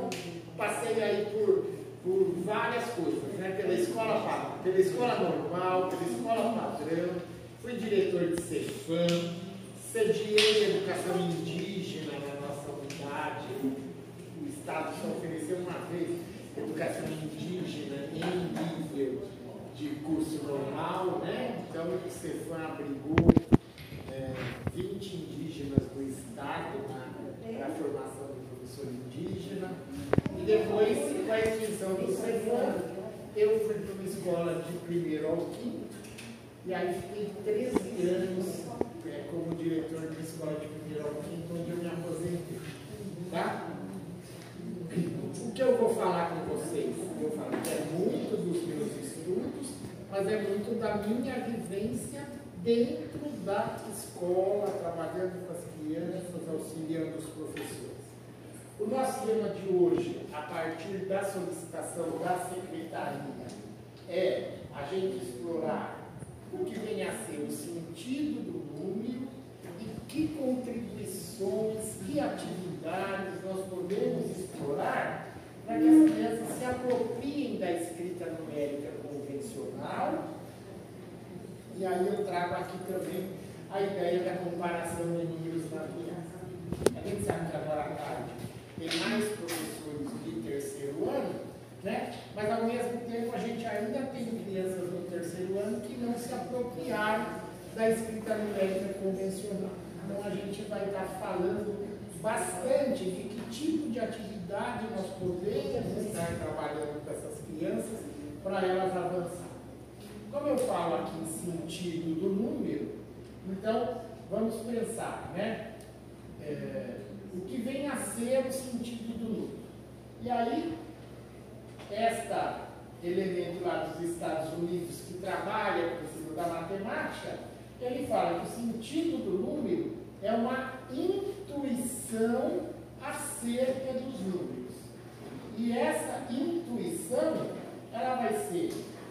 Então, passei aí por várias coisas, né? Pela escola normal, pela escola padrão, fui diretor de Cefam, sediei educação indígena na nossa unidade. O Estado só ofereceu uma vez educação indígena em nível de curso normal, né? Então o Cefam abrigou 20 indígenas do Estado para a formação do professor indígena. E depois, com a extinção do Cefam, eu fui para uma escola de primeiro ao quinto, e aí fiquei 13 anos como diretor da escola de primeiro ao quinto, onde eu me aposentei. Tá? O que eu vou falar com vocês? Eu vou falar que é muito dos meus estudos, mas é muito da minha vivência dentro da escola, trabalhando com as crianças, auxiliando os professores. O nosso tema de hoje, a partir da solicitação da secretaria, é a gente explorar o que vem a ser o sentido do número e que contribuições, que atividades nós podemos explorar para que as crianças se apropriem da escrita numérica convencional. E aí eu trago aqui também a ideia da comparação de números naturais. A gente sabe que agora à tarde tem mais professores de terceiro ano, né? Mas ao mesmo tempo a gente ainda tem crianças no terceiro ano que não se apropriaram da escrita numérica convencional. Então a gente vai estar falando bastante de que tipo de atividade nós podemos estar trabalhando com essas crianças para elas avançarem. Como eu falo aqui em sentido do número, então vamos pensar, né? O que vem a ser o sentido do número. E aí, esta elemento lá dos Estados Unidos que trabalha com o ensino da matemática, ele fala que o sentido do número é uma intuição acerca dos números. E essa intuição, ela vai ser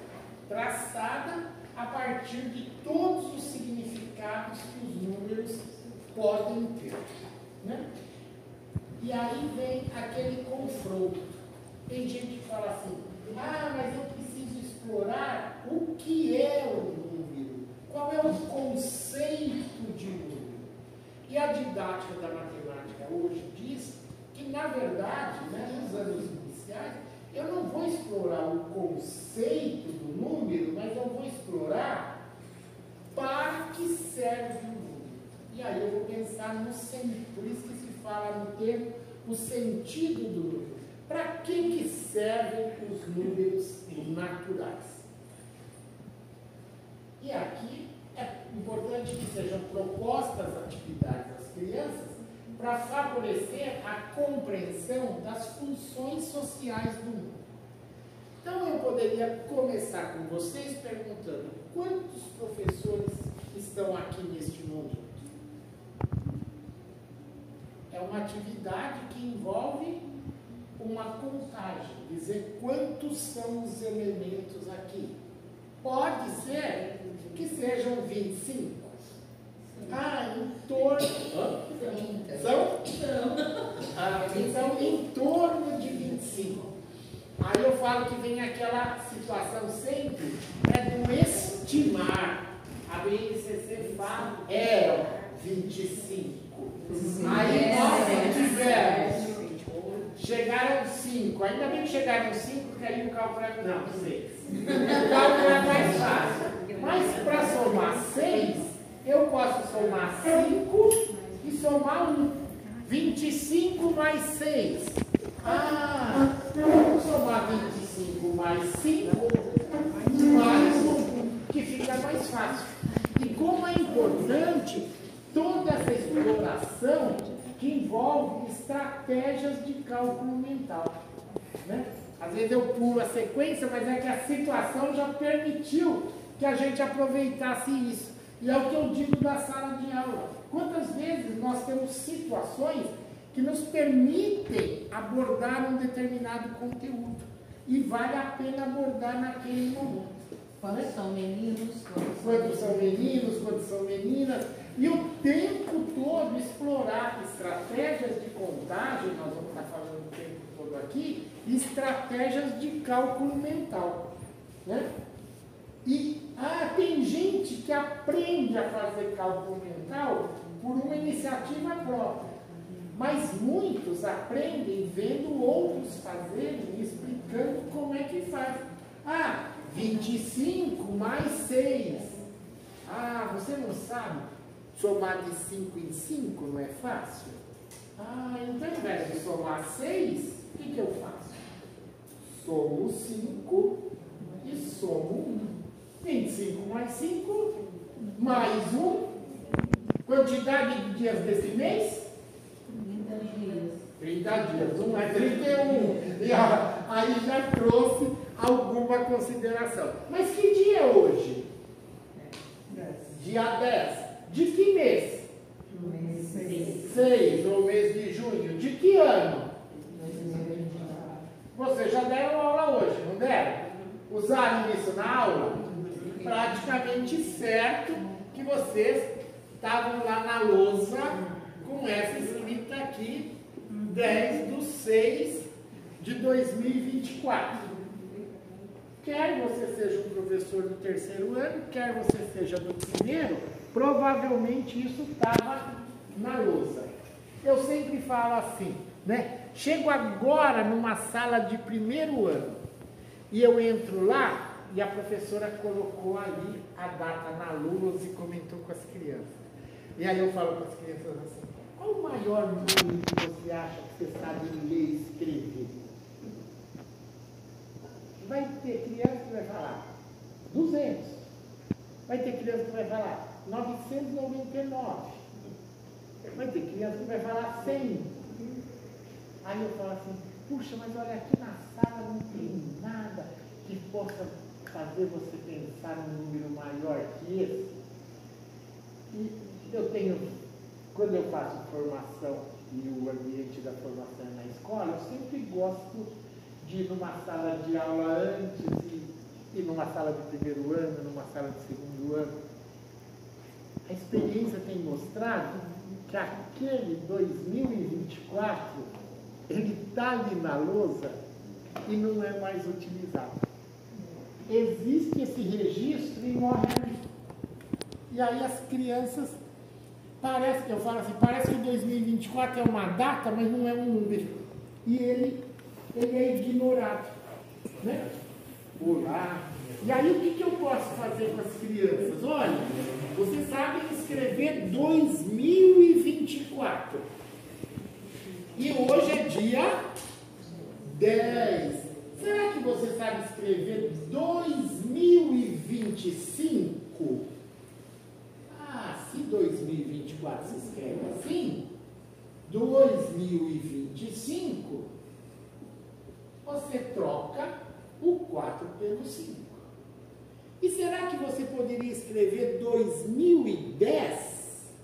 traçada a partir de todos os significados que os números podem ter, né? E aí vem aquele confronto. Tem gente que fala assim, mas eu preciso explorar o que é o número, qual é o conceito de número. E a didática da matemática hoje diz que, na verdade, né, nos anos iniciais, eu não vou explorar o conceito do número, mas eu vou explorar para que serve o número. E aí eu vou pensar no sentido, por isso que se fala no termo o sentido do número. Para que servem os números naturais? E aqui é importante que sejam propostas atividades às crianças para favorecer a compreensão das funções sociais do mundo. Então eu poderia começar com vocês perguntando: quantos professores estão aqui neste momento? É uma atividade que envolve uma contagem, dizer quantos são os elementos aqui. Pode ser que sejam 25. Em torno. Então, em torno de 25. Aí eu falo que vem aquela situação sempre do estimar. A BNCC fala 25. Aí nós tivemos. Chegaram 5. Ainda bem que chegaram 5, porque aí o cálculo é. Não, 6. O cálculo é mais fácil. Mas para somar 6, eu posso somar 5 e somar 1. 25 mais 6. Vamos somar 25 mais 5, mais 1, que fica mais fácil. E como é importante toda essa exploração que envolve estratégias de cálculo mental, né? Às vezes eu pulo a sequência, mas é que a situação já permitiu que a gente aproveitasse isso. E é o que eu digo da sala de aula. Quantas vezes nós temos situações que nos permitem abordar um determinado conteúdo e vale a pena abordar naquele momento. Quando são meninos, quando são meninos, quando são meninas. E o tempo todo explorar estratégias de contagem, nós vamos estar falando o tempo todo aqui, estratégias de cálculo mental, né? E tem gente que aprende a fazer cálculo mental por uma iniciativa própria, mas muitos aprendem vendo outros fazerem e explicando como é que faz. 25 mais 6. Você não sabe somar de 5 em 5 não é fácil? Então ao invés de somar 6, o que eu faço? Somo 5 e somo 1. 25 mais 5, mais 1. Quantidade de dias desse mês? 30 dias. 1 é 31. E aí já trouxe alguma consideração. Mas que dia é hoje? 10. Dia 10. De que mês? 6, ou mês de junho. De que ano? 2024. Vocês já deram aula hoje, não deram? Usaram isso na aula? Praticamente certo que vocês estavam lá na lousa com essa escrita aqui, 10/6/2024. Quer você seja um professor do terceiro ano, quer você seja do primeiro, provavelmente isso estava na lousa. Eu sempre falo assim, né? Chego agora numa sala de primeiro ano e eu entro lá e a professora colocou ali a data na lousa e comentou com as crianças. E aí eu falo com as crianças assim, qual o maior número que você acha que você sabe ler e escrever? Vai ter criança que vai falar 200. Vai ter criança que vai falar 999. Vai ter criança que vai falar 100. Aí eu falo assim, puxa, mas olha, aqui na sala não tem nada que possa fazer você pensar num número maior que esse. E eu tenho, quando eu faço formação e o ambiente da formação na escola, eu sempre gosto de ir numa sala de aula antes e numa sala de primeiro ano, numa sala de segundo ano. A experiência tem mostrado que aquele 2024, ele está ali na lousa e não é mais utilizado. Existe esse registro e morre ali. E aí as crianças, eu falo assim, parece que 2024 é uma data, mas não é um número. E ele é ignorado, né? Olá. E aí o que eu posso fazer com as crianças? Olha, vocês sabem escrever 2024. E hoje é dia 10. Será que você sabe escrever 2025? Se 2024 se escreve assim, 2025, você troca o 4 pelo 5. E será que você poderia escrever 2010?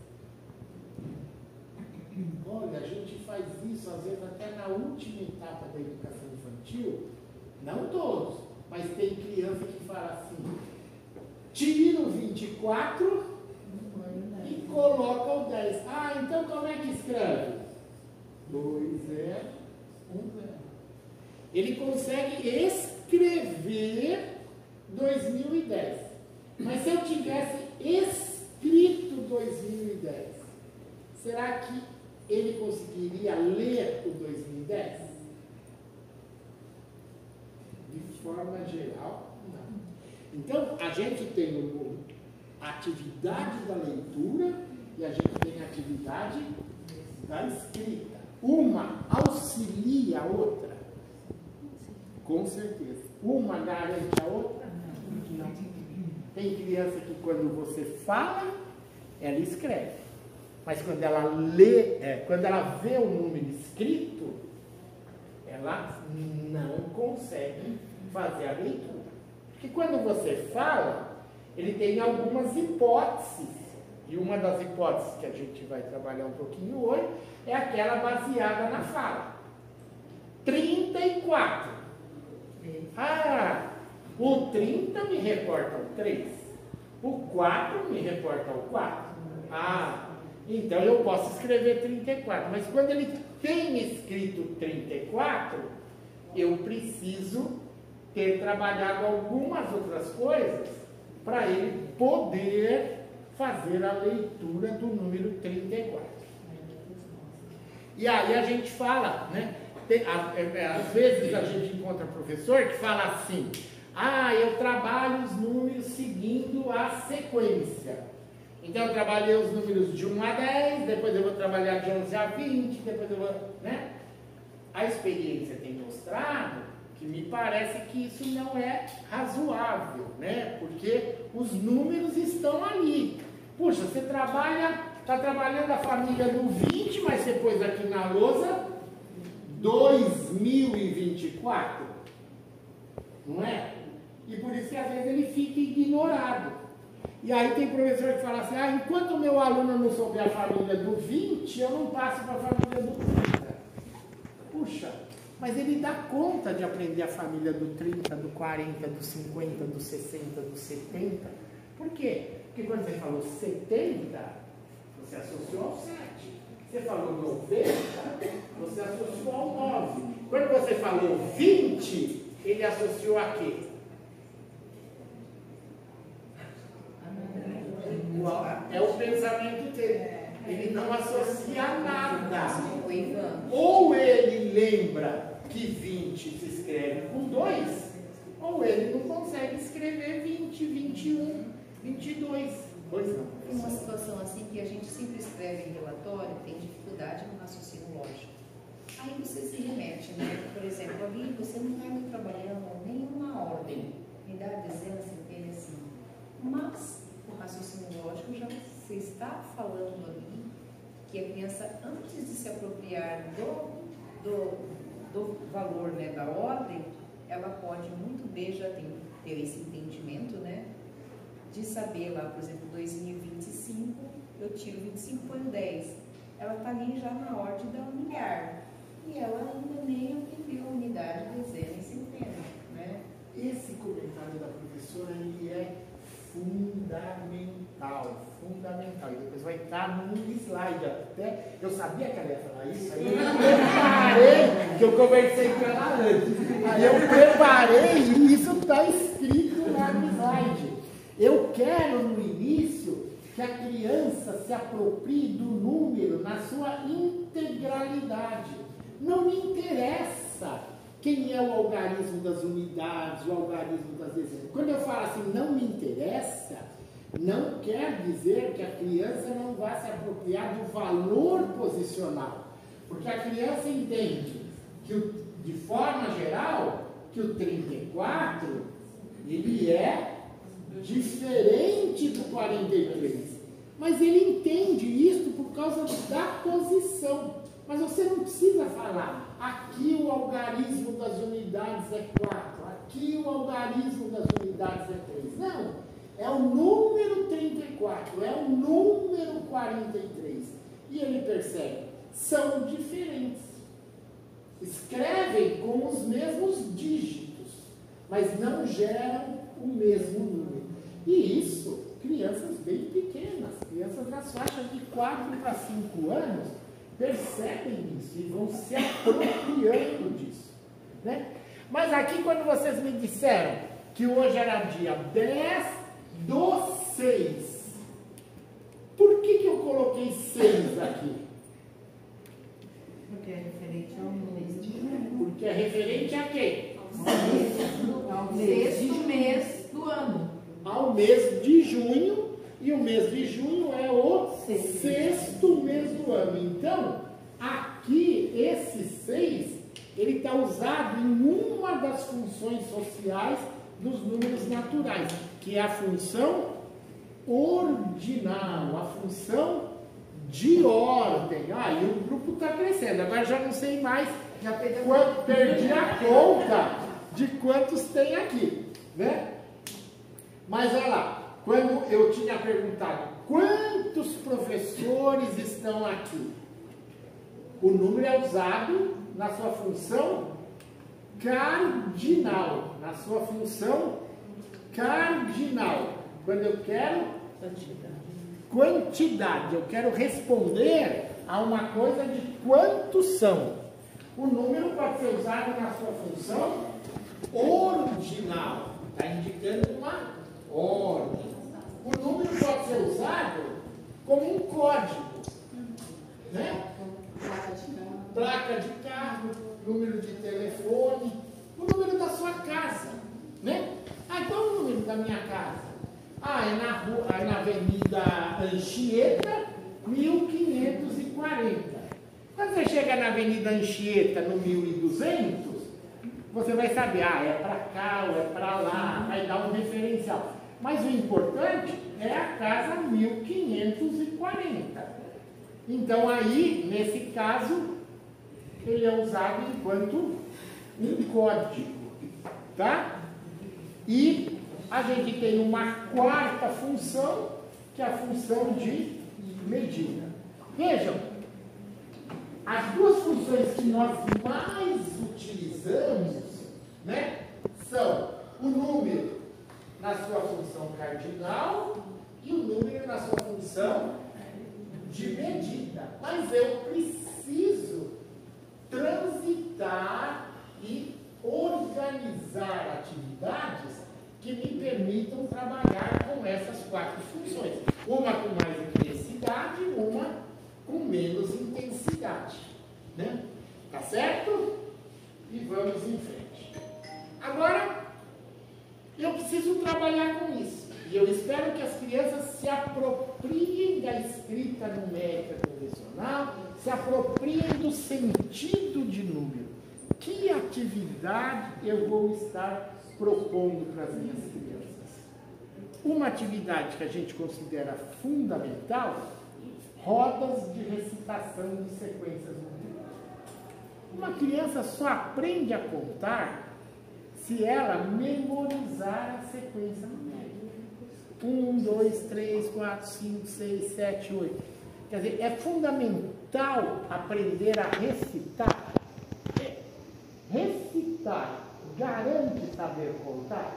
Olha, a gente faz isso às vezes até na última etapa da educação infantil. Não todos, mas tem criança que fala assim, tira o 24 e coloca o 10. Então como é que escreve? 2, 0, 1, 0. Ele consegue escrever 2010. Mas se eu tivesse escrito 2010, será que ele conseguiria ler o 2010? De forma geral, não. Então, a gente tem a atividade da leitura e a gente tem a atividade da escrita. Uma auxilia a outra? Com certeza. Uma garante a outra? Não. Tem criança que quando você fala, ela escreve. Mas quando ela lê, quando ela vê o número escrito, ela não consegue fazer a leitura. Porque quando você fala, ele tem algumas hipóteses. E uma das hipóteses que a gente vai trabalhar um pouquinho hoje é aquela baseada na fala. 34. O 30 me reporta ao 3. O 4 me reporta ao 4. Então eu posso escrever 34. Mas quando ele tem escrito 34, eu preciso ter trabalhado algumas outras coisas para ele poder fazer a leitura do número 34. E aí a gente fala, né? Às vezes a gente encontra professor que fala assim: ah, eu trabalho os números seguindo a sequência. Então eu trabalhei os números de 1 a 10, depois eu vou trabalhar de 11 a 20, depois eu vou, né? A experiência tem mostrado que me parece que isso não é razoável, né? Porque os números estão ali. Puxa, você está trabalhando a família do 20, mas você pôs aqui na lousa 2024, não é? E por isso que às vezes ele fica ignorado. E aí tem professor que fala assim: ah, enquanto o meu aluno não souber a família do 20, eu não passo para a família do 30. Puxa, mas ele dá conta de aprender a família do 30, do 40, do 50, do 60, do 70. Por quê? Porque quando você falou 70, você associou ao 7. Você falou 90, você associou ao 9. Quando você falou 20, ele associou a quê? É o pensamento dele. Ele não associa a nada. Ou ele lembra que 20 se escreve com 2, ou ele não consegue escrever 20, 21, 22. Pois não. Tem uma situação assim que a gente sempre escreve em relatório, tem dificuldade no raciocínio lógico. Aí você se remete, né? Por exemplo, ali você não está trabalhando nenhuma ordem, unidade, dezena, centena, assim. Mas o raciocínio lógico já você está falando ali que a criança, antes de se apropriar do valor, né, da ordem, ela pode muito bem já ter esse entendimento, né, de saber lá, por exemplo, 2025, eu tiro 25 e ponho 10. Ela está ali já na ordem da unidade. E ela ainda nem aprendeu a unidade, dezena e centena, né? Esse comentário da professora, ele é fundamental, fundamental. E depois vai estar num slide até. Eu sabia que ela ia falar isso, aí eu preparei, que eu conversei com ela antes. Aí eu preparei e isso está escrito lá no slide. Eu quero no início que a criança se aproprie do número na sua integralidade. Não me interessa quem é o algarismo das unidades, o algarismo das dezenas. Quando eu falo assim, não me interessa, não quer dizer que a criança não vai se apropriar do valor posicional. Porque a criança entende que, de forma geral, que o 34, ele é diferente do 43. Mas ele entende isso por causa da posição. Mas você não precisa falar, aqui o algarismo das unidades é 4, aqui o algarismo das unidades é 3. Não, é o número 34, é o número 43. E ele percebe, são diferentes. Escrevem com os mesmos dígitos, mas não geram o mesmo número. E isso, crianças bem pequenas, crianças nas faixas de 4 para 5 anos, percebem isso e vão se apropriando disso, né? Mas aqui, quando vocês me disseram que hoje era dia 10/6, por que eu coloquei 6 aqui? Porque é referente ao mês de junho. Porque é referente a quê? Ao sexto mês do ano. Ao mês de junho, e o mês de junho é o sexto mês do ano. Então, aqui, esse 6, ele está usado em uma das funções sociais dos números naturais, que é a função ordinal, a função de ordem. E o grupo está crescendo. Agora já não sei mais, perdi a conta de quantos tem aqui, né? Mas olha lá, quando eu tinha perguntado quantos professores estão aqui, o número é usado na sua função cardinal, quando eu quero quantidade, eu quero responder a uma coisa de quantos são. O número pode ser usado na sua função função ordinal. Está indicando uma ordem. O número pode ser usado como um código, né? Placa de carro, número de telefone, o número da sua casa, né? Ah, qual é o número da minha casa? Ah, é na Avenida Anchieta, 1540. Quando você chega na Avenida Anchieta, no 1200, você vai saber, ah, é para cá ou é para lá, vai dar um referencial. Mas o importante é a casa 1540. Então aí, nesse caso, ele é usado enquanto um código, tá? E a gente tem uma quarta função, que é a função de medida. Vejam, as duas funções que nós mais utilizamos, né, são o número na sua função cardinal e o número na sua função de medida. Mas eu preciso transitar e organizar atividades que me permitam trabalhar com essas quatro funções. Uma com mais intensidade, uma com menos intensidade. Né? Tá certo? E vamos em frente. Agora, eu preciso trabalhar com isso. E eu espero que as crianças se apropriem da escrita numérica convencional, se apropriem do sentido de número. Que atividade eu vou estar propondo para as minhas crianças? Uma atividade que a gente considera fundamental, rodas de recitação de sequências numéricas. Uma criança só aprende a contar se ela memorizar a sequência numérica. 1, 2, 3, 4, 5, 6, 7, 8. Quer dizer, é fundamental aprender a recitar. Recitar garante saber contar.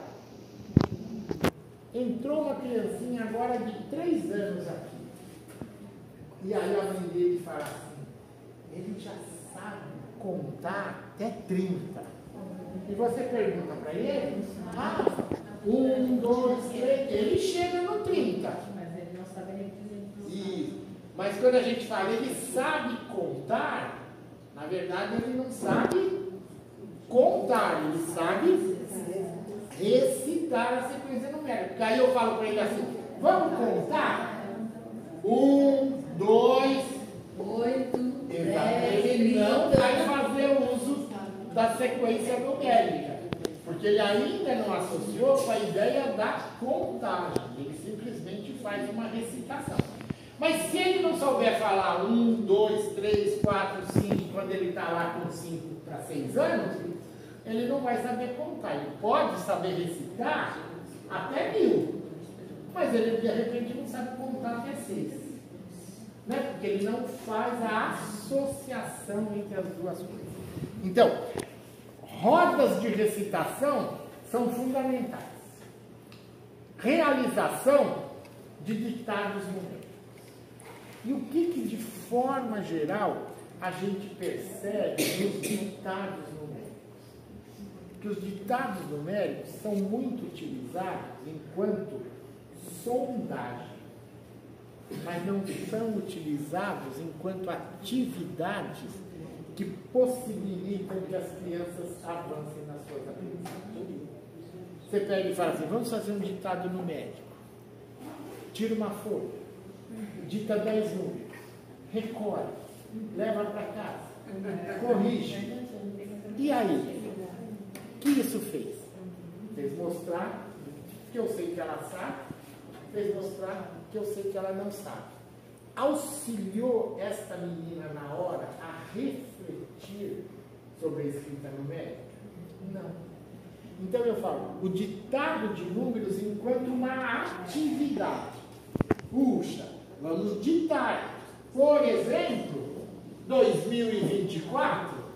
Entrou uma criancinha agora de 3 anos aqui. E aí a mãe dele fala assim, ele já sabe contar até 30. E você pergunta para ele, 1, 2, 3, ele chega no 30. Mas ele não sabe nem dizer. Isso. Mas quando a gente fala, ele sabe contar, na verdade ele não sabe contar, ele sabe recitar a sequência numérica. Porque aí eu falo para ele assim, vamos contar? 1, 2, 8, 10. Ele não vai fazer uso da sequência numérica, porque ele ainda não associou com a ideia da contagem, ele simplesmente faz uma recitação. Mas se ele não souber falar 1, 2, 3, 4, 5, quando ele está lá com 5 para 6 anos, ele não vai saber contar. Ele pode saber recitar até 1000, mas ele de repente não sabe contar até 6. Né? Porque ele não faz a associação entre as duas coisas. Então, rodas de recitação são fundamentais. Realização de ditados numéricos. E o que de forma geral a gente percebe nos ditados numéricos? Que os ditados numéricos são muito utilizados enquanto sondagem, mas não são utilizados enquanto atividades que possibilitam que as crianças avancem nas suas habilidades. Você pega e fala assim, vamos fazer um ditado numérico. Tira uma folha, dita 10 números, recolhe, leva para casa, corrige. E aí? O que isso fez? Fez mostrar que eu sei que ela sabe, fez mostrar que eu sei que ela não sabe. Auxiliou esta menina na hora a refletir sobre a escrita numérica? Não. Então eu falo, o ditado de números enquanto uma atividade. Puxa, vamos ditar. Por exemplo, 2024.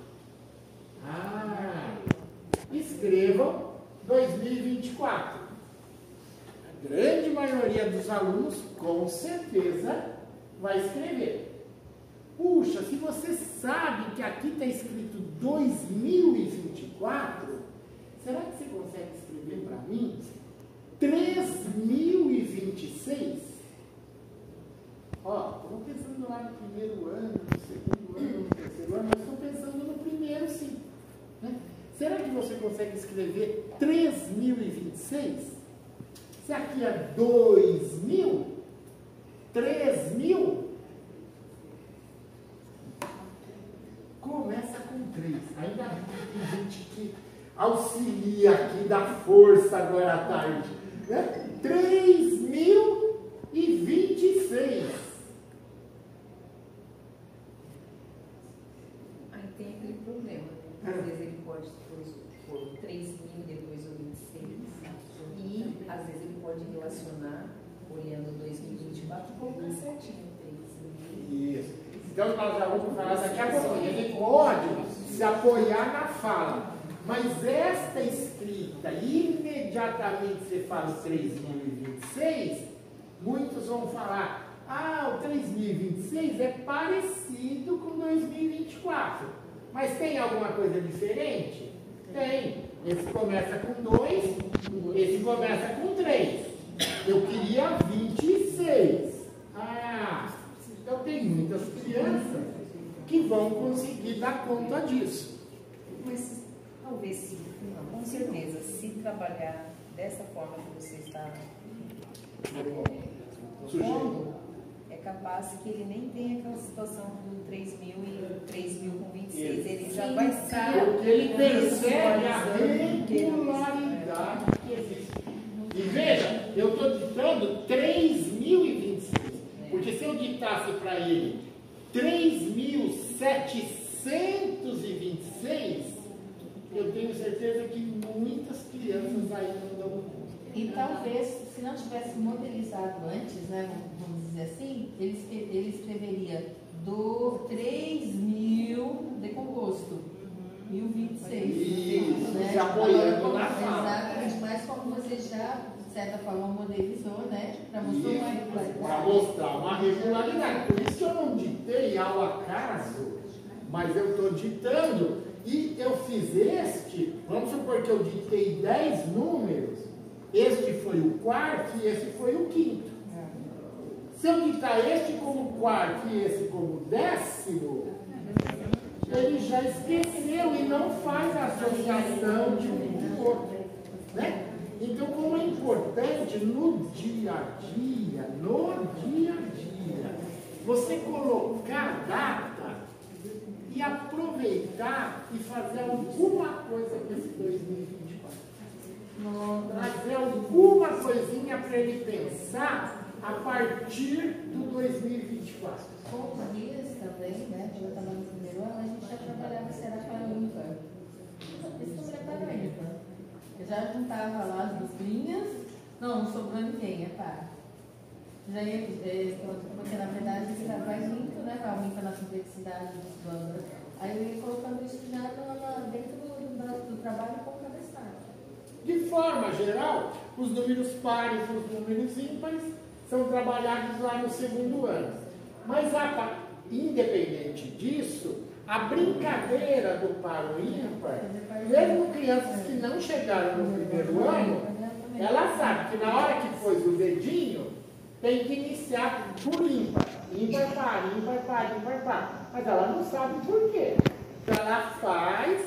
Escrevam 2024. A grande maioria dos alunos, com certeza, vai escrever. Puxa, se você sabe que aqui está escrito 2024, 26, ó, estou pensando lá no primeiro ano, no segundo ano, no terceiro ano, mas estou pensando no primeiro sim. Né? Será que você consegue escrever 3.026? Se aqui é 2.000, 3.000, começa com 3. Ainda tem gente que auxilia aqui, dá força agora à tarde. Né? 3.026. Aí tem aquele problema. Às vezes ele pode pôr 3.000 depois o 26. E às vezes ele pode relacionar, olhando 2024, e colocar certinho 3.000. Isso. Então nós já vamos falar daqui a pouquinho. Ele pode se apoiar na fala. Mas esta escrita, imediatamente você fala 3.026, muitos vão falar, o 3.026 é parecido com 2024. Mas tem alguma coisa diferente? Tem. Esse começa com 2, esse começa com 3. Eu queria 26. Então tem muitas crianças que vão conseguir dar conta disso. Mas talvez, com certeza, se trabalhar dessa forma que você está propondo, é capaz que ele nem tenha aquela situação do 3.000 e 3.000 com 26. Ele já vai estar. Porque ele percebe a regularidade que existe. E veja, eu estou ditando 3.026. Porque se eu ditasse para ele 3.726, eu tenho certeza que muitas crianças ainda não dão conta. E talvez, se não tivesse modelizado antes, né, vamos dizer assim, ele escreveria do 3.000 decomposto, 1.026. Isso, né? se apoiando Agora, na fala. Exatamente, mas como você já, de certa forma, modelizou, né, para mostrar uma regularidade. Para mostrar uma regularidade. Por isso que eu não ditei ao acaso, mas eu estou ditando. E eu fiz este, vamos supor que eu ditei 10 números, este foi o quarto e esse foi o quinto. Se eu ditar este como quarto e esse como décimo, ele já esqueceu e não faz a associação de um com o outro. Né? Então, como é importante no dia a dia, você colocar data e aproveitar e fazer alguma coisa com esse 2024. Trazer alguma coisinha para ele pensar a partir do 2024. Como diz também, né, quando eu estava no primeiro ano, a gente já trabalhava se era para ímpar. Esse número é para ímpar. Eu já juntava lá as letrinhas, não sobrou ninguém, é par. Já ia, porque na verdade você vai muito, né, aumenta na complexidade dos bandas. Aí eu ia colocando isso já dentro do trabalho com cabeçalho. De forma geral, os números pares e os números ímpares são trabalhados lá no segundo ano. Mas, independente disso, a brincadeira do par ou ímpar, mesmo crianças que não chegaram no primeiro ano, ela sabe que na hora que pôs o dedinho, tem que iniciar por ímpar. Ímpar, par, ímpar, par, ímpar, par. Mas ela não sabe por quê. Então ela faz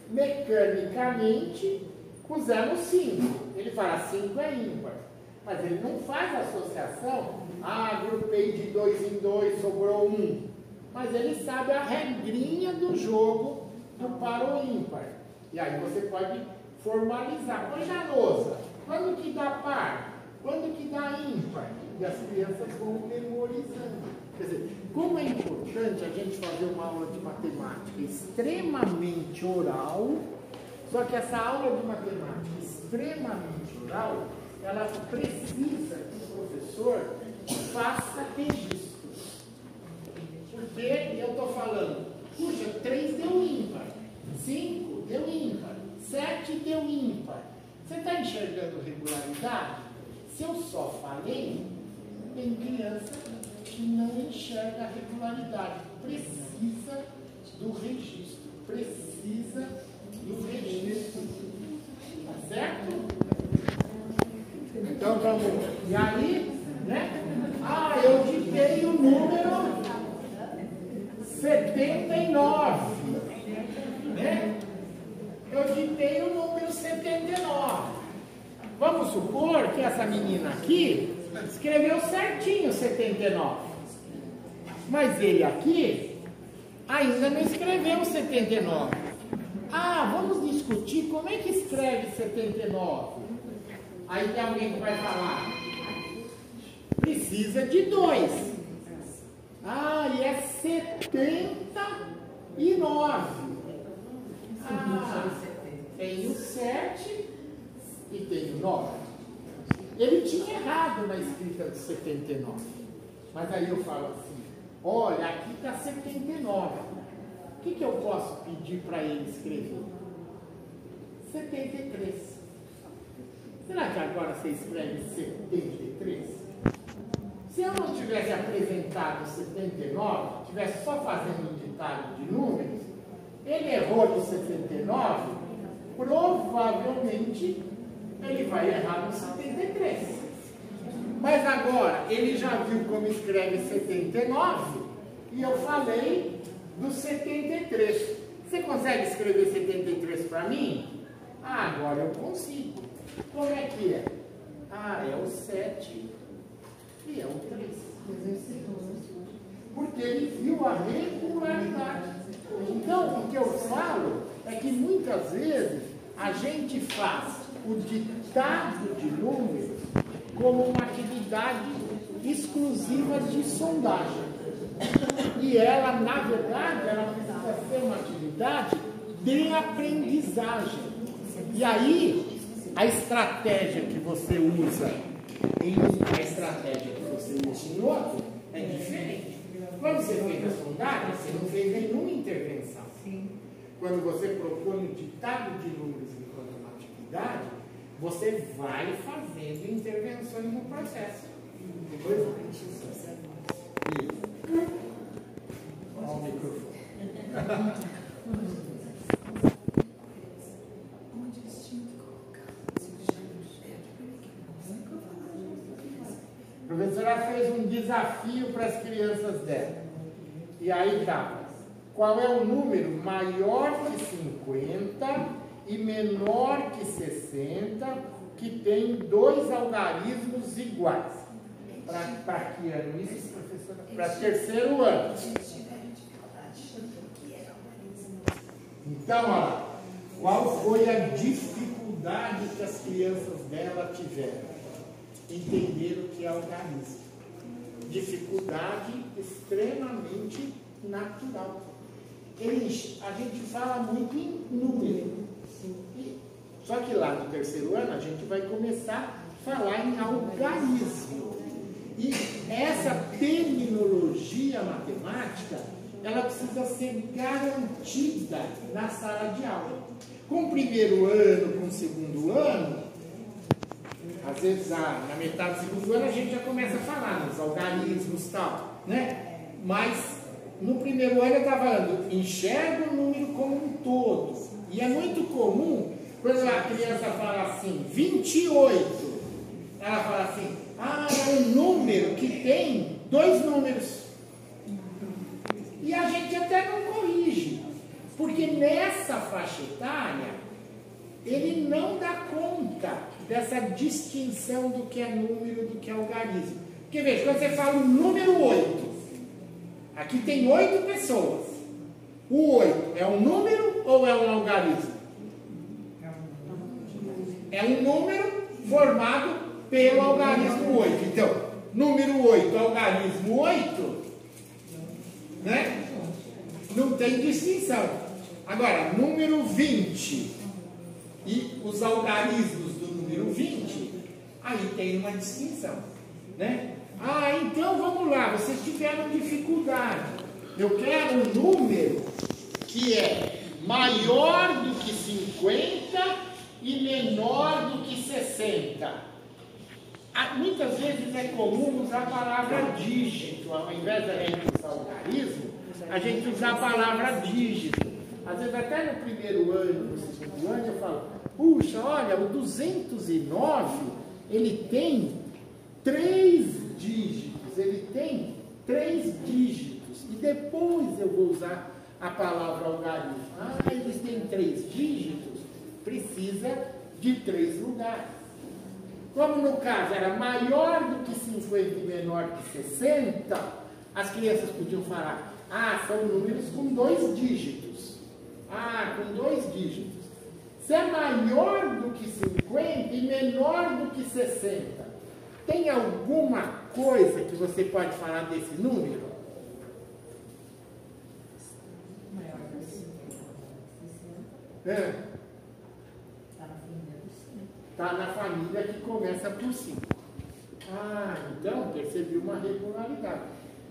mecanicamente com 0 no 5. Ele fala 5 é ímpar. Mas ele não faz associação. Agrupei de 2 em 2, sobrou 1. Mas ele sabe a regrinha do jogo do par ou ímpar. E aí você pode formalizar. Põe na lousa. Quando que dá par? Quando que dá ímpar? E as crianças vão memorizando. Quer dizer, como é importante a gente fazer uma aula de matemática extremamente oral, só que essa aula de matemática extremamente oral, ela precisa que o professor faça registros. Porque eu estou falando, puxa, 3 deu ímpar, 5 deu ímpar, 7 deu ímpar. Você está enxergando regularidade? Se eu só falei, tem criança que não enxerga a regularidade. Precisa do registro. Precisa do registro. Tá certo? Então vamos. E aí, digitei o número 79. Vamos supor que essa menina aqui escreveu certinho 79. Mas ele aqui ainda não escreveu 79. Ah, vamos discutir como é que escreve 79. Aí tem alguém que vai falar, precisa de 2. Ah, e é 79. Ah, tem o 7 e tem o 9. Ele tinha errado na escrita do 79. Mas aí eu falo assim, olha, aqui está 79. O que eu posso pedir para ele escrever? 73. Será que agora você escreve 73? Se eu não tivesse apresentado 79, tivesse só fazendo um ditado de números, ele errou no 79, provavelmente ele vai errar no 73. Mas agora, ele já viu como escreve 79 e eu falei do 73. Você consegue escrever 73 para mim? Ah, agora eu consigo. Como é que é? Ah, é o 7 e é o 3. Porque ele viu a regularidade. Então, o que eu falo é que muitas vezes a gente faz o ditado de números como uma atividade exclusiva de sondagem. E ela, na verdade, ela precisa ser uma atividade de aprendizagem. E aí, a estratégia que você usa em a estratégia que você usa em outro é diferente. Quando você fez a sondagem, você não fez nenhuma intervenção. Quando você propõe o ditado de números enquanto uma atividade, você vai fazendo intervenções no processo. Depois isso. Olha o microfone. A professora fez um desafio para as crianças dela. E aí tá. Qual é o número maior que 50 e menor que 60 que tem 2 algarismos iguais? Para que ano isso, professora? Para terceiro ano. Então, olha, qual foi a dificuldade que as crianças dela tiveram? Entender o que é algarismo. Dificuldade extremamente natural. A gente fala muito em número. Só que lá no terceiro ano a gente vai começar a falar em algarismo. E essa terminologia matemática, ela precisa ser garantida na sala de aula. Com o primeiro ano, com o segundo ano, às vezes na metade do segundo ano a gente já começa a falar nos algarismos e tal, né? Mas no primeiro ano eu estava falando, enxerga o número como um todo. E é muito comum, quando a criança fala assim, 28, ela fala assim, ah, é um número que tem 2 números. E a gente até não corrige, porque nessa faixa etária, ele não dá conta dessa distinção do que é número, do que é algarismo. Porque veja, quando você fala o número 8, aqui tem 8 pessoas. O 8 é um número ou é um algarismo? É um número formado pelo algarismo 8. Então, número 8, algarismo 8, né? Não tem distinção. Agora, número 20 e os algarismos do número 20, aí tem uma distinção, né? Ah, então vamos lá, vocês tiveram dificuldade. Eu quero um número que é maior do que 50 e menor do que 60. Muitas vezes é comum usar a palavra dígito, ao invés da gente usar algarismo, a gente usa a palavra dígito. Às vezes até no primeiro ano, no segundo ano, eu falo, puxa, olha, o 209, ele tem 3 dígitos, ele tem 3 dígitos, e depois eu vou usar a palavra algarismo. Ah, eles têm 3 dígitos? precisa de 3 lugares. Como no caso era maior do que 50 e menor que 60, as crianças podiam falar, são números com 2 dígitos. Com 2 dígitos. Se é maior do que 50 e menor do que 60, tem alguma coisa que você pode falar desse número? Maior do que 60. Está na família do 5. Está na família que começa por 5. Então percebi uma regularidade.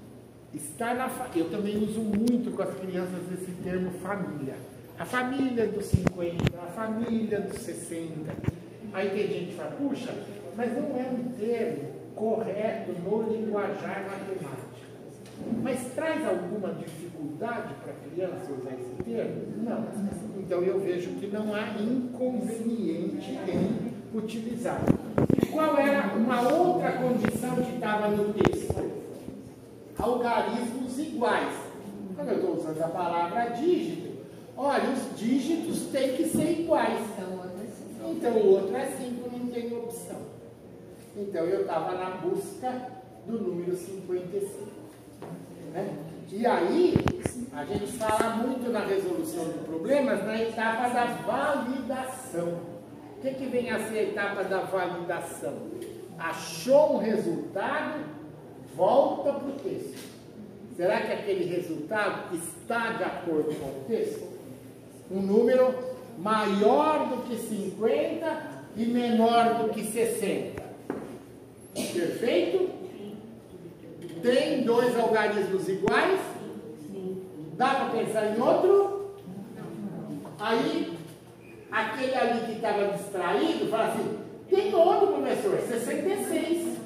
Eu também uso muito com as crianças esse termo família. A família dos 50, a família dos 60. Aí tem gente que fala, puxa, mas não é um termo correto no linguajar matemático. Mas traz alguma dificuldade para a criança usar esse termo? Não. Então eu vejo que não há inconveniente em utilizar. E qual era uma outra condição que estava no texto? Algarismos iguais. Quando eu estou usando a palavra dígito, olha, os dígitos têm que ser iguais. Então o outro é 5, não tem opção. Então eu estava na busca do número 55. Né? E aí, a gente fala muito na resolução de problemas na etapa da validação. O que vem a ser a etapa da validação? Achou um resultado, volta para o texto. Será que aquele resultado está de acordo com o texto? Um número maior do que 50 e menor do que 60. Perfeito? Tem 2 algarismos iguais? Dá para pensar em outro? Aí, aquele ali que estava distraído, fala assim, tem outro, professor, 66.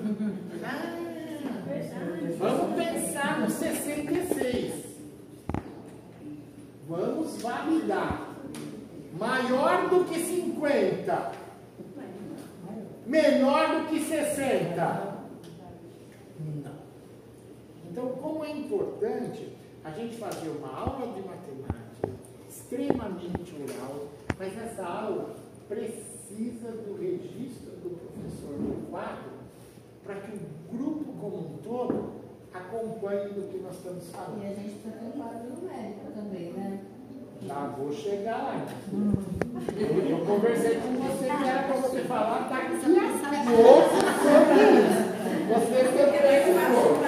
Vamos pensar no 66. Vamos validar. Maior do que 50. Menor do que 60. Não. Então, como é importante a gente fazer uma aula de matemática extremamente oral, mas essa aula precisa do registro do professor no quadro para que o grupo como um todo acompanhe do que nós estamos falando. E a gente precisa ter um quadro numérico também, né? Já vou chegar lá. Eu conversei com você, que era para você falar, tá aqui pouco sobre isso. Você tem um pouco.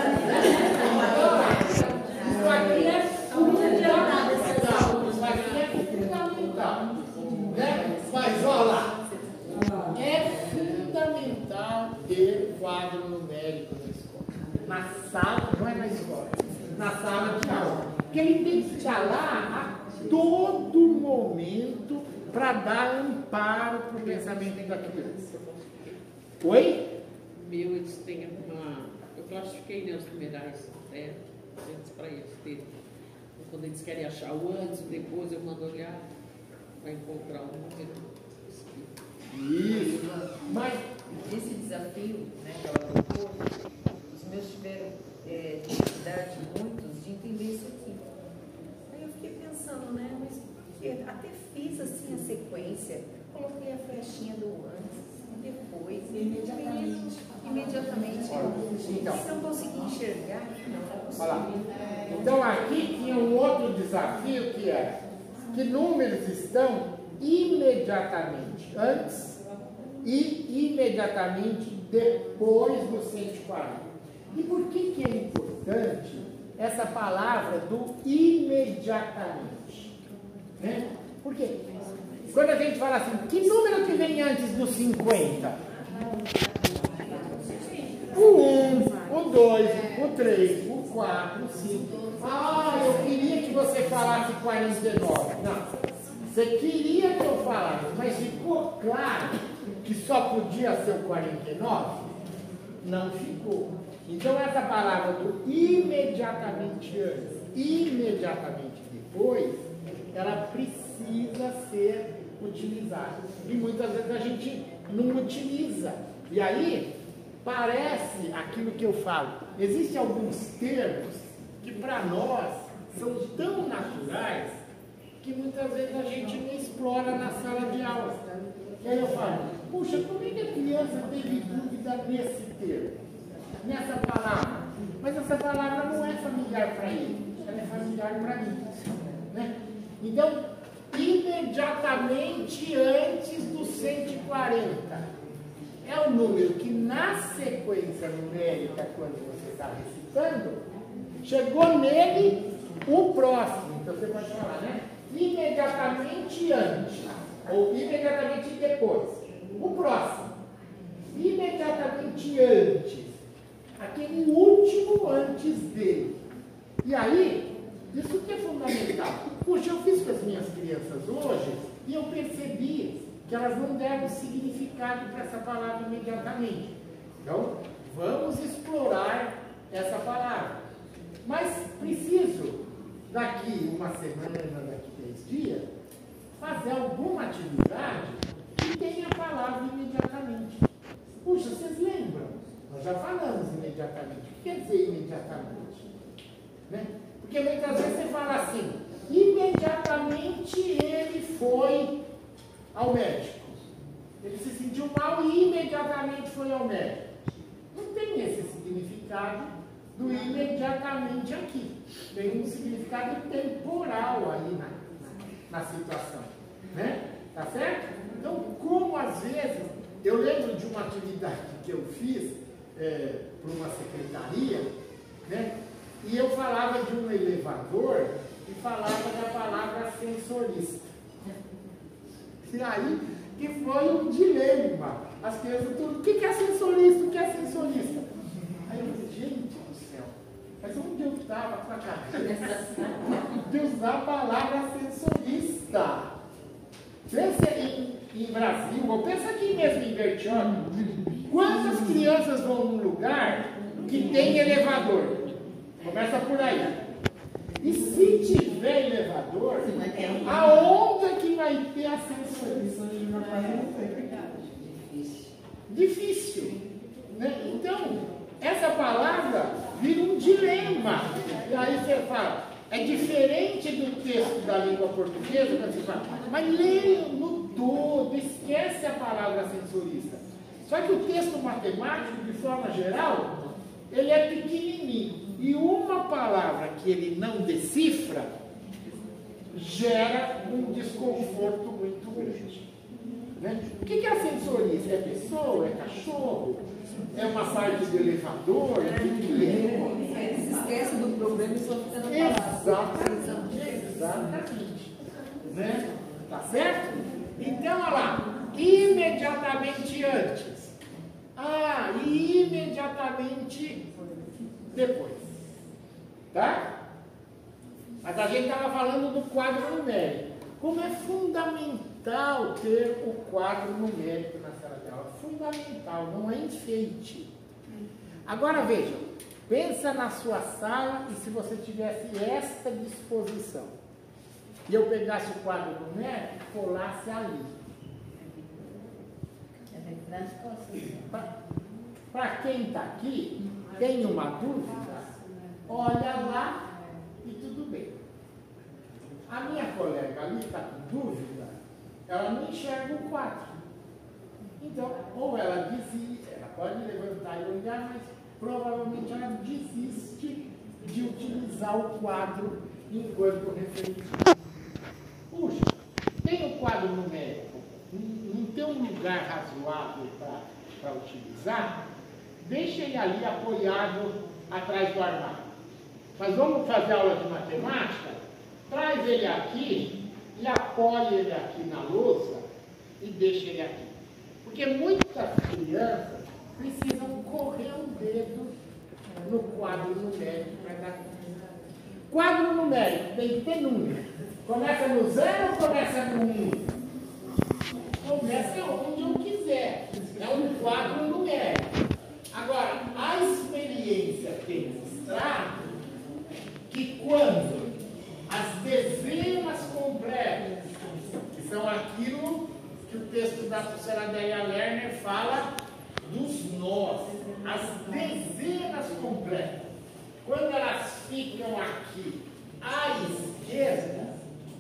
Isso aqui é fundamental. Isso aqui é fundamental. Né? Mas olha lá. É fundamental ter quadro numérico na escola. Na sala, não é na escola, na sala de aula. Porque ele tem que estar lá a todo momento para dar amparo para o pensamento da criança. Oi? Eles têm eu classifiquei os numerais antes para eles terem. Quando eles querem achar o antes, depois eu mando olhar para encontrar o número. Isso. Mas esse desafio, né, que ela propôs, os meus tiveram dificuldade, muitos, de entender isso aqui. Aí eu fiquei pensando, né, mas até fiz assim a sequência, coloquei a flechinha do antes, depois, imediatamente. Então, se não conseguir enxergar, não consigo. olha lá. Então aqui tinha um outro desafio que é que números estão imediatamente antes e imediatamente depois do 140. E por que é importante essa palavra do imediatamente? Né? Por quê? Quando a gente fala assim, que número que vem antes do 50? O 1, o 2, o 3, o 4, o 5. Eu queria que você falasse 49. Não. Você queria que eu falasse, mas ficou claro que só podia ser o 49? Não ficou. Então essa palavra do imediatamente antes, imediatamente depois, ela precisa ser utilizada. E muitas vezes a gente não utiliza. E aí, parece aquilo que eu falo. Existem alguns termos que para nós são tão naturais que muitas vezes a gente não explora na sala de aula. E aí eu falo, puxa, como é que a criança teve dúvida nesse termo, nessa palavra? Mas essa palavra não é familiar para ele, ela é familiar para mim. Né? Então, imediatamente antes do 140, é o número que na sequência numérica, quando você está recitando, chegou nele o próximo. Então você pode falar, né? Imediatamente antes, ou imediatamente depois. O próximo. Imediatamente antes. Aquele último antes dele. E aí, isso que é fundamental. Puxa, eu fiz com as minhas crianças hoje e eu percebi que elas não deram significado para essa palavra imediatamente. Então, vamos explorar essa palavra. Mas preciso, daqui uma semana, daqui 10 dias, fazer alguma atividade que tenha a palavra imediatamente. Puxa, vocês lembram? Nós já falamos imediatamente. O que quer dizer imediatamente? Né? Porque muitas vezes você fala assim, imediatamente ele foi ao médico. Ele se sentiu mal e imediatamente foi ao médico. Não tem esse significado do imediatamente aqui. Tem um significado temporal aí na situação. Né? Tá certo? Então, como às vezes, eu lembro de uma atividade que eu fiz para uma secretaria, né? E eu falava de um elevador e falava da palavra sensorista. E aí, que foi um dilema. As crianças tudo, o que é sensorista? O que é sensorista? Aí eu falei, gente do céu, mas onde eu estava com a cabeça de usar a palavra sensorista? Pensa em Brasil, ou pensa aqui mesmo em Bertioga. Quantas crianças vão num lugar que tem elevador? Começa por aí. E se tiver elevador, aonde é que vai ter a sensorista? Difícil. Né? Então, essa palavra vira um dilema. E aí você fala, é diferente do texto da língua portuguesa, quando você fala, mas lê no todo, esquece a palavra sensorista. Só que o texto matemático, de forma geral, ele é pequenininho. E uma palavra que ele não decifra gera um desconforto muito grande. Né? O que é a sensorista? É pessoa? É cachorro? É uma parte do elevador? O que é? Eles esquecem do problema e só fica na palavra. Exatamente. Né? Tá certo? Então, olha lá. Imediatamente antes. E imediatamente depois. Tá? Mas a gente estava falando do quadro numérico. Como é fundamental ter o quadro numérico na sala de aula. Fundamental, não é enfeite. Agora vejam, pensa na sua sala e se você tivesse esta disposição. E eu pegasse o quadro numérico e colasse ali. Para quem está aqui, tem uma dúvida, olha lá e tudo bem. A minha colega ali está com dúvida, ela não enxerga o quadro. Então, ou ela desiste, ela pode levantar e olhar, mas provavelmente ela desiste de utilizar o quadro enquanto referência. Puxa, tem o quadro numérico, não tem um lugar razoável para utilizar, deixa ele ali apoiado atrás do armário. Mas vamos fazer aula de matemática? Traz ele aqui e apoia ele aqui na lousa e deixa ele aqui. Porque muitas crianças precisam correr o dedo no quadro numérico para dar conta. Quadro numérico tem que ter número. Começa no 0 ou começa no 1? Começa onde eu quiser. É um quadro numérico. Agora, a experiência tem mostrado que quando as dezenas completas, que são aquilo que o texto da professora Adélia Lerner fala dos nós, as dezenas completas, quando elas ficam aqui à esquerda,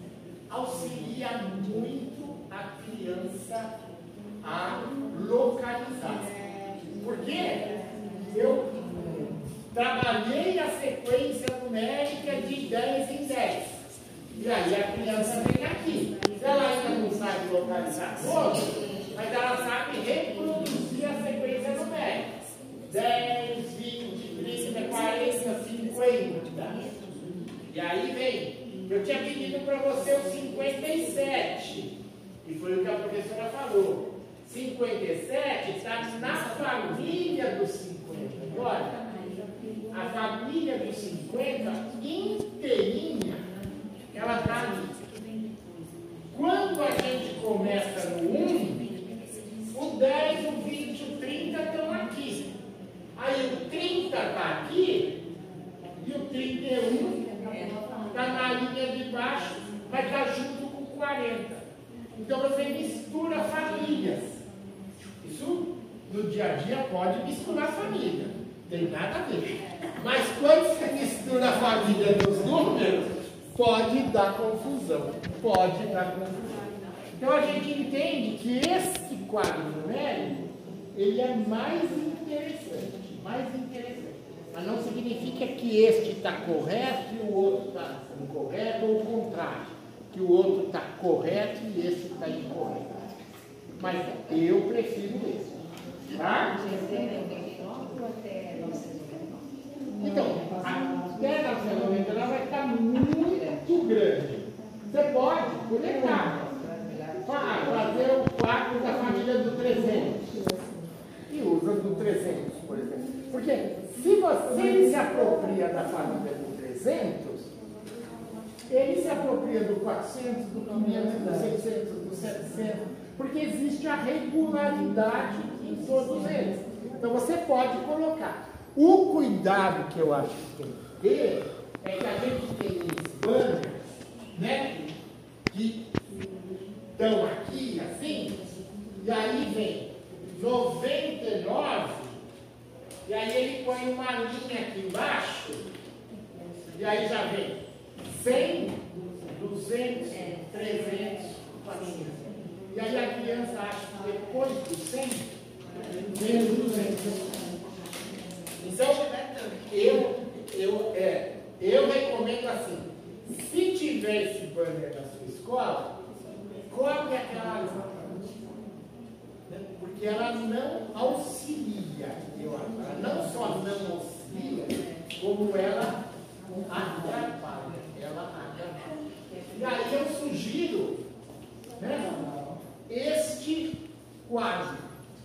auxilia muito a criança a localizar. Porque eu trabalhei a sequência numérica de 10 em 10. E aí a criança vem aqui. Ela ainda não sabe localizar todo, mas ela sabe reproduzir a sequência numérica. 10, 20, 30, 40, 50. E aí vem, eu tinha pedido para você o 57, e foi o que a professora falou. 57 está na família dos 50. E olha, a família dos 50 inteirinha, ela está ali. Quando a gente começa no 1, o 10, o 20, o 30 estão aqui. Aí o 30 está aqui e o 31 está na linha de baixo, mas está junto com o 40. Então você mistura famílias. Isso no dia a dia pode misturar família, não tem nada a ver. Mas quando você mistura a família dos números, pode dar confusão. Pode dar confusão. Então a gente entende que esse quadro numérico, ele é mais interessante. Mas não significa que este está correto e o outro está incorreto, ou o contrário, que o outro está correto e esse está incorreto. Mas eu prefiro esse. Tá? Então, até 999 vai estar muito grande. Você pode, por etapa, fazer o quadro da família do 300. E usa do 300, por exemplo. Porque se você se apropria da família do 300, ele se apropria do 400, do 500, do 600, do 700, porque existe a regularidade em todos eles. Então você pode colocar. O cuidado que eu acho que tem que ter é que a gente tem uns banners, né, que estão aqui assim, e aí vem 99, e aí ele põe uma linha aqui embaixo, e aí já vem 100, 200, 300, 400. E aí a criança acha que depois do 100, vem o 200. Então, eu recomendo assim, se tiver esse banner na sua escola, coloque aquela linha, porque ela não auxilia, ela não só não auxilia, como ela atrapalha, E aí eu sugiro, né, este quadro.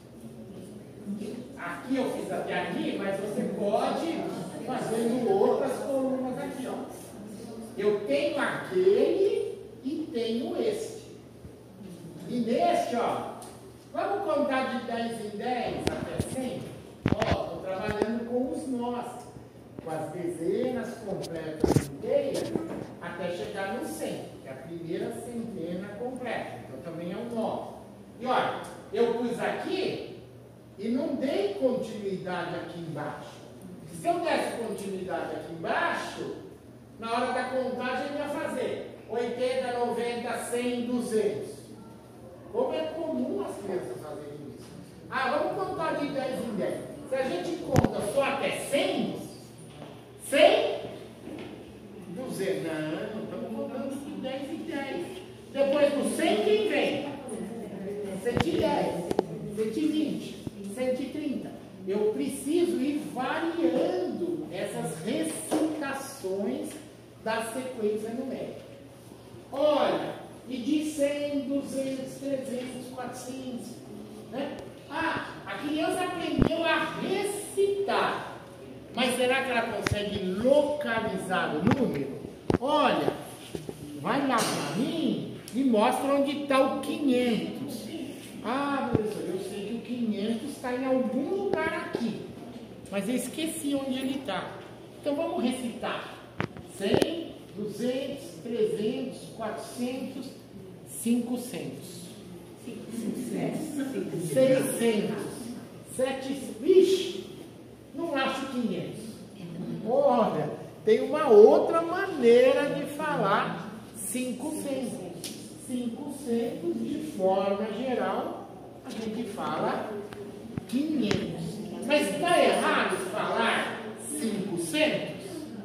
Aqui eu fiz até aqui, mas você pode fazendo outras colunas aqui, ó. Eu tenho aquele e tenho este. E neste, ó, vamos contar de 10 em 10 até 100? Ó, estou trabalhando com os nós, com as dezenas completas inteiras, até chegar no 100, que é a primeira centena completa. Então também é um nó. E olha, eu pus aqui e não dei continuidade aqui embaixo. Se eu desse continuidade aqui embaixo, na hora da contagem eu ia fazer 80, 90, 100, 200. Como é comum as crianças fazerem isso. Vamos contar de 10 em 10. Se a gente conta só até 100, 100, 200. Não, estamos contando de 10 em 10. Depois do 100, quem vem? 110, 120. 130. Eu preciso ir variando essas recitações da sequência numérica. Olha, e de 100, 200, 300, 400. Né? A criança aprendeu a recitar. Mas será que ela consegue localizar o número? Olha, vai lá para mim e mostra onde está o 500. Professor, eu sei que o 500 está em algum lugar aqui, mas eu esqueci onde ele está. Então vamos recitar: 100, 200, 300, 400, 500, 600, 700. Vixe, não acho 500. Olha, tem uma outra maneira de falar 500. 500, de forma geral, a gente fala 500. Mas está errado falar 500?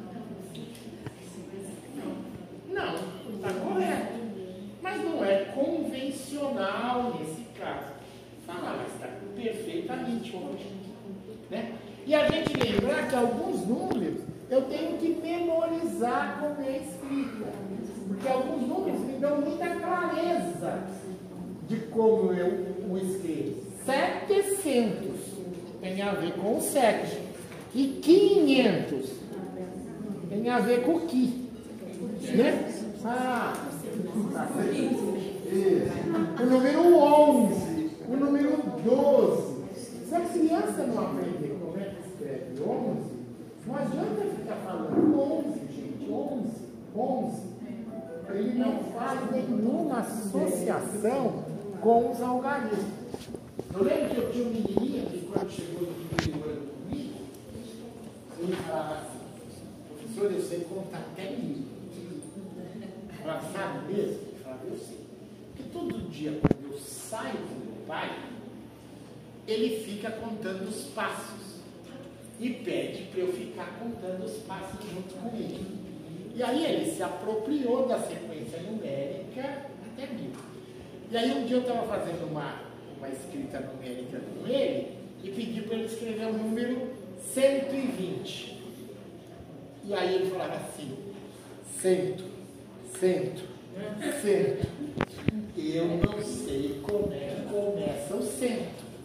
Não, está correto. Mas não é convencional nesse caso. Fala, mas está perfeitamente correto. Né? E a gente lembrar que alguns números eu tenho que memorizar como é escrita. Porque alguns números me dão muita clareza de como eu o escrevo. 700 tem a ver com o 7. E 500 tem a ver com o que. Né? Ah, tá certo. O número 11, o número 12. Se a criança não aprender como é que escreve 11, não adianta ficar falando 11, gente, 11. Ele não faz nenhuma associação com os algarismos. Eu lembro que eu tinha um menininho que quando chegou no primeiro ano comigo, ele falava assim, professor, eu sei contar até 1000. Eu falava, sabe mesmo? Ele falava, eu sei. Porque todo dia, quando eu saio com meu pai, ele fica contando os passos. E pede para eu ficar contando os passos junto com ele. E aí ele se apropriou da sequência numérica até 1000. E aí um dia eu estava fazendo uma escrita numérica com ele e pedi para ele escrever o número 120. E aí ele falava assim, 100. Eu não sei como é que começa o 100.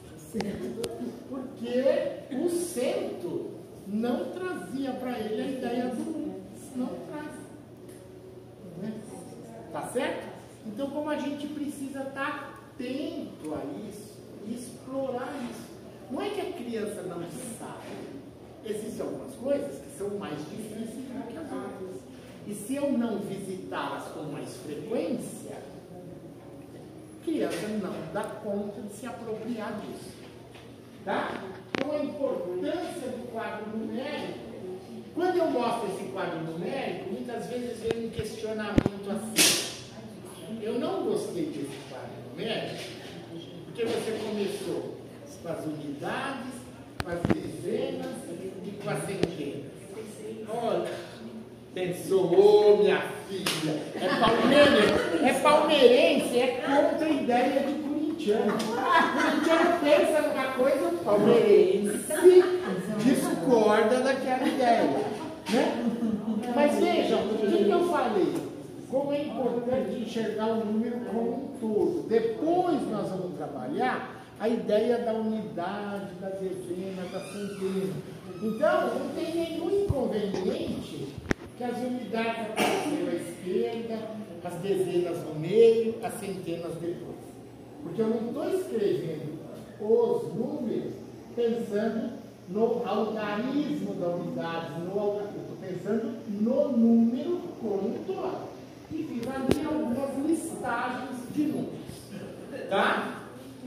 Porque o 100 não trazia para ele a ideia do 1. Não traz. Né? Tá certo? Então, como a gente precisa estar atento a isso, explorar isso. Não é que a criança não sabe. Existem algumas coisas que são mais difíceis do que as outras. E se eu não visitá-las com mais frequência, a criança não dá conta de se apropriar disso. Tá? Então, a importância do quadro numérico. Quando eu mostro esse quadro numérico, muitas vezes vem um questionamento assim. Eu não gostei desse quadro numérico, porque você começou com as unidades, com as dezenas e com as centenas. Olha, pensou, minha filha, é palmeirense, é contra a ideia de corintiano. O corintiano pensa numa coisa, o palmeirense discorda daquela ideia. Né? Mas vejam, o que eu falei? Como é importante enxergar o número como um todo. Depois nós vamos trabalhar a ideia da unidade, da dezena, da centena. Então, não tem nenhum inconveniente que as unidades apareçam à esquerda, as dezenas no meio, as centenas depois. Porque eu não estou escrevendo os números pensando no algarismo da unidade, eu estou pensando no número como um todo. E fiz ali algumas listagens de números. Tá?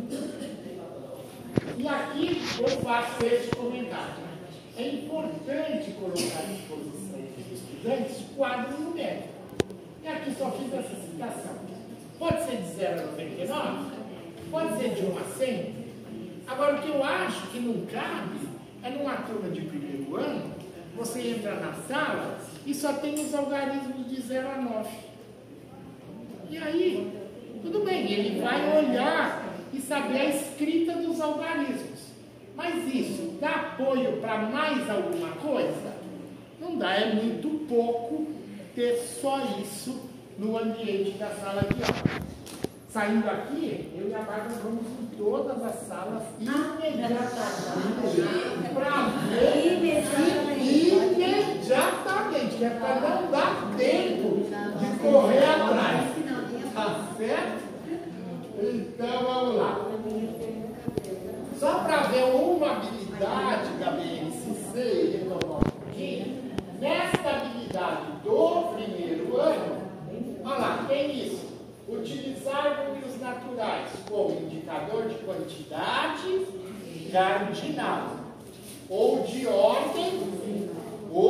E aqui eu faço esse comentário. É importante colocar à disposição dos estudantes quadro numérico. E aqui só fiz essa citação. Pode ser de 0 a 99, pode ser de 1 a 100. Agora, o que eu acho que não cabe é numa turma de primeiro ano, você entra na sala e só tem os algarismos de 0 a 9. E aí, tudo bem, ele vai olhar e saber a escrita dos algarismos. Mas isso dá apoio para mais alguma coisa? Não dá, é muito pouco ter só isso no ambiente da sala de aula. Saindo aqui, eu e a Bárbara vamos em todas as salas imediatamente para ver imediatamente, que é para não dar tempo de correr atrás. Tá certo? Então vamos lá. Só para ver uma habilidade da BNCC, retomar um pouquinho, nesta habilidade do primeiro ano, olha lá, tem isso. Utilizar números naturais como indicador de quantidade cardinal ou de ordem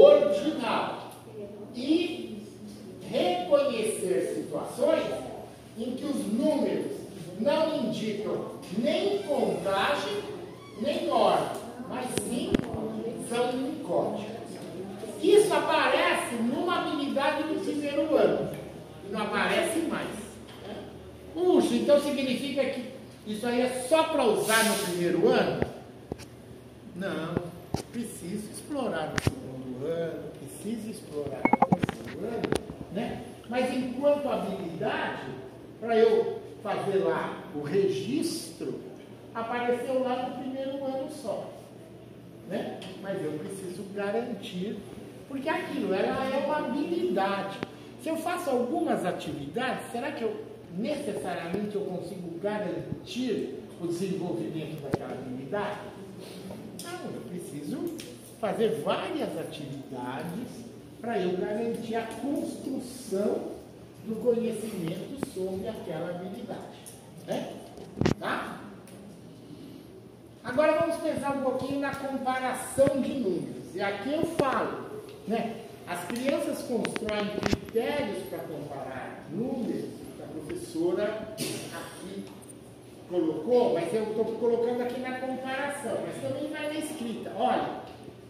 ordinal e reconhecer situações em que os números não indicam nem contagem, nem ordem, mas sim são unicórdios. Isso aparece numa habilidade do primeiro ano, e não aparece mais. Puxa, então significa que isso aí é só para usar no primeiro ano? Não, preciso explorar no segundo ano, preciso explorar no terceiro ano, né? Mas enquanto habilidade, para eu fazer lá o registro, apareceu lá no primeiro ano só, né? Mas eu preciso garantir, porque aquilo, ela é uma habilidade. Se eu faço algumas atividades, será que necessariamente eu consigo garantir o desenvolvimento daquela habilidade? Não, eu preciso fazer várias atividades para eu garantir a construção do conhecimento sobre aquela habilidade, né? Tá? Agora vamos pensar um pouquinho na comparação de números. E aqui eu falo, né? As crianças constroem critérios para comparar números, que a professora aqui colocou, mas eu estou colocando aqui na comparação, mas também vai na escrita. Olha,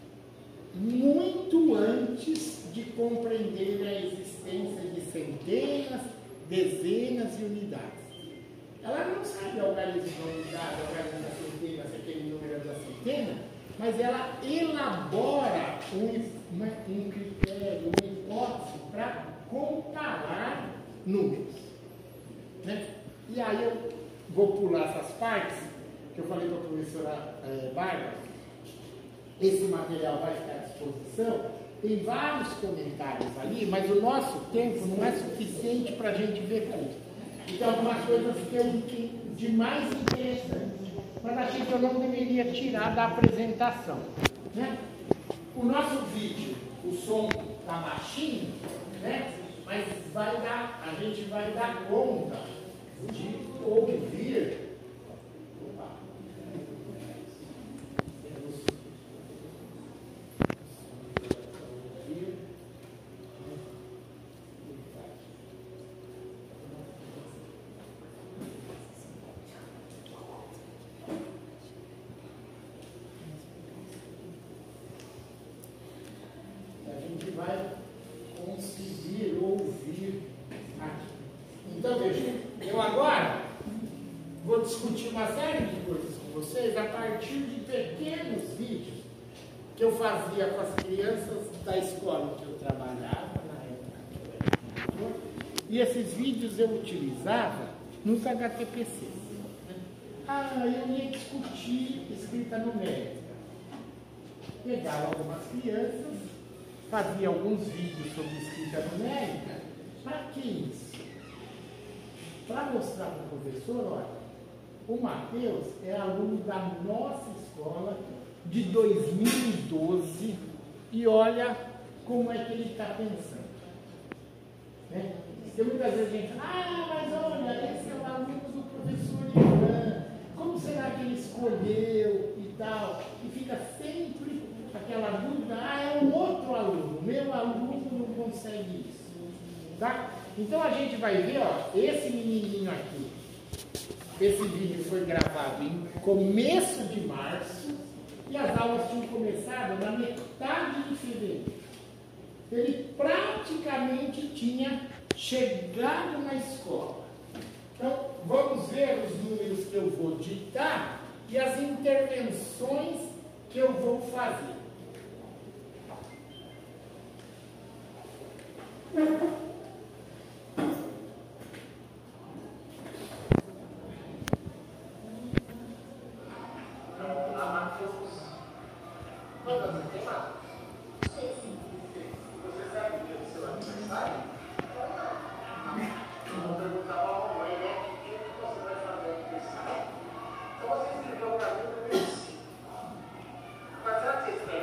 muito antes de compreender a existência de centenas, dezenas e unidades. Ela não sabe a organismo da unidade, a organismo da centena, se aquele número é da centena, mas ela elabora um critério, uma hipótese para comparar números, né? E aí eu vou pular essas partes, que eu falei para a professora Bárbara. Esse material vai ficar à disposição. Tem vários comentários ali, mas o nosso tempo não é suficiente para a gente ver tudo. Então, algumas coisas que eu de mais interessante, mas achei que eu não deveria tirar da apresentação, né? O nosso vídeo, o som está baixinho, né? Mas a gente vai dar conta de ouvir. Vai conseguir ouvir aqui. Então, veja, eu agora vou discutir uma série de coisas com vocês a partir de pequenos vídeos que eu fazia com as crianças da escola que eu trabalhava na época que eu era professor, e esses vídeos eu utilizava nos HTPC. Eu ia discutir escrita numérica. Pegava algumas crianças, fazia alguns vídeos sobre escrita numérica. Para que isso? Para mostrar para o professor, olha, o Matheus é aluno da nossa escola de 2012 e olha como é que ele está pensando. Né? Porque muitas vezes a gente fala, mas olha, esse é o aluno do professor Ivan, como será que ele escolheu e tal? E fica sempre aquela dúvida, é um outro aluno, meu aluno não consegue isso, tá? Então a gente vai ver, ó, esse menininho aqui, esse vídeo foi gravado em começo de março e as aulas tinham começado na metade de fevereiro. Ele praticamente tinha chegado na escola. Então vamos ver os números que eu vou ditar e as intervenções que eu vou fazer. Mas antes de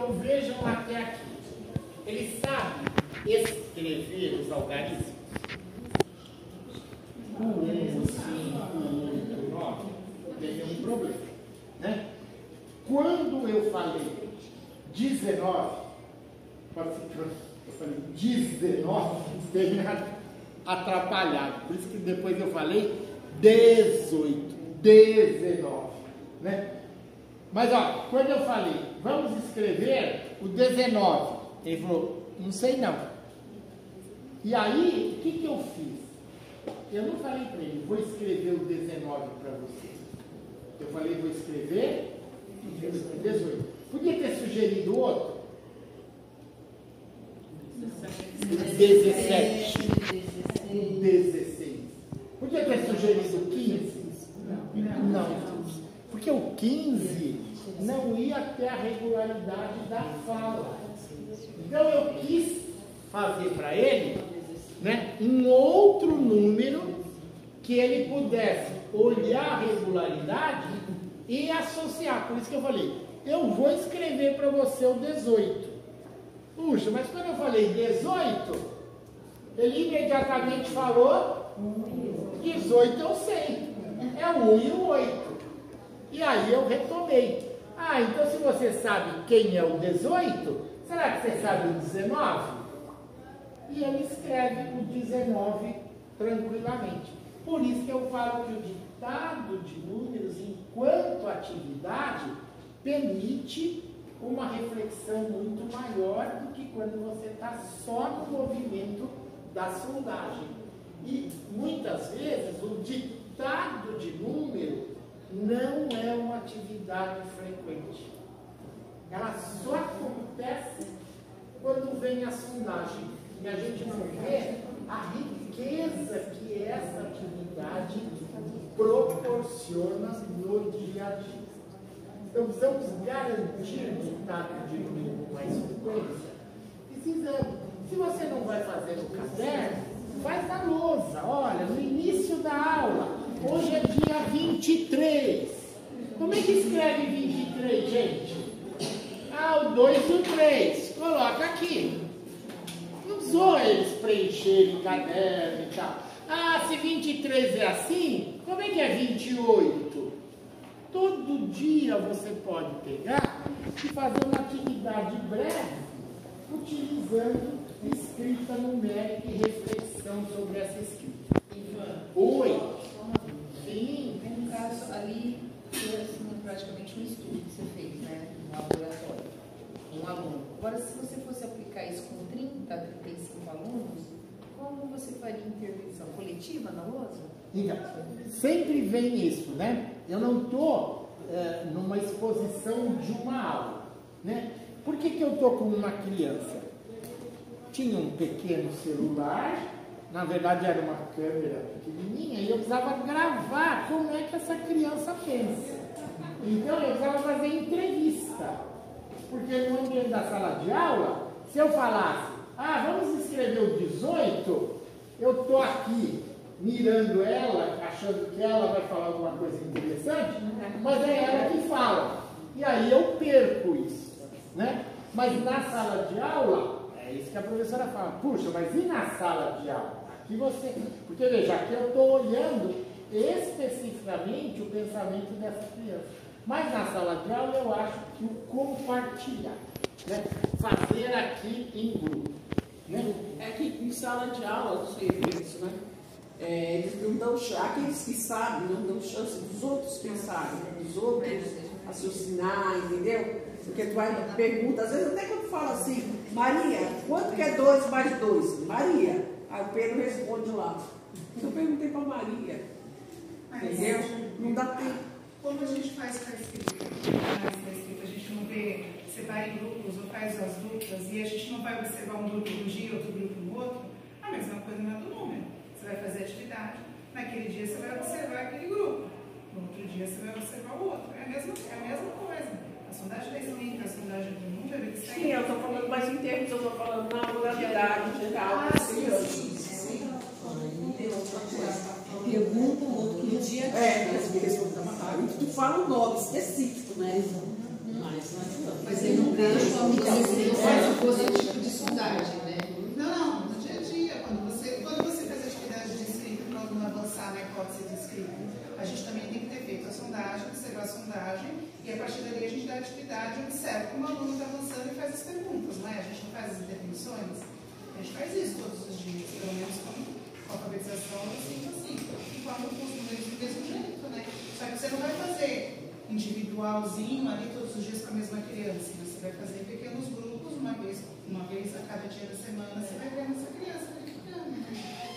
Então vejam até aqui. Ele sabe escrever os algarismos? O 1, o 5, o 8, o 9, não tem nenhum problema, né? Quando eu falei 19, eu falei 19, tem atrapalhado. Por isso que depois eu falei 18, 19, né? Mas, ó, quando eu falei, vamos escrever o 19, ele falou, não sei não. E aí, o que eu fiz? Eu não falei para ele, vou escrever o 19 para você. Eu falei, vou escrever o 18. Podia ter sugerido outro? 17. 16. Podia ter sugerido 15? Não. Porque o 15 não ia ter a regularidade da fala. Então eu quis fazer para ele, né, um outro número que ele pudesse olhar a regularidade e associar. Por isso que eu falei, eu vou escrever para você o 18. Puxa, mas quando eu falei 18, ele imediatamente falou 18 eu sei. É o 1 e o 8. E aí eu retomei. Ah, então se você sabe quem é o 18, será que você sabe o 19? E ele escreve o 19 tranquilamente. Por isso que eu falo que o ditado de números, enquanto atividade, permite uma reflexão muito maior do que quando você está só no movimento da sondagem. E muitas vezes o ditado de número não é uma atividade frequente. Ela só acontece quando vem a sondagem. E a gente não vê a riqueza que essa atividade proporciona no dia a dia. Então, precisamos garantir o ditado de número com mais frequência? Precisamos. Se você não vai fazer no caderno, faz na lousa. Olha, no início da aula, hoje é dia 23. Como é que escreve 23, gente? Ah, o 2 e o 3. Coloca aqui. Não precisou eles preencherem caderno e tal. Ah, se 23 é assim, como é que é 28? Todo dia você pode pegar e fazer uma atividade breve, utilizando escrita numérica e reflexão sobre essa escrita. Oi. Sim. No caso, ali, foi praticamente um estudo que você fez, né? Um laboratório. Um aluno. Agora, se você fosse aplicar isso com 30 a 35 alunos, como você faria intervenção coletiva na lousa? Então, sempre vem isso, né? Eu não estou numa exposição de uma aula, né? Por que eu estou com uma criança? Tinha um pequeno celular, na verdade era uma câmera pequenininha, e eu precisava gravar como é que essa criança pensa. Então eu precisava fazer entrevista, porque no ambiente da sala de aula, se eu falasse, vamos escrever o 18, eu estou aqui mirando ela, achando que ela vai falar alguma coisa interessante, mas é ela que fala. E aí eu perco isso, né? Mas na sala de aula, é isso que a professora fala. Puxa, mas e na sala de aula? Aqui você... Porque veja, aqui eu estou olhando especificamente o pensamento dessa criança. Mas na sala de aula eu acho que o compartilhar, né? Fazer aqui em grupo. Né? É que em sala de aula, você vê isso, né? Eles não dão chance, aqueles que sabem, não dão chance dos outros pensarem, dos outros raciocinar, entendeu? Porque tu vai perguntar, às vezes até quando fala assim, Maria, quanto que é 2 mais 2? Maria. Aí o Pedro responde lá. Eu perguntei para Maria. Entendeu? Não dá tempo. Como a gente faz com a escrita? A gente não vê, separa em grupos ou faz as duplas e a gente não vai observar um grupo no dia, outro grupo no outro. A mesma coisa não é do número. Você vai fazer atividade, naquele dia você vai observar aquele grupo, no outro dia você vai observar o outro. É a mesma coisa. A sondagem da escrita, a sondagem do número, eles têm... Sim, eu estou falando mais em termos, eu estou falando na oralidade geral. Sim. Pergunta o outro que dia eles me respondem. Tu fala um nome específico, né? Mas ele não um gancho onde Se fosse um tipo de sondagem, né? Não, no dia a dia, quando você faz atividade de escrita para o aluno avançar na hipótese de escrita, a gente também tem que ter feito a sondagem, observar a sondagem, e a partir dali a gente dá a atividade, observa como o aluno está avançando e faz as perguntas, não é? A gente não faz as intervenções, a gente faz isso todos os dias, pelo menos com a alfabetização, assim, e quando com os números do mesmo jeito, né? Só que você não vai fazer individualzinho ali todos os dias com a mesma criança, você vai fazer em pequenos grupos, uma vez a cada dia da semana, você vai vendo essa criança verificando, né?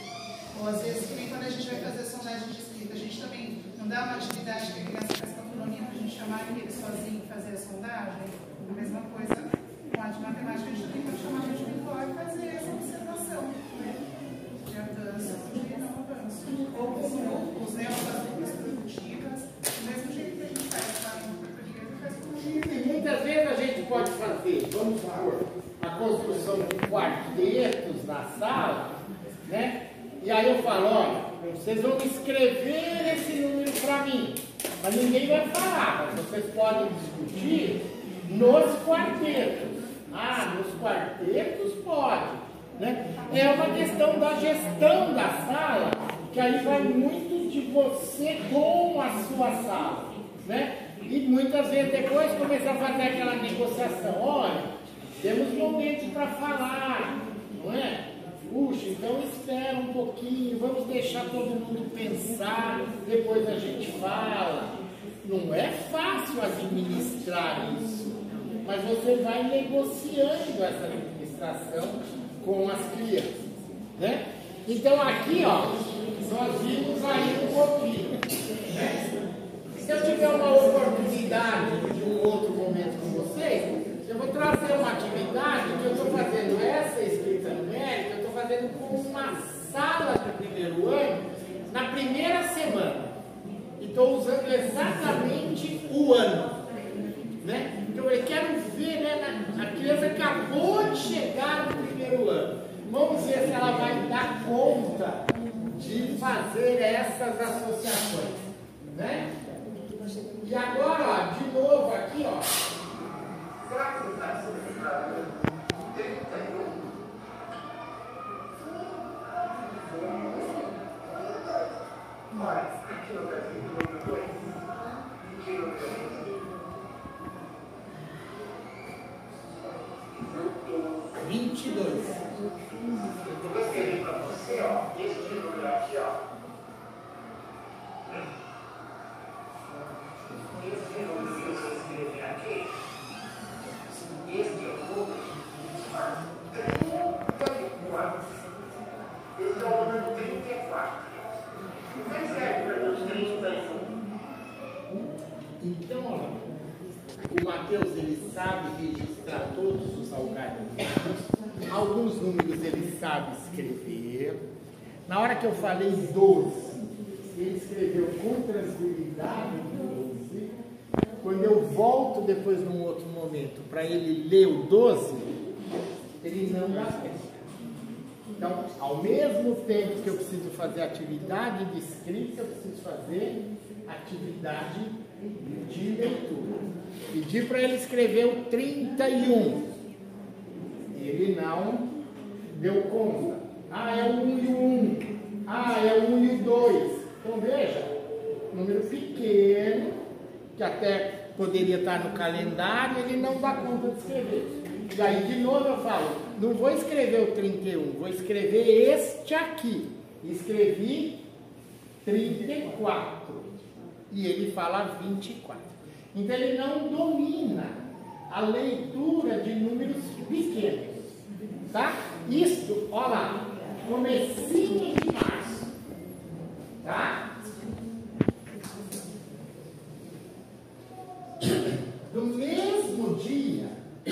Ou às vezes, que nem quando a gente vai fazer a sondagem de escrita, a gente também não dá uma atividade que a criança faz com a coluninha para a gente chamar ele sozinho e fazer a sondagem. A mesma coisa com a de matemática, a gente também pode chamar de individual e fazer essa observação, né? De avanço e não avanço. Ou com grupos, né? Ou com as grupos produtivas, do mesmo jeito que a gente faz lá no português, faz com a gente. E muitas vezes a gente pode fazer, vamos supor, a construção de quartetos na sala, né? E aí eu falo, olha, vocês vão escrever esse número para mim, mas ninguém vai falar, mas vocês podem discutir nos quartetos. Ah, nos quartetos pode, né? É uma questão da gestão da sala, que aí vai muito de você com a sua sala, né? E muitas vezes depois começar a fazer aquela negociação, olha, temos momentos para falar, não é? Puxa, então espera um pouquinho, vamos deixar todo mundo pensar, depois a gente fala. Não é fácil administrar isso, mas você vai negociando essa administração com as crianças, né? Então aqui, ó, nós vimos aí um pouquinho, né? Se eu tiver uma oportunidade de um outro momento com vocês, eu vou trazer uma atividade que eu estou fazendo essa escrita numérica, eu estou fazendo com uma sala do primeiro ano, na primeira semana. E estou usando exatamente o ano, né? Então eu quero ver, né, a criança acabou de chegar no primeiro ano. Vamos ver se ela vai dar conta de fazer essas associações, né? E agora, ó, de novo aqui, ó. Aqui no capítulo 2, 22. Eu vou escrever para você, ó, este número aqui, ó. Esse número que eu vou escrever aqui, este é o número 34. Esse é o número 34. Não serve para os 31. Então, olha, o Mateus, ele sabe registrar todos os algarismos. Alguns números ele sabe escrever. Na hora que eu falei 12, ele escreveu com tranquilidade 12. Quando eu volto depois num outro momento para ele ler o 12, ele não dá tempo. Então, ao mesmo tempo que eu preciso fazer atividade de escrita, eu preciso fazer atividade de leitura. Pedi para ele escrever o 31. Ele não deu conta. Ah, é o 1 e o 1. Ah, é o 1 e o 2. Então veja, número pequeno, que até poderia estar no calendário, ele não dá conta de escrever. E aí de novo eu falo, não vou escrever o 31, vou escrever este aqui. Escrevi 34. E ele fala 24. Então ele não domina a leitura de números pequenos. Tá? Isso, olha lá, comecinho de março. Tá? No mesmo dia,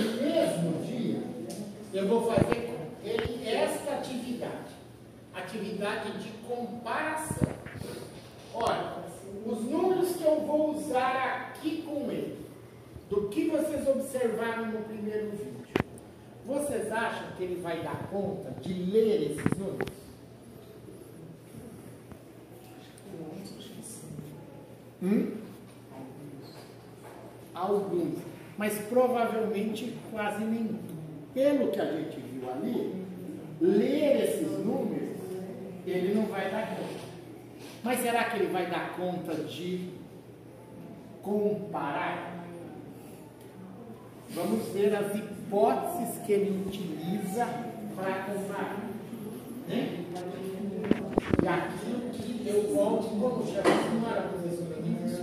eu vou fazer com ele esta atividade de comparação. Olha, os números que eu vou usar aqui com ele, do que vocês observaram no primeiro vídeo, vocês acham que ele vai dar conta de ler esses números? Alguns. mas provavelmente quase nenhum. Pelo que a gente viu ali, ler esses números, ele não vai dar conta. Mas será que ele vai dar conta de comparar? Vamos ver as hipóteses que ele utiliza para comparar. Né? E aquilo que eu volto, como chama? Não era a professora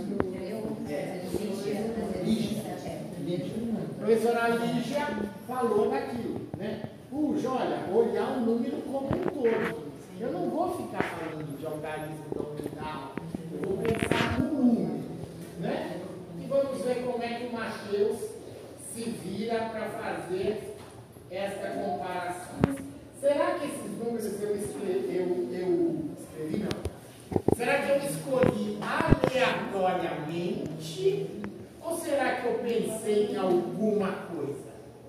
Lígia. A professora Lígia falou daquilo, né? Puxa, olha, olhar o número como um todo. Eu não vou ficar falando de algarismo nominal, eu vou pensar no número, né? E vamos ver como é que o Mateus se vira para fazer esta comparação. Será que esses números eu escrevi não? Será que eu escolhi aleatoriamente? Ou será que eu pensei em alguma coisa?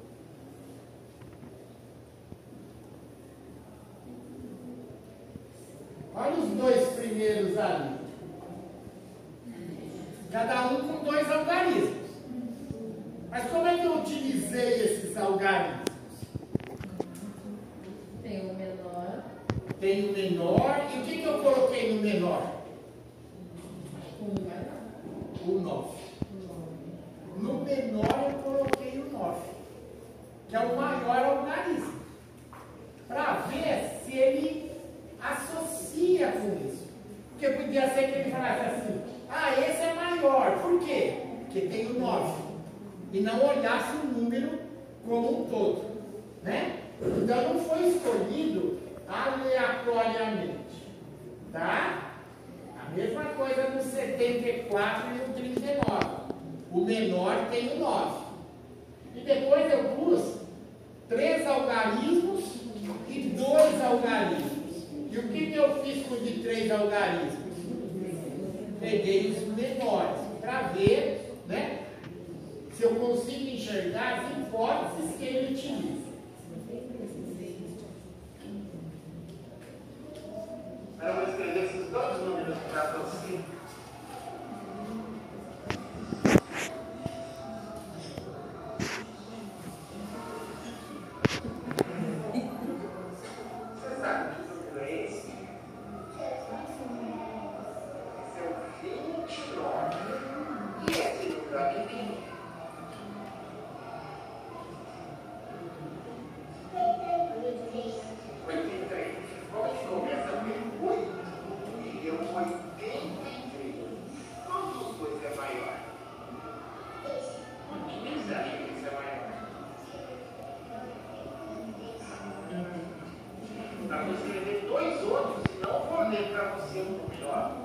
Olha os dois primeiros ali. Cada um com 2 algarismos. Mas como é que eu utilizei esses algarismos? Tem o menor. Tem o menor. E o que eu coloquei no menor? O 9. No menor eu coloquei o 9, que é o maior algarismo, para ver se ele associa com isso. Porque podia ser que ele falasse assim, esse é maior. Por quê? Porque tem o 9. E não olhasse o número como um todo. Né? Então não foi escolhido aleatoriamente. Tá? A mesma coisa no 74 e no 39. O menor tem o 9. E depois eu pus 3 algarismos e 2 algarismos. E o que eu fiz com de 3 algarismos? Peguei os menores para ver, né, se eu consigo enxergar as hipóteses que ele utiliza. Eu vou escrever esses 2 números para você. Você sabe que número é esse? Esse é o 29. E esse número aqui? 83. Como a gente começa com 8 e deu 83. Qual dos dois é maior? Por que você acha que esse é maior? Para você escrever 2 outros, e não vou ler para você um melhor.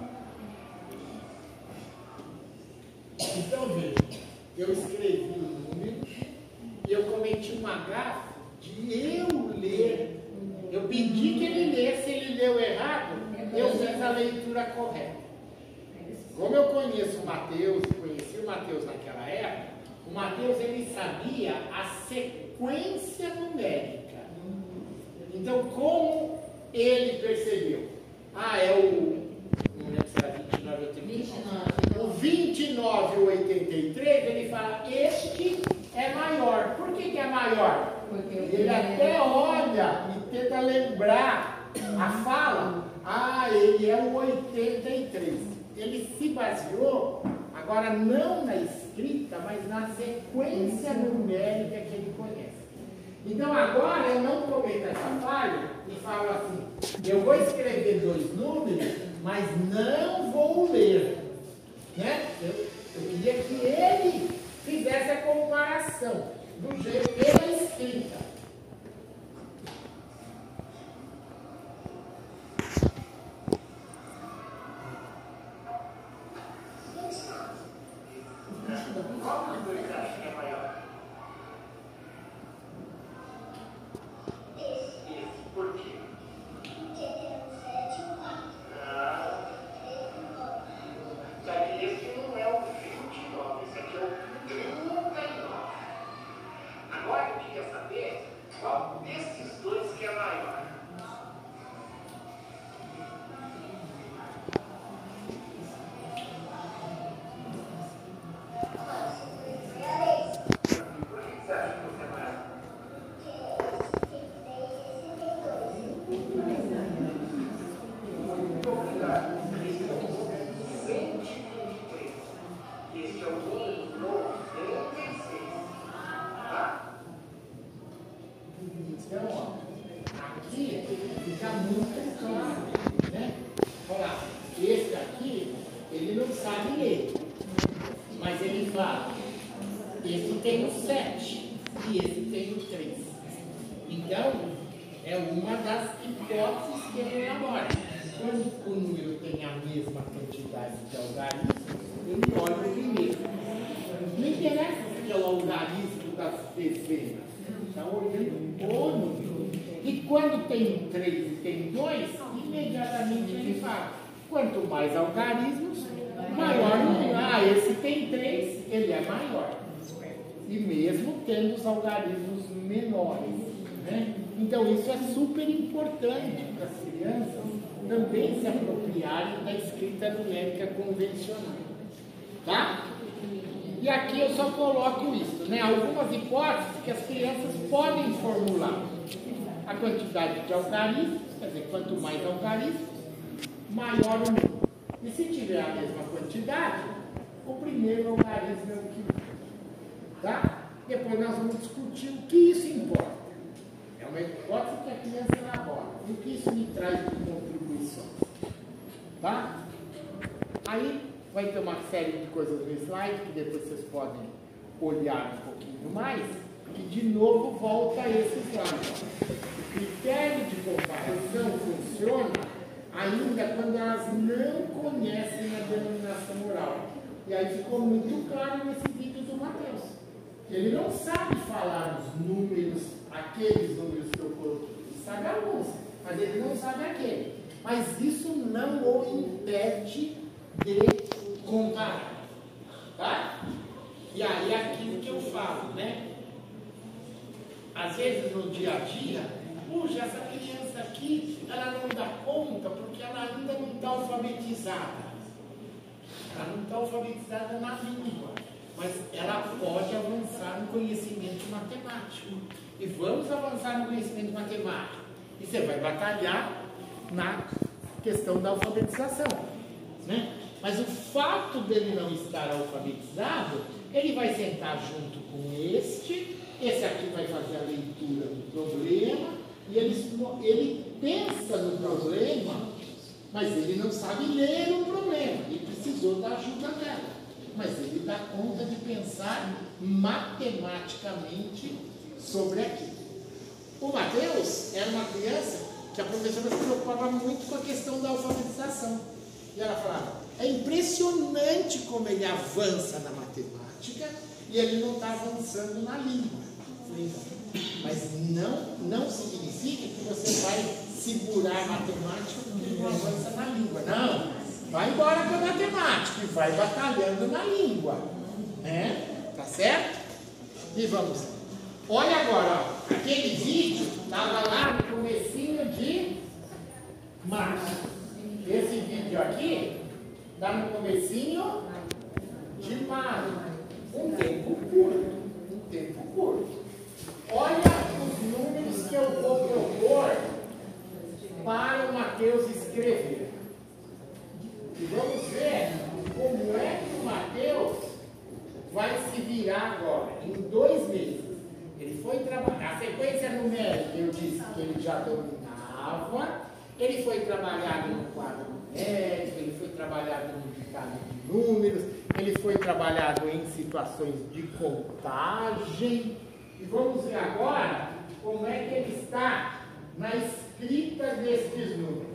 Então veja, eu escrevi o número e eu cometi uma gafe de eu ler. Eu pedi que ele lesse, ele leu errado, eu fiz a leitura correta. Como eu conheço o Mateus, conheci o Mateus naquela época, o Mateus ele sabia a sequência numérica. Então, como ele percebeu? É o. Não lembro se era 29 ou 39. O 29 ou 83, ele fala: este é maior. Por que é maior? Porque ele até olha e tenta lembrar a fala. Ele é o 83. Ele se baseou, agora não na escrita, mas na sequência numérica que ele conhece. Então agora eu não cometo essa falha e falo assim, eu vou escrever 2 números, mas não vou ler. Né? Eu queria que ele fizesse a comparação do jeito pela escrita. Qual dos dois você acha que é maior? Esse. Por quê? Só que esse não é o 29, esse aqui é o 39. Agora eu queria saber sabe ler. Mas ele fala, esse tem o 7 e esse tem o 3. Então, é uma das hipóteses que ele elabora. Quando o número tem a mesma quantidade de algarismos, ele olha o primeiro. Não interessa se é o algarismo das dezenas. Está olhando o número. E quando tem um 3 e tem 2, imediatamente ele fala, quanto mais algarismos, maior o número. Ah, esse tem 3, ele é maior. E mesmo tendo os algarismos menores. Né? Então isso é super importante para as crianças também se apropriarem da escrita numérica convencional. Tá? E aqui eu só coloco isso, né? Algumas hipóteses que as crianças podem formular. A quantidade de algarismos, quer dizer, quanto mais algarismos, maior o número. E se tiver a mesma quantidade, o primeiro algarismo é o que vale. Tá? Depois nós vamos discutir o que isso importa. É uma hipótese que a criança elabora. E o que isso me traz de contribuição. Tá? Aí vai ter uma série de coisas no slide que depois vocês podem olhar um pouquinho mais, que de novo volta a esse slide. O critério de comparação funciona ainda quando elas não conhecem a denominação oral. E aí ficou muito claro nesse vídeo do Matheus. Ele não sabe falar os números, aqueles números que eu coloquei. Ele sabe alguns, mas ele não sabe aquele. Mas isso não o impede de comparar. Tá? E aí aquilo que eu falo, né? Às vezes no dia a dia, puxa, essa criança aqui, ela não dá conta porque ela ainda não está alfabetizada. Ela não está alfabetizada na língua, mas ela pode avançar no conhecimento matemático. E vamos avançar no conhecimento matemático. E você vai batalhar na questão da alfabetização. Né? Mas o fato dele não estar alfabetizado, ele vai sentar junto com esse aqui vai fazer a leitura do problema, e ele pensa no problema, mas ele não sabe ler o problema, ele precisou da ajuda dela. Mas ele dá conta de pensar matematicamente sobre aquilo. O Matheus era uma criança que a professora se preocupava muito com a questão da alfabetização. E ela falava, é impressionante como ele avança na matemática e ele não está avançando na língua. Mas não significa que você vai segurar a matemática porque não avança na língua. Não, vai embora com a matemática e vai batalhando na língua. Né? Tá certo? E vamos. Olha agora, ó, aquele vídeo estava lá no comecinho de março. Esse vídeo aqui está no comecinho de maio. Um tempo curto. Olha os números que eu vou propor para o Matheus escrever. E vamos ver como é que o Matheus vai se virar agora, em 2 meses. Ele foi trabalhar. A sequência numérica, eu disse que ele já dominava. Ele foi trabalhado no quadro numérico, ele foi trabalhado no ditado de números, ele foi trabalhado em situações de contagem. E vamos ver agora como é que ele está na escrita destes números.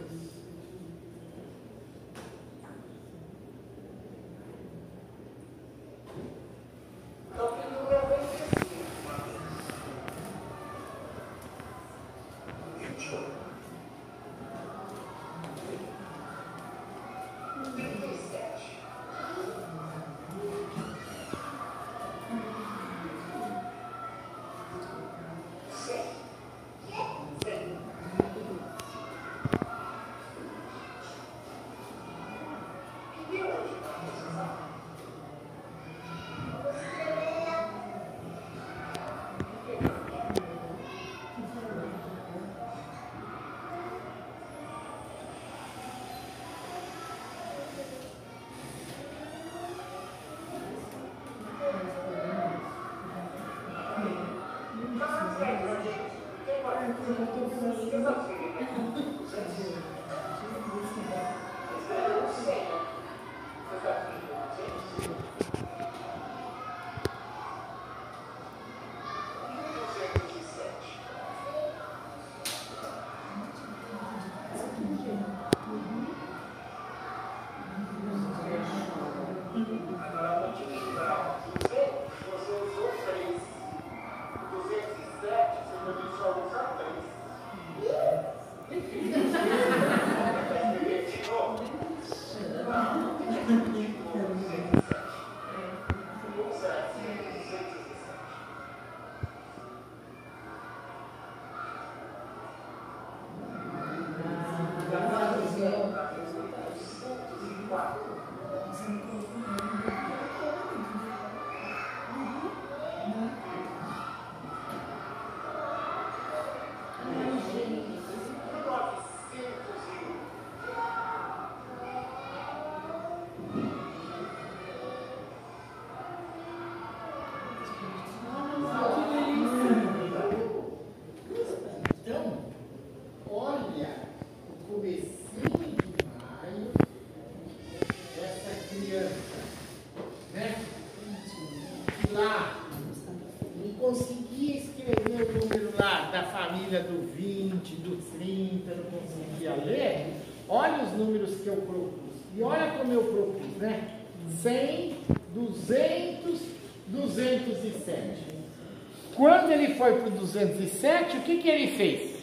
Do 20, do 30, não conseguia ler, olha os números que eu propus. E olha como eu propus, né? 100, 200, 207. Quando ele foi para o 207, o que ele fez?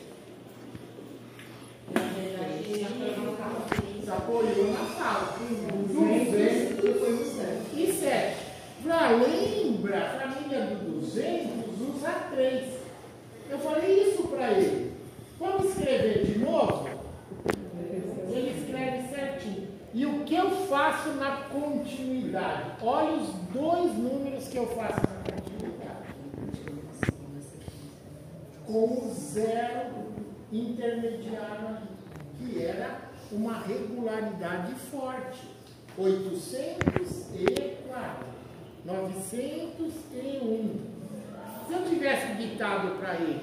Se apoiou na sala. 207. Para lembra, a família do 200 usa 3. Eu falei isso para ele. Vamos escrever de novo? Ele escreve certinho. E o que eu faço na continuidade? Olha os dois números que eu faço na continuidade. Com o zero intermediário ali, que era uma regularidade forte. 804, 901. Se eu tivesse ditado para ele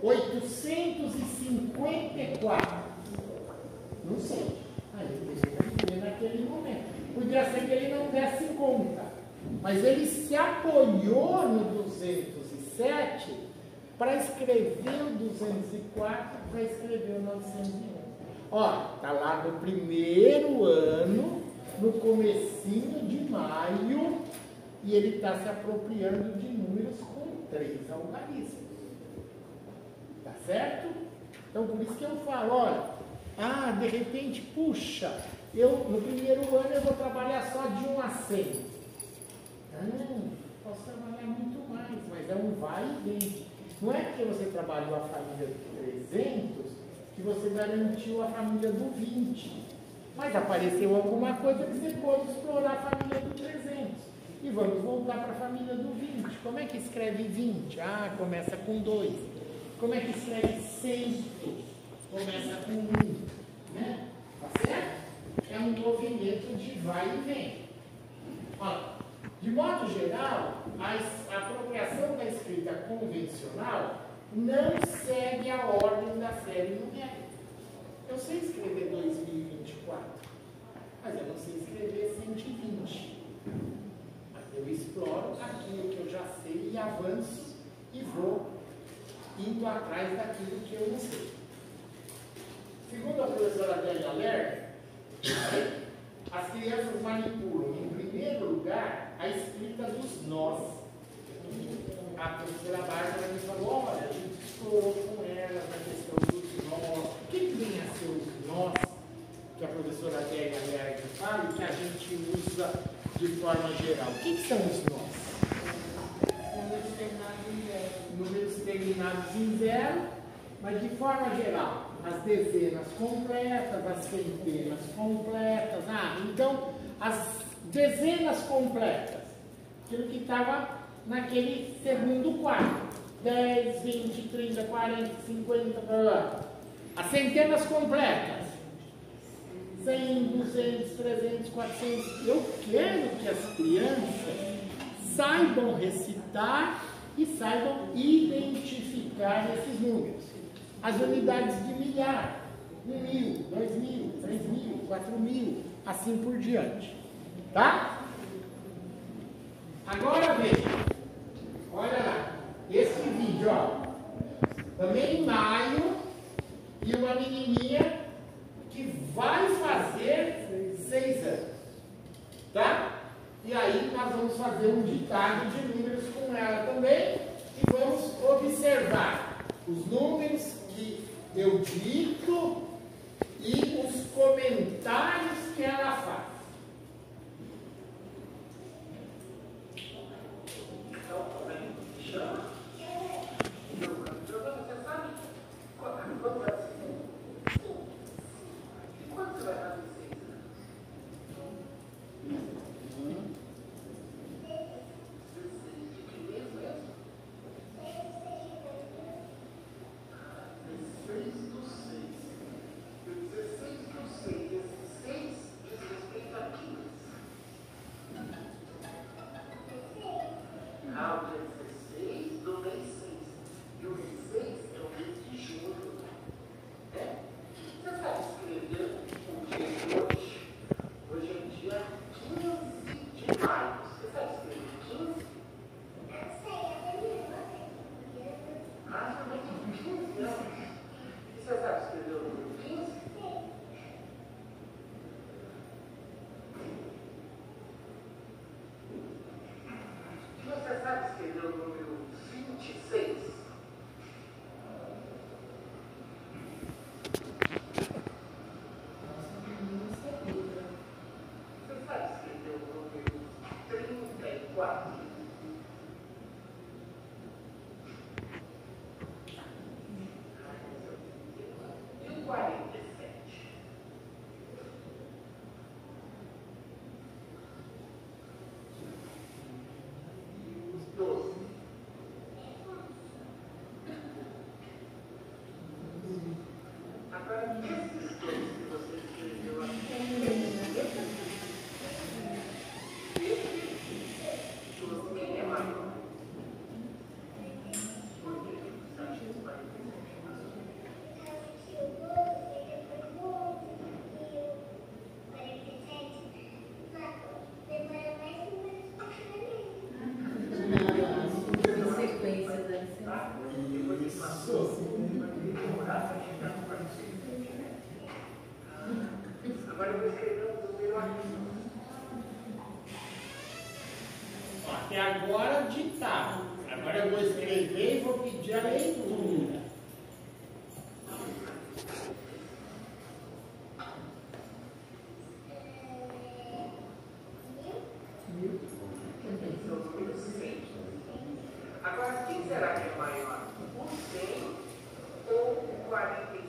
854, não sei. Aí ele podia naquele momento. Podia ser que ele não desse conta. Mas ele se apoiou no 207 para escrever o 204, para escrever o 901. Ó, está lá no primeiro ano, no comecinho de maio, e ele está se apropriando de números com 3 algarismos. Tá certo? Então, por isso que eu falo, olha, de repente, puxa, no primeiro ano eu vou trabalhar só de 1 a 100. Posso trabalhar muito mais, mas é um vai e vem. Não é porque você trabalhou a família do 300 que você garantiu a família do 20. Mas apareceu alguma coisa que você pode explorar a família do 300. E vamos voltar para a família do 20. Como é que escreve 20? Começa com 2. Como é que escreve 100? Começa com 1. Né? Tá certo? É um movimento de vai e vem. Olha, de modo geral, a apropriação da escrita convencional não segue a ordem da série numérica. Eu sei escrever 2024, mas eu não sei escrever 120. Eu exploro aquilo que eu já sei e avanço e vou indo atrás daquilo que eu não sei. Segundo a professora Adélia Lerner, as crianças manipulam, em primeiro lugar, a escrita dos nós. A professora Bárbara me falou, olha, a gente explorou com ela a questão dos nós. O que vem a ser os nós que a professora Adélia Lerner fala e que a gente usa de forma geral? O que são os nós? Números terminados em zero, mas de forma geral, as dezenas completas, as centenas completas. Então, as dezenas completas, aquilo que estava naquele segundo quadro, 10, 20, 30, 40, 50, as centenas completas, 100, 200, 300, 400. Eu quero que as crianças saibam recitar e saibam identificar esses números. As unidades de milhar, 1.000, 2.000, 3.000, 4.000, assim por diante. Tá? Agora veja. Olha lá. Esse vídeo, ó. Também em maio. E uma menininha que vai fazer 6 anos. Tá? E aí nós vamos fazer um ditado de números com ela também. E vamos observar os números que eu dito e os comentários que ela faz. Agora eu vou escrever um número aqui. Até agora ditado. Agora eu vou escrever e vou pedir a leitura. Agora, quem será que é maior? O 100 ou o 47?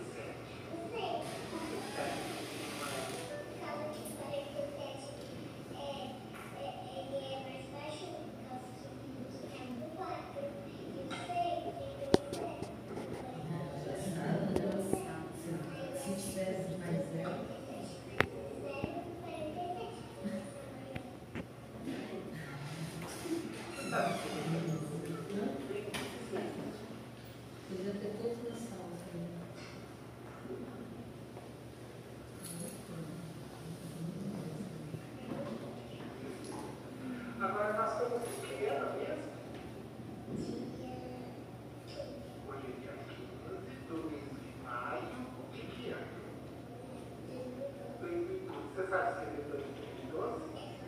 Agora nós estamos em que ano mesmo? Hoje é dia 15 do mês de maio. De que ano? 2012. Você sabe escrever 2012?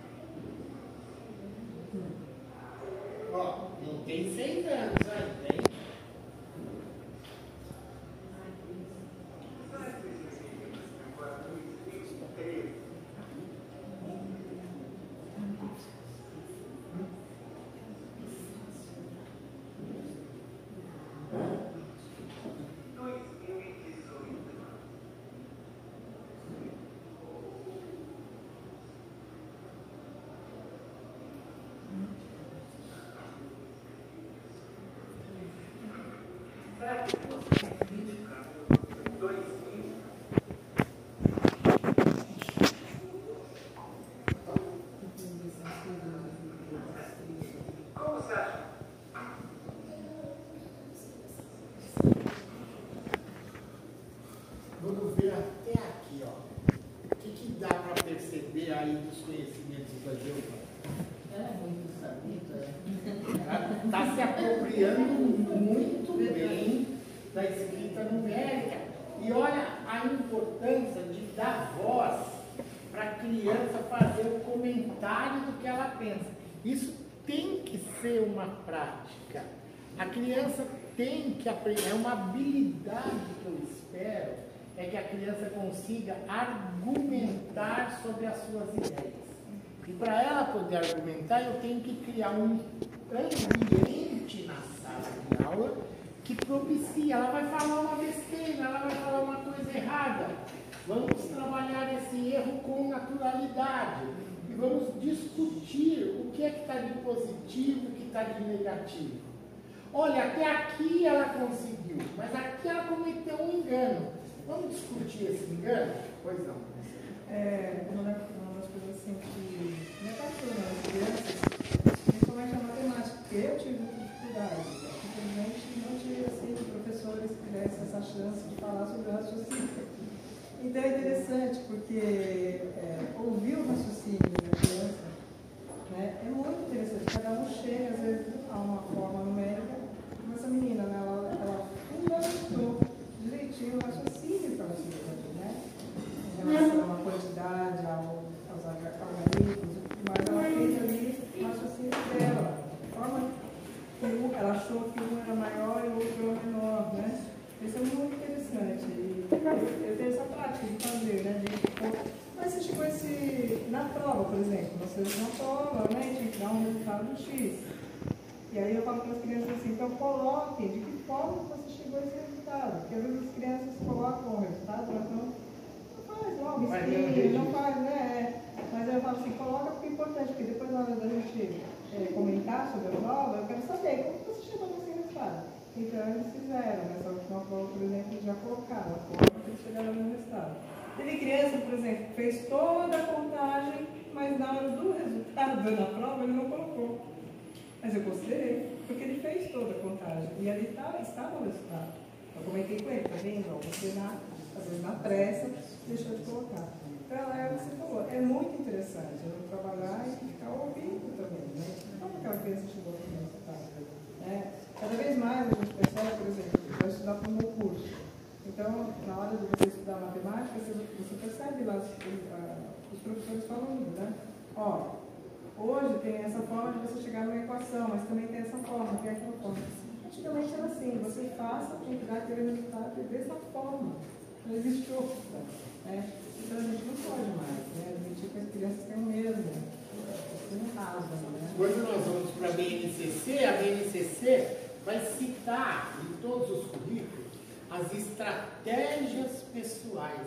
Ó, não tem 6 anos ainda, hein? Agora 2013. Como você acha? Vamos ver até aqui, ó. O que dá para perceber aí dos conhecimentos da contrário do que ela pensa. Isso tem que ser uma prática. A criança tem que aprender, é uma habilidade que eu espero, é que a criança consiga argumentar sobre as suas ideias. E para ela poder argumentar, eu tenho que criar um ambiente na sala de aula que propicia. Ela vai falar uma besteira, ela vai falar uma coisa errada. Vamos trabalhar esse erro com naturalidade. E vamos discutir o que é que está de positivo, o que está de negativo. Olha, até aqui ela conseguiu, mas aqui ela cometeu um engano. Vamos discutir esse engano? Pois não. Uma das coisas assim que me apaixona nas crianças, principalmente a matemática, porque eu tive muita dificuldade. Infelizmente, não tive assim, professores que tivessem essa chance de falar sobre o raciocínio. Então é interessante, porque ouvir o raciocínio da criança, né, é muito interessante. Cada um chega, às vezes, a uma forma numérica. Essa menina, né, ela fundamentou direitinho o raciocínio para você, né? Em relação a uma quantidade, aos algoritmos, mas ela fez ali o raciocínio dela. De forma que ela achou que um era maior e o outro era menor, né? Isso é muito interessante. E eu tenho essa prática de fazer, né? Mas você chegou na prova, por exemplo, você fez uma prova, né? Tinha que dar um resultado X. E aí eu falo para as crianças assim, então coloquem de que forma você chegou a esse resultado. Porque às vezes as crianças colocam o resultado, mas não faz logo, escreve, não faz, né? Mas eu falo assim, coloca porque é importante, porque depois na hora da gente comentar sobre a prova, eu quero saber como você chegou nesse resultado. Então eles fizeram, nessa última prova, por exemplo, eles já colocaram a forma que eles chegaram no resultado. Teve criança, por exemplo, fez toda a contagem, mas na hora do resultado da prova ele não colocou. Mas eu considerei, porque ele fez toda a contagem. E ali estava o resultado. Eu comentei com ele, tá vendo? Você, às vezes, na pressa, deixou de colocar. Então, é o que você falou. É muito interessante eu trabalhar e ficar ouvindo também, né? Como aquela criança chegou no resultado? Cada vez mais a gente percebe, por exemplo, vai estudar para um curso. Então, na hora de você estudar matemática, você percebe lá os professores falando, né? Ó, hoje tem essa forma de você chegar numa equação, mas também tem essa forma, tem aquela forma. Antigamente era assim, você faça, tem que dar aquele resultado dessa forma. Não existe outra. Né? Então a gente não pode mais, né? Admitir que as crianças têm o mesmo. Né? Hoje nós vamos para a BNCC, a BNCC vai citar em todos os currículos as estratégias pessoais.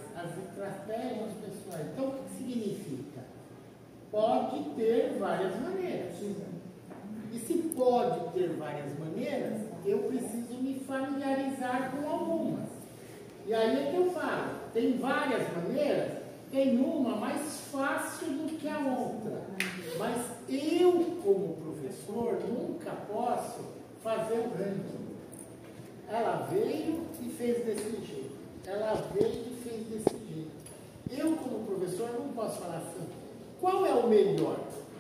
Então, o que significa? Pode ter várias maneiras. E se pode ter várias maneiras, eu preciso me familiarizar com algumas. E aí é que eu falo, tem várias maneiras, tem uma mais fácil do que a outra. Mas eu, como professor, nunca posso fazer o ranking. Ela veio e fez desse jeito. Ela veio e fez desse jeito. Eu, como professor, não posso falar assim, qual é o melhor?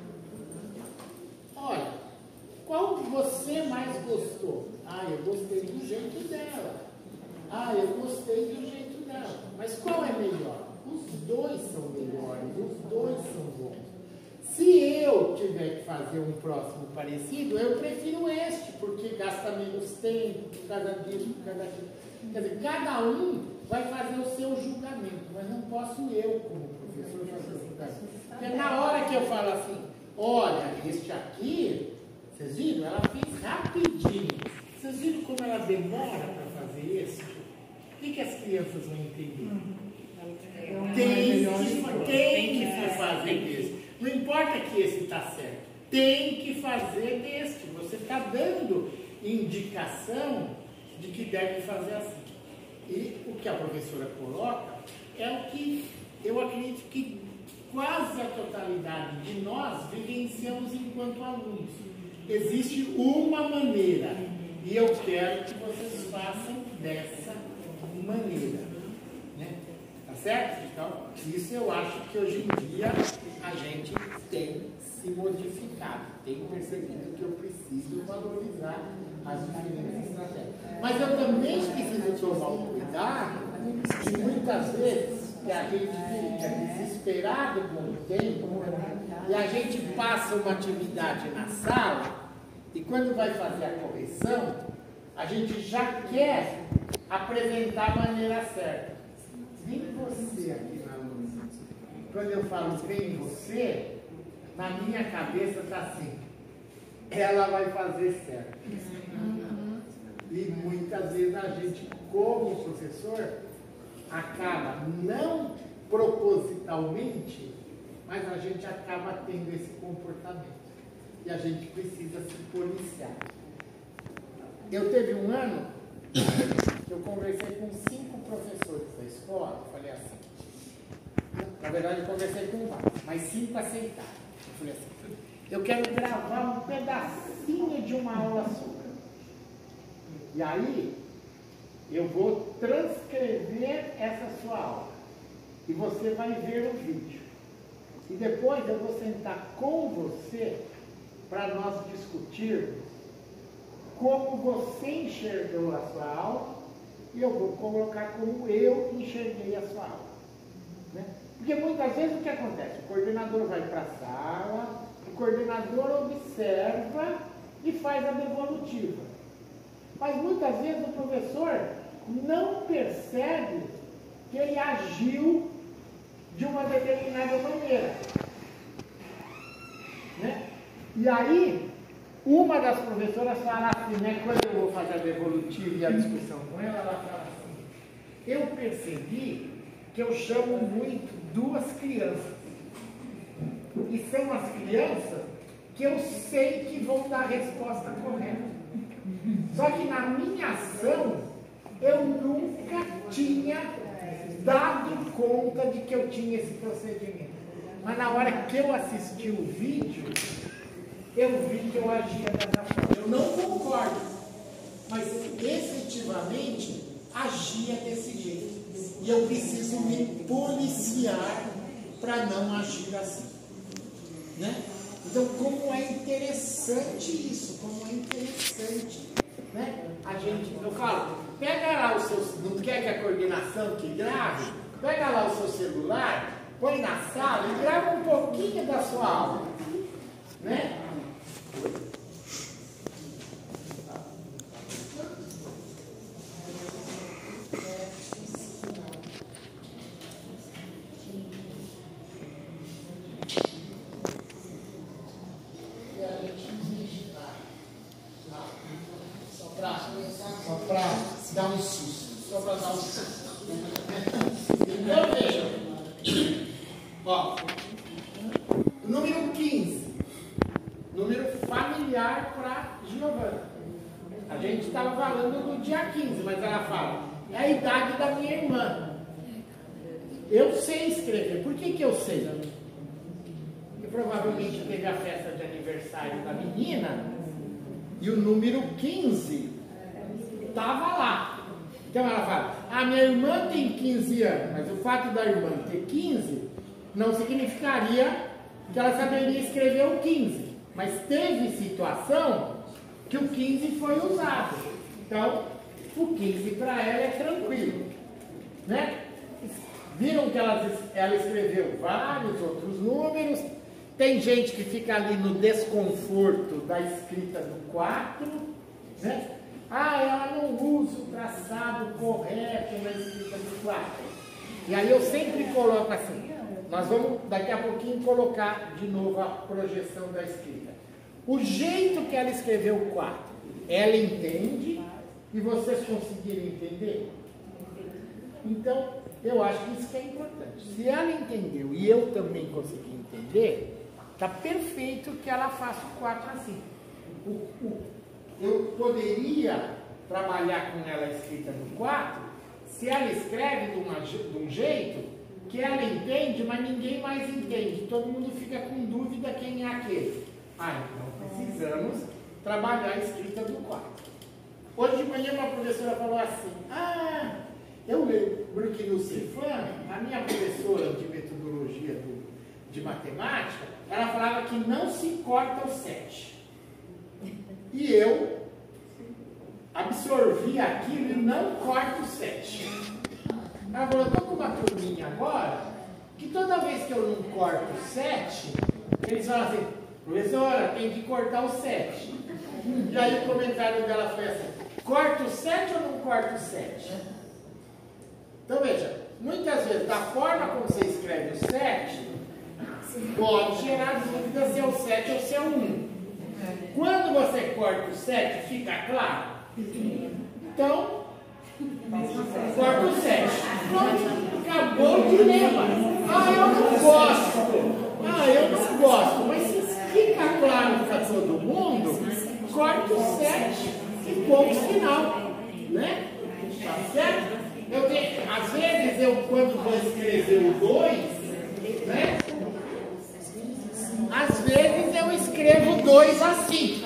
Olha, qual você mais gostou? Ah, eu gostei do jeito dela. Ah, eu gostei do jeito dela. Mas qual é melhor? Os dois são melhores, os dois são bons. Se eu tiver que fazer um próximo parecido, eu prefiro este, porque gasta menos tempo, por causa disso, por causa daquilo. Quer dizer, cada um vai fazer o seu julgamento, mas não posso eu, como professor, fazer o julgamento. Porque na hora que eu falo assim, olha, este aqui, vocês viram? Ela fez rapidinho. Vocês viram como ela demora para fazer isso? O que as crianças vão entender? Tem que fazer desse. Não importa que esse está certo. Tem que fazer deste. Você está dando indicação de que deve fazer assim. E o que a professora coloca é o que eu acredito que quase a totalidade de nós vivenciamos enquanto alunos. Existe uma maneira e eu quero que vocês façam dessa maneira. Né? Tá certo? Então, isso eu acho que hoje em dia a gente tem se modificado, tem percebido que eu preciso valorizar as diferentes estratégias. Mas eu também preciso tomar um cuidado de muitas vezes que a gente fica desesperado com o tempo e a gente passa uma atividade na sala e quando vai fazer a correção, a gente já quer apresentar a maneira certa. Vem você aqui na luz. Quando eu falo vem você, na minha cabeça está assim, ela vai fazer certo. E muitas vezes a gente, como professor, acaba não propositalmente, mas a gente acaba tendo esse comportamento. E a gente precisa se policiar. Eu teve um ano, eu conversei com 5 professores da escola, falei assim, na verdade eu conversei com vários, mas 5 aceitaram. Eu falei assim, eu quero gravar um pedacinho de uma aula sua. E aí, eu vou transcrever essa sua aula. E você vai ver o vídeo. E depois eu vou sentar com você para nós discutirmos como você enxergou a sua aula e eu vou colocar como eu enxerguei a sua aula. Né? Porque muitas vezes o que acontece? O coordenador vai para a sala, o coordenador observa e faz a devolutiva. Mas muitas vezes o professor não percebe que ele agiu de uma determinada maneira. Né? E aí, uma das professoras fala assim, né, quando eu vou fazer a devolutiva e a discussão com ela, ela fala assim, eu percebi que eu chamo muito 2 crianças. E são as crianças que eu sei que vão dar a resposta correta. Só que na minha ação, eu nunca tinha dado conta de que eu tinha esse procedimento. Mas na hora que eu assisti o vídeo, eu vi que eu agia dessa forma. Eu não concordo, mas efetivamente agia desse jeito. E eu preciso me policiar para não agir assim. Né? Então, como é interessante isso, como é interessante, né? A gente, eu falo, pega lá o seu, não quer que a coordenação que grave, pega lá o seu celular, põe na sala e grava um pouquinho da sua aula, né? Só para dar um susto. Só para dar um susto. Então veja. Ó, número 15. Número familiar para Giovana. A gente estava falando no dia 15, mas ela fala, é a idade da minha irmã. Eu sei escrever. Por que eu sei? Porque provavelmente teve a festa de aniversário da menina e o número 15 estava lá. Então ela fala, minha irmã tem 15 anos, mas o fato da irmã ter 15 não significaria que ela saberia escrever o 15. Mas teve situação que o 15 foi usado. Então, o 15 para ela é tranquilo. Né? Viram que ela escreveu vários outros números. Tem gente que fica ali no desconforto da escrita do 4. Né? Ela não usa o traçado correto na escrita do 4. E aí eu sempre coloco assim, nós vamos daqui a pouquinho colocar de novo a projeção da escrita. O jeito que ela escreveu o 4, ela entende e vocês conseguiram entender? Então, eu acho que isso que é importante. Se ela entendeu e eu também consegui entender, está perfeito que ela faça o 4 assim. Eu poderia trabalhar com ela escrita no 4, se ela escreve de um jeito que ela entende, mas ninguém mais entende. Todo mundo fica com dúvida quem é aquele. Então precisamos trabalhar a escrita do 4. Hoje de manhã uma professora falou assim, eu lembro que no Cefam, a minha professora de metodologia de matemática, ela falava que não se corta o 7. E eu absorvi aquilo e não corto o 7. Ela falou, eu tô com uma turminha agora, que toda vez que eu não corto 7, eles falam assim, professora, tem que cortar o 7. E aí o comentário dela foi assim, corta o 7 ou não corta o 7? Então veja, muitas vezes, da forma como você escreve o 7, pode gerar dúvida se é o 7 ou se é o 1. Quando você corta o 7, fica claro? Então, corta o 7. Pronto, acabou o dilema. Ah, eu não gosto. Mas se fica claro para todo mundo, corta o 7 e ponto final. Né? Tá certo? Às vezes, quando vou escrever o 2, né? Às vezes eu escrevo 2 assim.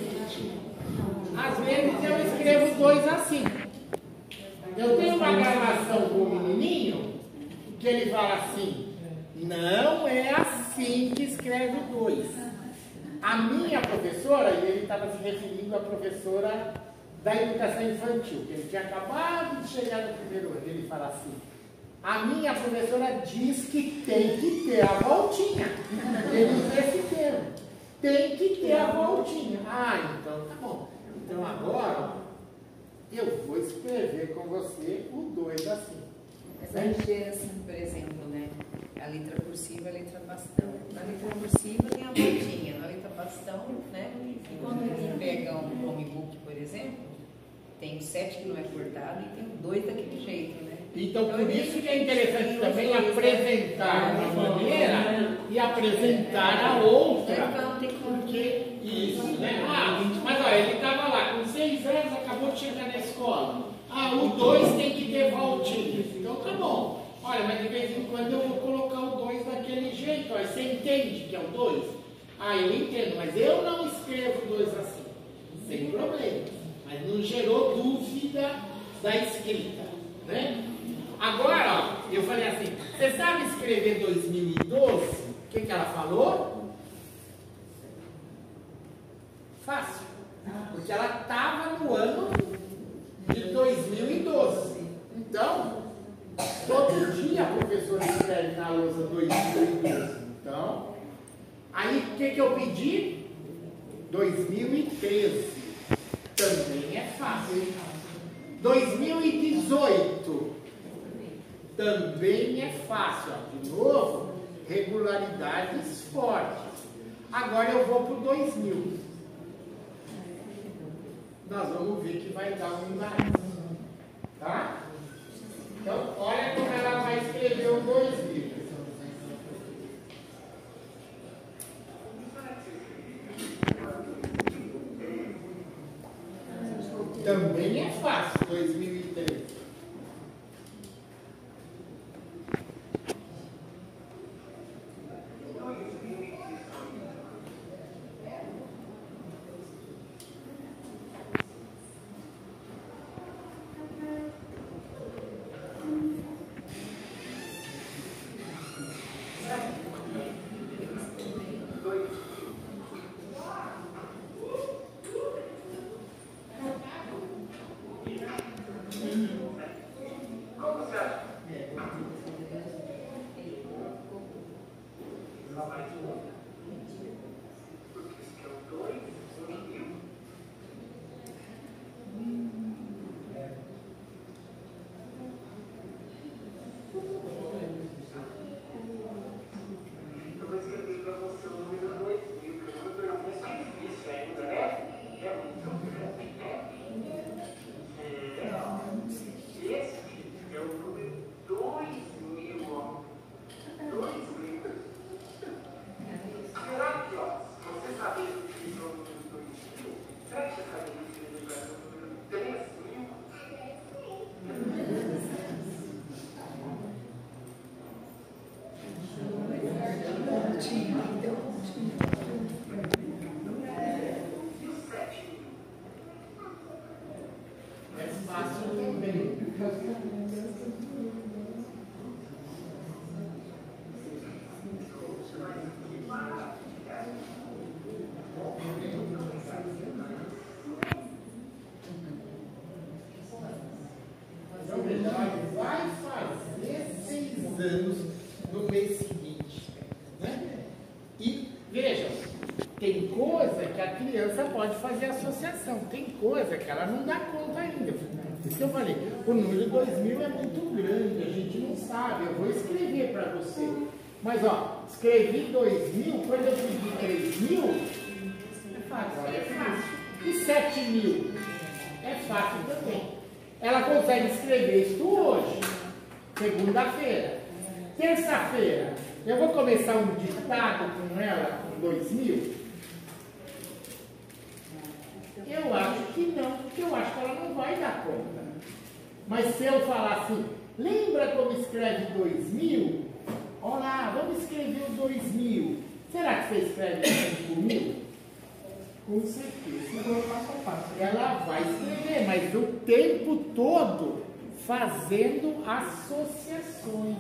Às vezes eu escrevo 2 assim. Eu tenho uma gravação com o menininho que ele fala assim, não é assim que escreve 2. A minha professora, e ele estava se referindo à professora da educação infantil, que ele tinha acabado de chegar no primeiro ano, ele fala assim, a minha professora diz que tem que ter a voltinha. Ele usa esse termo. Tem que ter a voltinha. Ah, então tá bom. Então agora eu vou escrever com você o 2 assim. Mas a gente, assim, por exemplo, né? A letra cursiva e a letra bastão. Na letra cursiva tem a voltinha, na letra bastão, né? E quando a gente pega um home book, por exemplo, tem o 7 que não é cortado e tem o 2 daquele jeito, né? Então, por isso que é interessante também apresentar uma maneira e apresentar a outra. Porque isso, né? Ah, mas olha, ele estava lá com 6 anos, acabou de chegar na escola. Ah, o 2 tem que ter voltinhas. Então tá bom. Olha, mas de vez em quando eu vou colocar o 2 daquele jeito. Olha, você entende que é o 2? Ah, eu entendo, mas eu não escrevo 2 assim. Sem problema. Mas não gerou dúvida da escrita, né? Agora, ó, eu falei assim, você sabe escrever 2012? O que ela falou? Fácil. Porque ela estava no ano de 2012. Então, todo dia a professora escreve na lousa 2012. Então, aí o que eu pedi? 2013. Também é fácil. 2018. Também é fácil. Ó. De novo, regularidades fortes. Agora eu vou para o 2000. Nós vamos ver que vai dar um embaraço. Tá? Então, olha como ela vai escrever o 2000. Também é fácil, 2013. esse seguinte, né? E vejam, tem coisa que a criança pode fazer associação, tem coisa que ela não dá conta ainda. Por isso que eu falei, o número 2000 é muito grande, a gente não sabe, eu vou escrever para você. Mas ó, escrevi 2000, quando eu pedi 3000, agora é fácil. E 7000? É fácil também. Ela consegue escrever isso hoje, segunda-feira. Terça-feira, eu vou começar um ditado com ela com 2000? Eu acho que não, porque eu acho que ela não vai dar conta. Mas se eu falar assim, lembra como escreve 2000? Olá, vamos escrever o 2000. Será que você escreve 5000? Com certeza. Ela vai escrever, mas o tempo todo fazendo associações,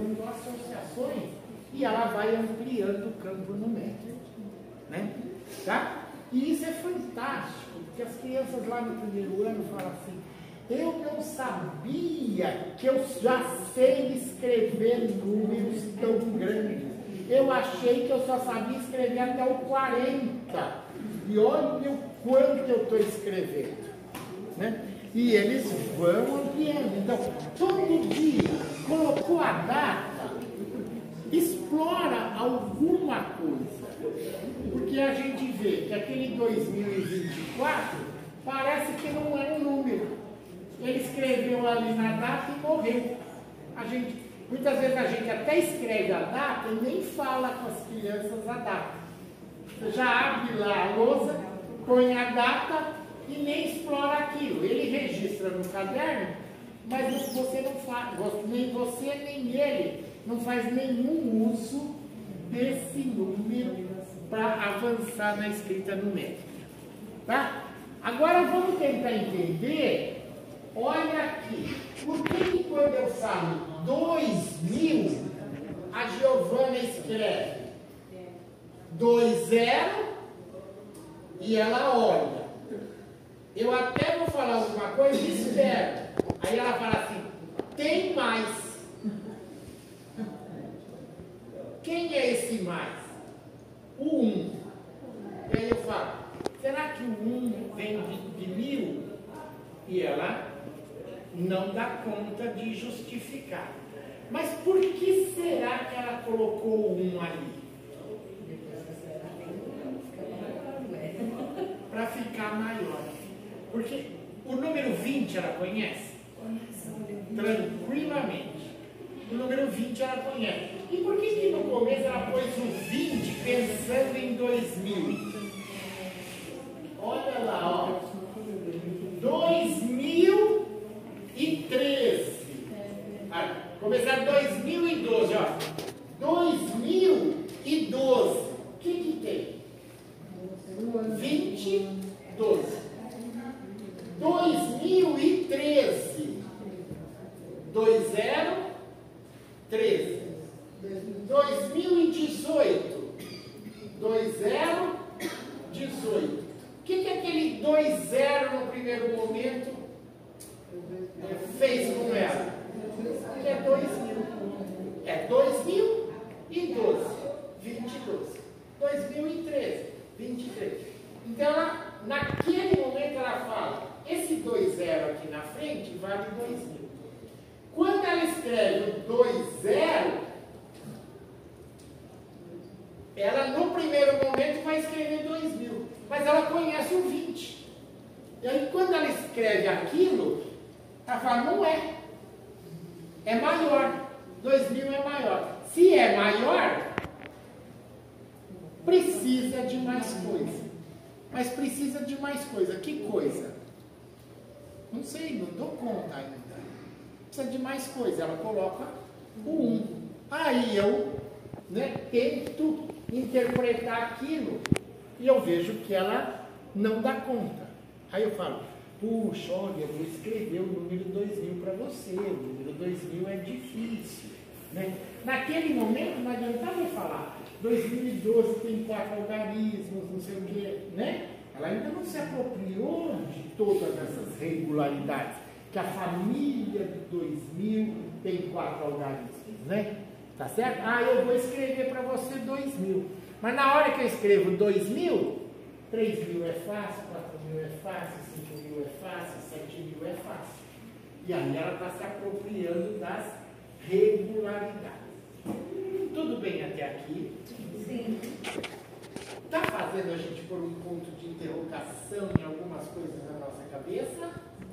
e ela vai ampliando o campo numérico, né? Tá? E isso é fantástico, porque as crianças lá no primeiro ano falam assim, eu não sabia que eu já sei escrever números tão grandes. Eu achei que eu só sabia escrever até o 40. E olha o quanto eu estou escrevendo, né? E eles vão ampliando. Então, todo dia, colocou a data, explora alguma coisa. Porque a gente vê que aquele 2024 parece que não é um número. Ele escreveu ali na data e morreu. Muitas vezes a gente até escreve a data e nem fala com as crianças a data. Você já abre lá a lousa, põe a data e nem explora aquilo. Ele registra no caderno, mas você não faz, nem você nem ele não faz nenhum uso desse número para avançar na escrita numérica. Tá? Agora vamos tentar entender, olha aqui, por que quando eu falo 2000, a Giovana escreve 20 e ela olha. Eu até vou falar alguma coisa e espero. Aí ela fala assim, tem mais. Quem é esse mais? O 1. E aí eu falo, será que o 1 vem de 1000? E ela não dá conta de justificar. Mas por que será que ela colocou o 1 ali? Para ficar maior. Porque o número 20 ela conhece? Tranquilamente. O número 20 ela conhece. E por que no começo ela pôs o 20 pensando em 2000? Olha lá, ó. 2013. Começar 2012, ó. 2012. O que tem? 20, 12. 2013. 2013. 2018. 2018. O que aquele 20 no primeiro momento fez com ela? Que é 2000. É 2012. 2012. 2013. 23. Então, naquele momento ela fala, esse 20 aqui na frente vale 2000. Quando ela escreve o 20, ela no primeiro momento vai escrever 2000, mas ela conhece o 20. E aí quando ela escreve aquilo, ela fala, não é. É maior. 2000 é maior. Se é maior, precisa de mais coisa. Mas precisa de mais coisa. Que coisa? Não sei, não dou conta ainda. Precisa de mais coisa. Ela coloca o 1. Aí eu tento interpretar aquilo e eu vejo que ela não dá conta. Aí eu falo, puxa, olha, eu vou escrever o número 2000 para você. O número 2000 é difícil. Né? Naquele momento não adiantava eu falar 2012 tem 4 algarismos, não sei o quê, né? Ela ainda não se apropriou de todas essas regularidades, que a família de 2000 tem 4 algarismos, né? Tá certo? Ah, eu vou escrever para você 2.000. Mas na hora que eu escrevo 2.000, 3.000 é fácil, 4.000 é fácil, 5.000 é fácil, 7.000 é fácil. E aí ela está se apropriando das regularidades. Tudo bem até aqui? Sim. Está fazendo a gente pôr um ponto de interrogação em algumas coisas na nossa cabeça?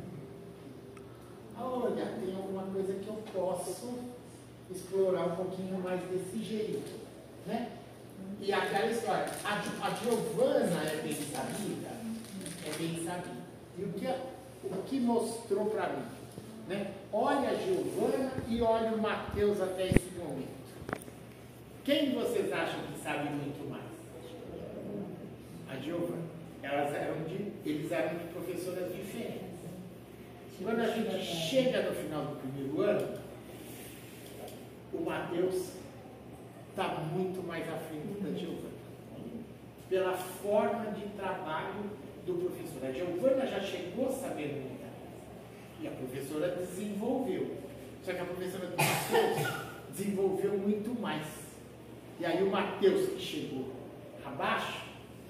Olha, tem alguma coisa que eu posso explorar um pouquinho mais desse jeito, né? E aquela história, a Giovana é bem sabida? É bem sabida. E o que mostrou para mim? Né? Olha a Giovana e olha o Mateus até esse momento. Quem vocês acham que sabe muito mais? A Giovana. Eles eram de professoras diferentes. Quando a gente chega no final do primeiro ano, o Mateus está muito mais à frente da Giovana. Pela forma de trabalho do professor. A Giovana já chegou sabendo muita coisa. E a professora desenvolveu. Só que a professora do Mateus desenvolveu muito mais. E aí o Mateus, que chegou abaixo,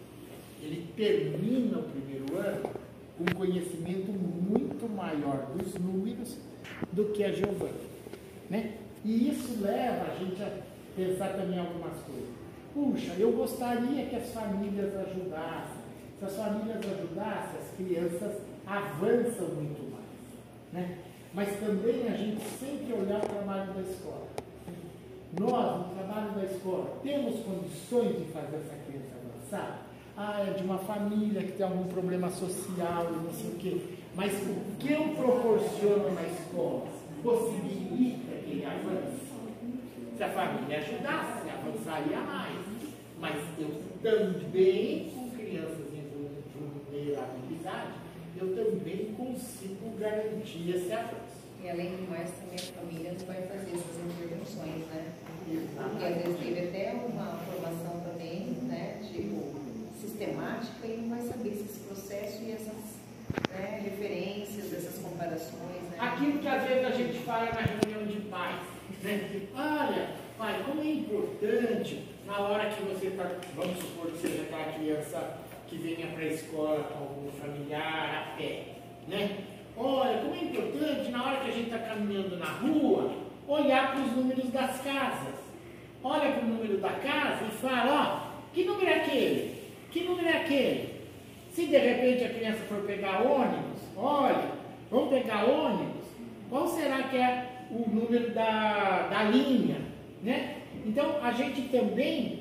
ele termina o primeiro ano com um conhecimento muito maior dos números do que a Giovana, né? E isso leva a gente a pensar também algumas coisas. Puxa, eu gostaria que as famílias ajudassem. Se as famílias ajudassem, as crianças avançam muito mais, né? Mas também a gente sempre olhar o trabalho da escola. Nós, no trabalho da escola, temos condições de fazer essa criança avançar? Ah, é de uma família que tem algum problema social e não sei o quê. Mas o que eu proporciono na escola possibilita que ele avance? Se a família ajudasse, avançaria mais. Mas eu também, com crianças em vulnerabilidade, eu também consigo garantir esse avanço. E além do mais, também a família não vai fazer essas intervenções, né? Porque às vezes teve até uma formação também, né, tipo, sistemática, e não vai saber esses processos e essas, né, referências, essas comparações, né? Aquilo que às vezes a gente fala na reunião de pais, né? Olha, pai, como é importante na hora que você está, vamos supor que seja aquela criança que venha para a escola com algum familiar a pé, né? Olha, como é importante na hora que a gente está caminhando na rua, olhar para os números das casas. Olha para o número da casa e fala, ó, que número é aquele? Que número é aquele? Se de repente a criança for pegar ônibus, olha, vamos pegar ônibus, qual será que é o número da linha, né? Então, a gente também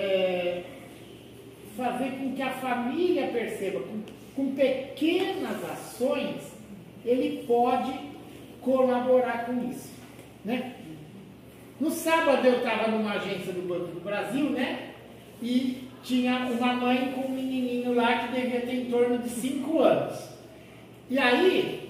fazer com que a família perceba, com pequenas ações, ele pode colaborar com isso, né? No sábado eu estava numa agência do Banco do Brasil, né? E tinha uma mãe com um menininho lá que devia ter em torno de 5 anos. E aí,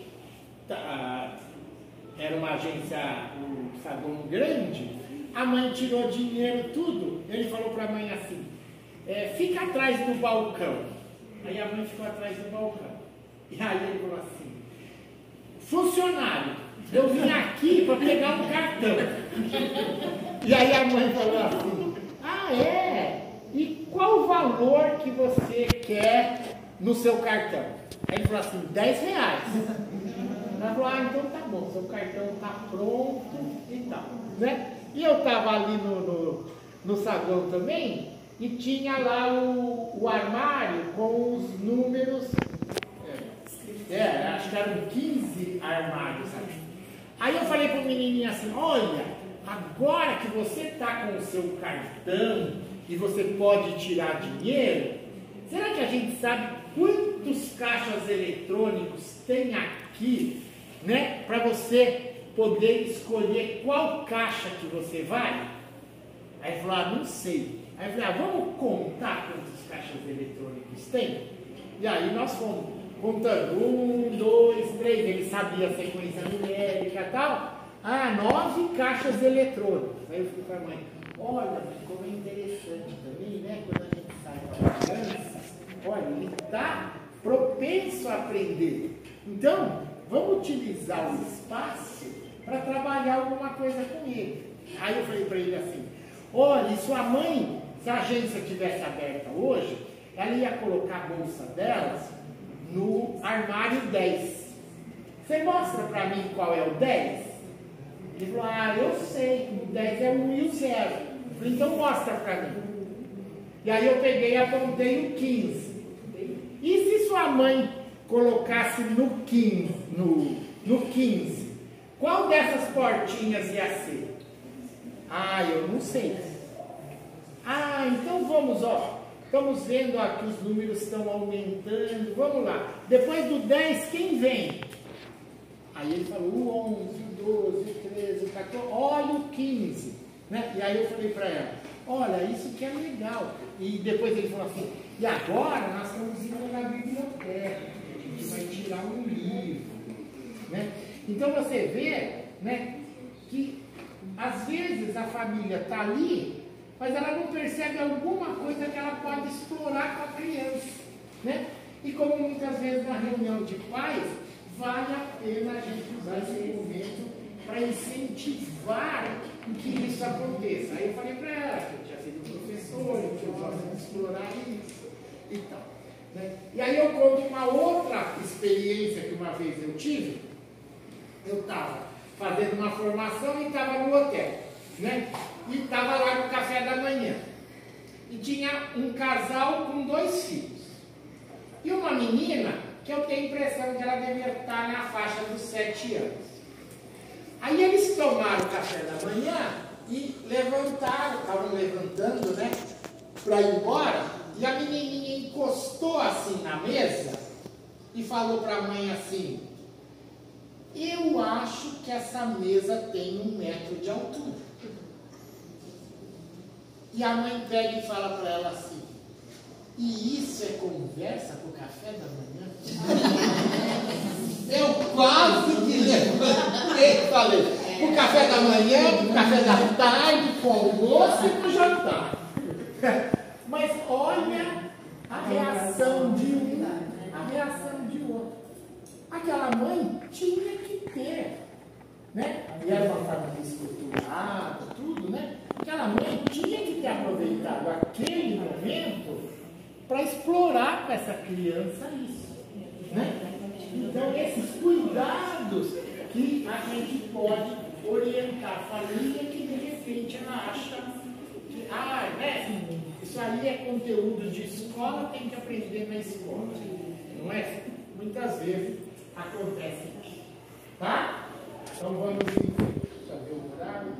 era uma agência, um saguão grande, a mãe tirou dinheiro, tudo. Ele falou para a mãe assim, fica atrás do balcão. Aí a mãe ficou atrás do balcão. E aí ele falou assim, funcionário, eu vim aqui para pegar um cartão. E aí a mãe falou assim, ah, é? E qual o valor que você quer no seu cartão? Aí ele falou assim, R$10. Ela falou, ah, então tá bom, seu cartão tá pronto e tal, né? E eu estava ali no saguão também, e tinha lá o armário com os números, acho que eram 15 armários, sabe? Aí eu falei para o menininho assim, olha, agora que você está com o seu cartão e você pode tirar dinheiro, será que a gente sabe quantos caixas eletrônicos tem aqui, né, para você poder escolher qual caixa que você vai? Aí ele falou, ah, não sei. Aí eu falei, vamos contar quantos caixas eletrônicos tem? E aí nós fomos contando, 1, 2, 3, ele sabia a sequência numérica e tal. 9 caixas eletrônicas. Aí eu falei para a mãe, olha, como é interessante também, né, quando a gente sai com a criança, olha, ele está propenso a aprender. Então, vamos utilizar o espaço para trabalhar alguma coisa com ele. Aí eu falei para ele assim, olha, e sua mãe, se a agência tivesse aberta hoje, ela ia colocar a bolsa delas no armário 10. Você mostra para mim qual é o 10? Ele falou, ah, eu sei, o 10 é o 1 e o 0. Eu falei, então mostra para mim. E aí eu peguei e apontei o 15. E se sua mãe colocasse no 15, no 15, qual dessas portinhas ia ser? Ah, eu não sei. Ah, então vamos, ó. Estamos vendo aqui os números estão aumentando. Vamos lá. Depois do 10, quem vem? Aí ele falou, o 11, o 12, o 13, o 14, olha o 15. Né? E aí eu falei para ela, olha, isso que é legal. E depois ele falou assim, e agora nós estamos indo na biblioteca, a gente vai tirar um livro. Né? Então você vê, né, que às vezes a família está ali, mas ela não percebe alguma coisa que ela pode explorar com a criança. Né? E como muitas vezes na reunião de pais, vale a pena a gente usar esse momento para incentivar que isso aconteça. Aí eu falei para ela que eu tinha sido professor, que eu gosto de explorar isso e tal. Né? E aí eu conto uma outra experiência que uma vez eu tive. Eu estava fazendo uma formação e estava no hotel. Né? E estava lá no café da manhã. E tinha um casal com 2 filhos. E uma menina, que eu tenho a impressão que ela devia estar na faixa dos 7 anos. Aí eles tomaram o café da manhã e levantaram, estavam levantando, né, para ir embora, e a menininha encostou assim na mesa e falou para a mãe assim, eu acho que essa mesa tem 1 metro de altura. E a mãe pega e fala para ela assim, e isso é conversa com o café da manhã? Eu quase que levantei e falei, pro café da manhã, pro café da tarde, pro almoço e pro jantar. Mas olha a reação de um, a reação de outro. Aquela mãe tinha que ter, né? E era uma família estruturada, tudo, né? Aquela mãe tinha que ter aproveitado aquele momento para explorar com essa criança isso, né? Então, esses cuidados que a gente pode orientar a família que de repente ela acha que, né? Isso aí é conteúdo de escola, tem que aprender na escola, não é? Muitas vezes acontece isso, tá? Então vamos saber o horário.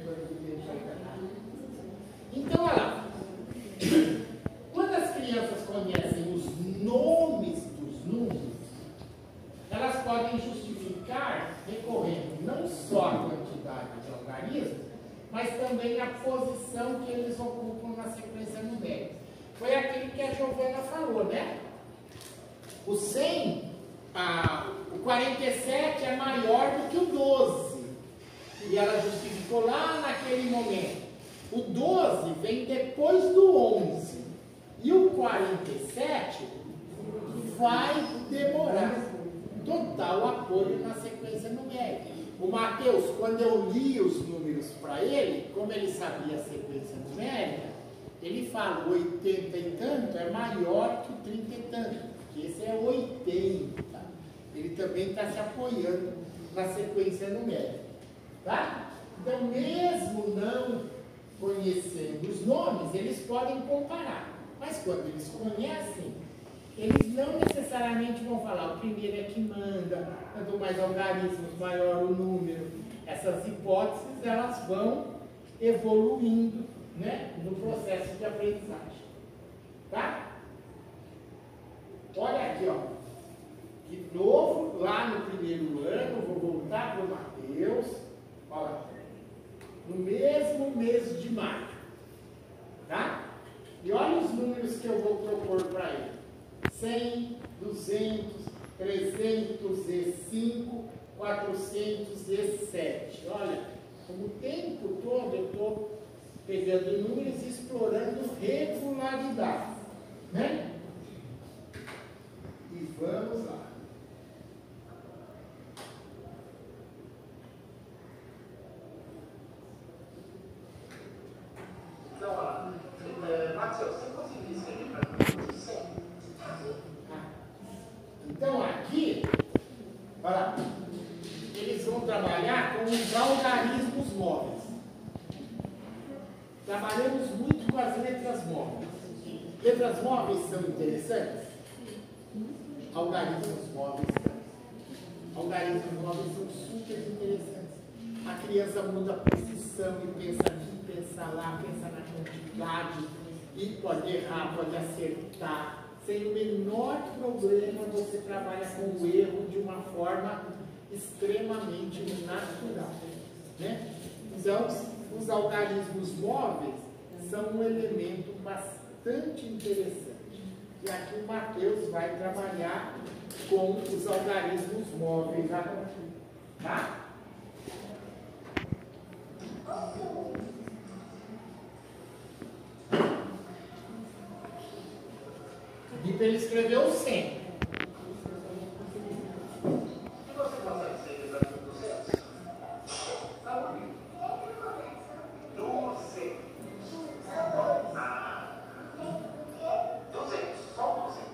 Então, olha lá. Quando as crianças conhecem os nomes dos números, elas podem justificar recorrendo não só à quantidade de algarismos, mas também à posição que eles ocupam na sequência numérica. Foi aquilo que a Giovana falou, né? O 100, o 47 é maior do que o 12. E ela justificou lá naquele momento. O 12 vem depois do 11. E o 47 vai demorar. Total apoio na sequência numérica. O Mateus, quando eu li os números para ele, como ele sabia a sequência numérica, ele fala, 80 e tanto é maior que o 30 e tanto, porque esse é 80. Ele também está se apoiando na sequência numérica. Tá? Então, mesmo não conhecendo os nomes, eles podem comparar. Mas quando eles conhecem, eles não necessariamente vão falar, o primeiro é que manda, quanto mais algarismos, maior o número. Essas hipóteses, elas vão evoluindo, né, no processo de aprendizagem. Tá? Olha aqui, ó. De novo, lá no primeiro ano, vou voltar para o Mateus, olha, no mesmo mês de maio. Tá? E olha os números que eu vou propor para ele. 100, 200, 305, 407. Olha, como o tempo todo eu estou pegando números e explorando regularidade, né? E vamos lá. trabalhar com os algarismos móveis. Trabalhamos muito com as letras móveis. Letras móveis são interessantes? Algarismos móveis também. Algarismos móveis são super interessantes. A criança muda a posição e pensa aqui, pensa lá, pensa na quantidade, e pode errar, pode acertar. Sem o menor problema, você trabalha com o erro de uma forma extremamente natural. Né? Então, os algarismos móveis são um elemento bastante interessante. E aqui o Matheus vai trabalhar com os algarismos móveis agora. Tá? E para ele escrever o 100. Você consegue ser exatamente 200? Tá bonito. 200. Ah. 200. Só 200.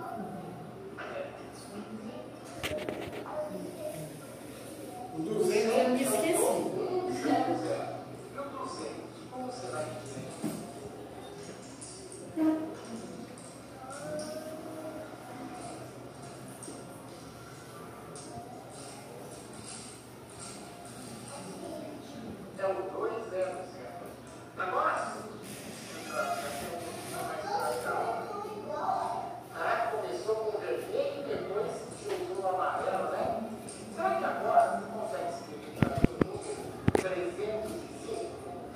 O 200 eu me esqueci. E o 200? Como será que é? É o 200. Agora sim. Ah, começou com o vermelho e depois usou o amarelo, né? Será que agora você consegue escrever o número 305?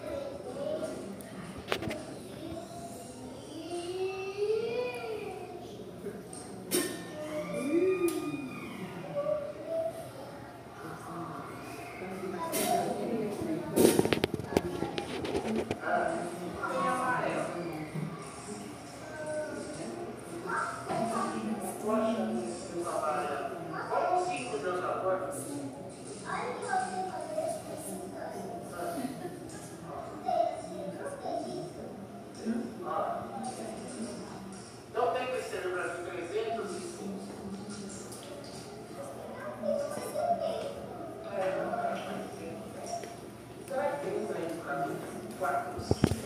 Então tem que ser para 305. Será que tem aí para mim? 407.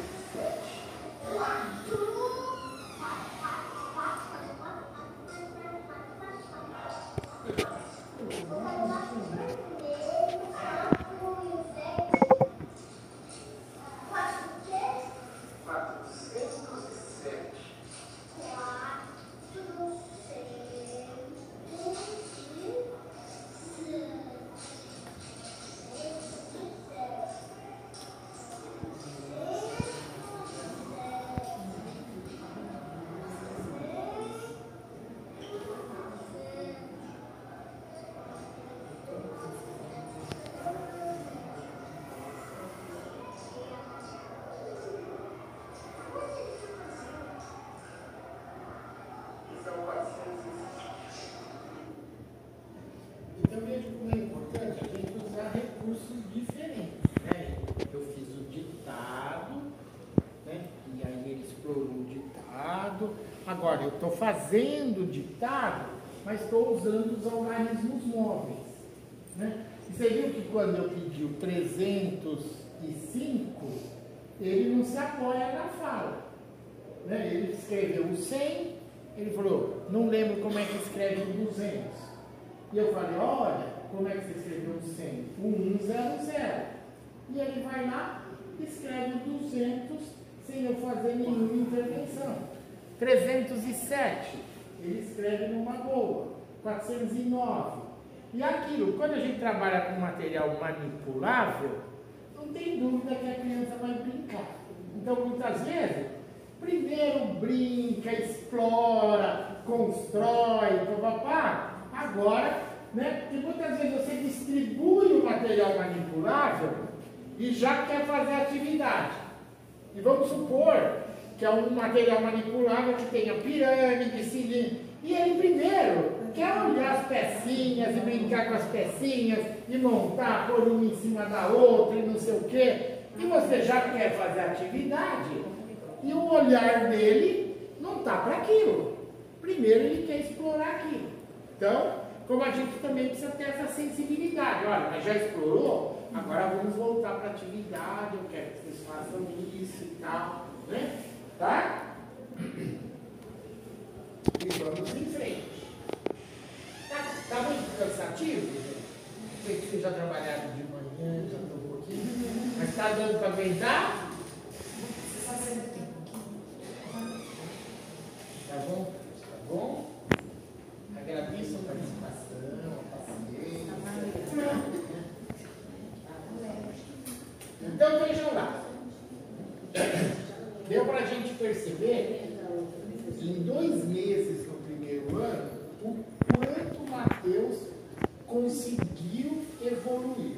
Então veja como é importante a gente usar recursos diferentes. Né? Eu fiz o ditado, né? E aí ele explorou o ditado. Agora eu estou fazendo o ditado, mas estou usando os algarismos móveis. Né? E você viu que quando eu pedi o 305, ele não se apoia na fala. Né? Ele escreveu o 100, ele falou, não lembro como é que escreve o 200. E eu falei, olha, como é que você escreveu o 100? O 100. E ele vai lá e escreve o 200 sem eu fazer nenhuma intervenção. 307, ele escreve numa boa. 409. E aquilo, quando a gente trabalha com material manipulável, não tem dúvida que a criança vai brincar. Então, muitas vezes, primeiro brinca, explora, constrói, papapá. Agora, né, porque muitas vezes você distribui o material manipulável e já quer fazer a atividade. E vamos supor que é um material manipulável que tenha pirâmide, cilindro. E ele primeiro quer olhar as pecinhas e brincar com as pecinhas e montar, pôr uma em cima da outra e não sei o quê. E você já quer fazer a atividade e o olhar dele não está para aquilo. Primeiro ele quer explorar aquilo. Então, como a gente também precisa ter essa sensibilidade, olha, olha, mas já explorou? Agora vamos voltar para a atividade, eu quero que vocês façam isso e tal, né? Tá? E vamos em frente. Tá muito cansativo, gente? Sei que vocês já trabalharam de manhã, já estou um pouquinho, mas está dando para aguentar? Tá bom? Tá bom? Agradeço a participação, a paciência. Então vejam lá. Deu para a gente perceber que em 2 meses no primeiro ano, o quanto o Mateus conseguiu evoluir.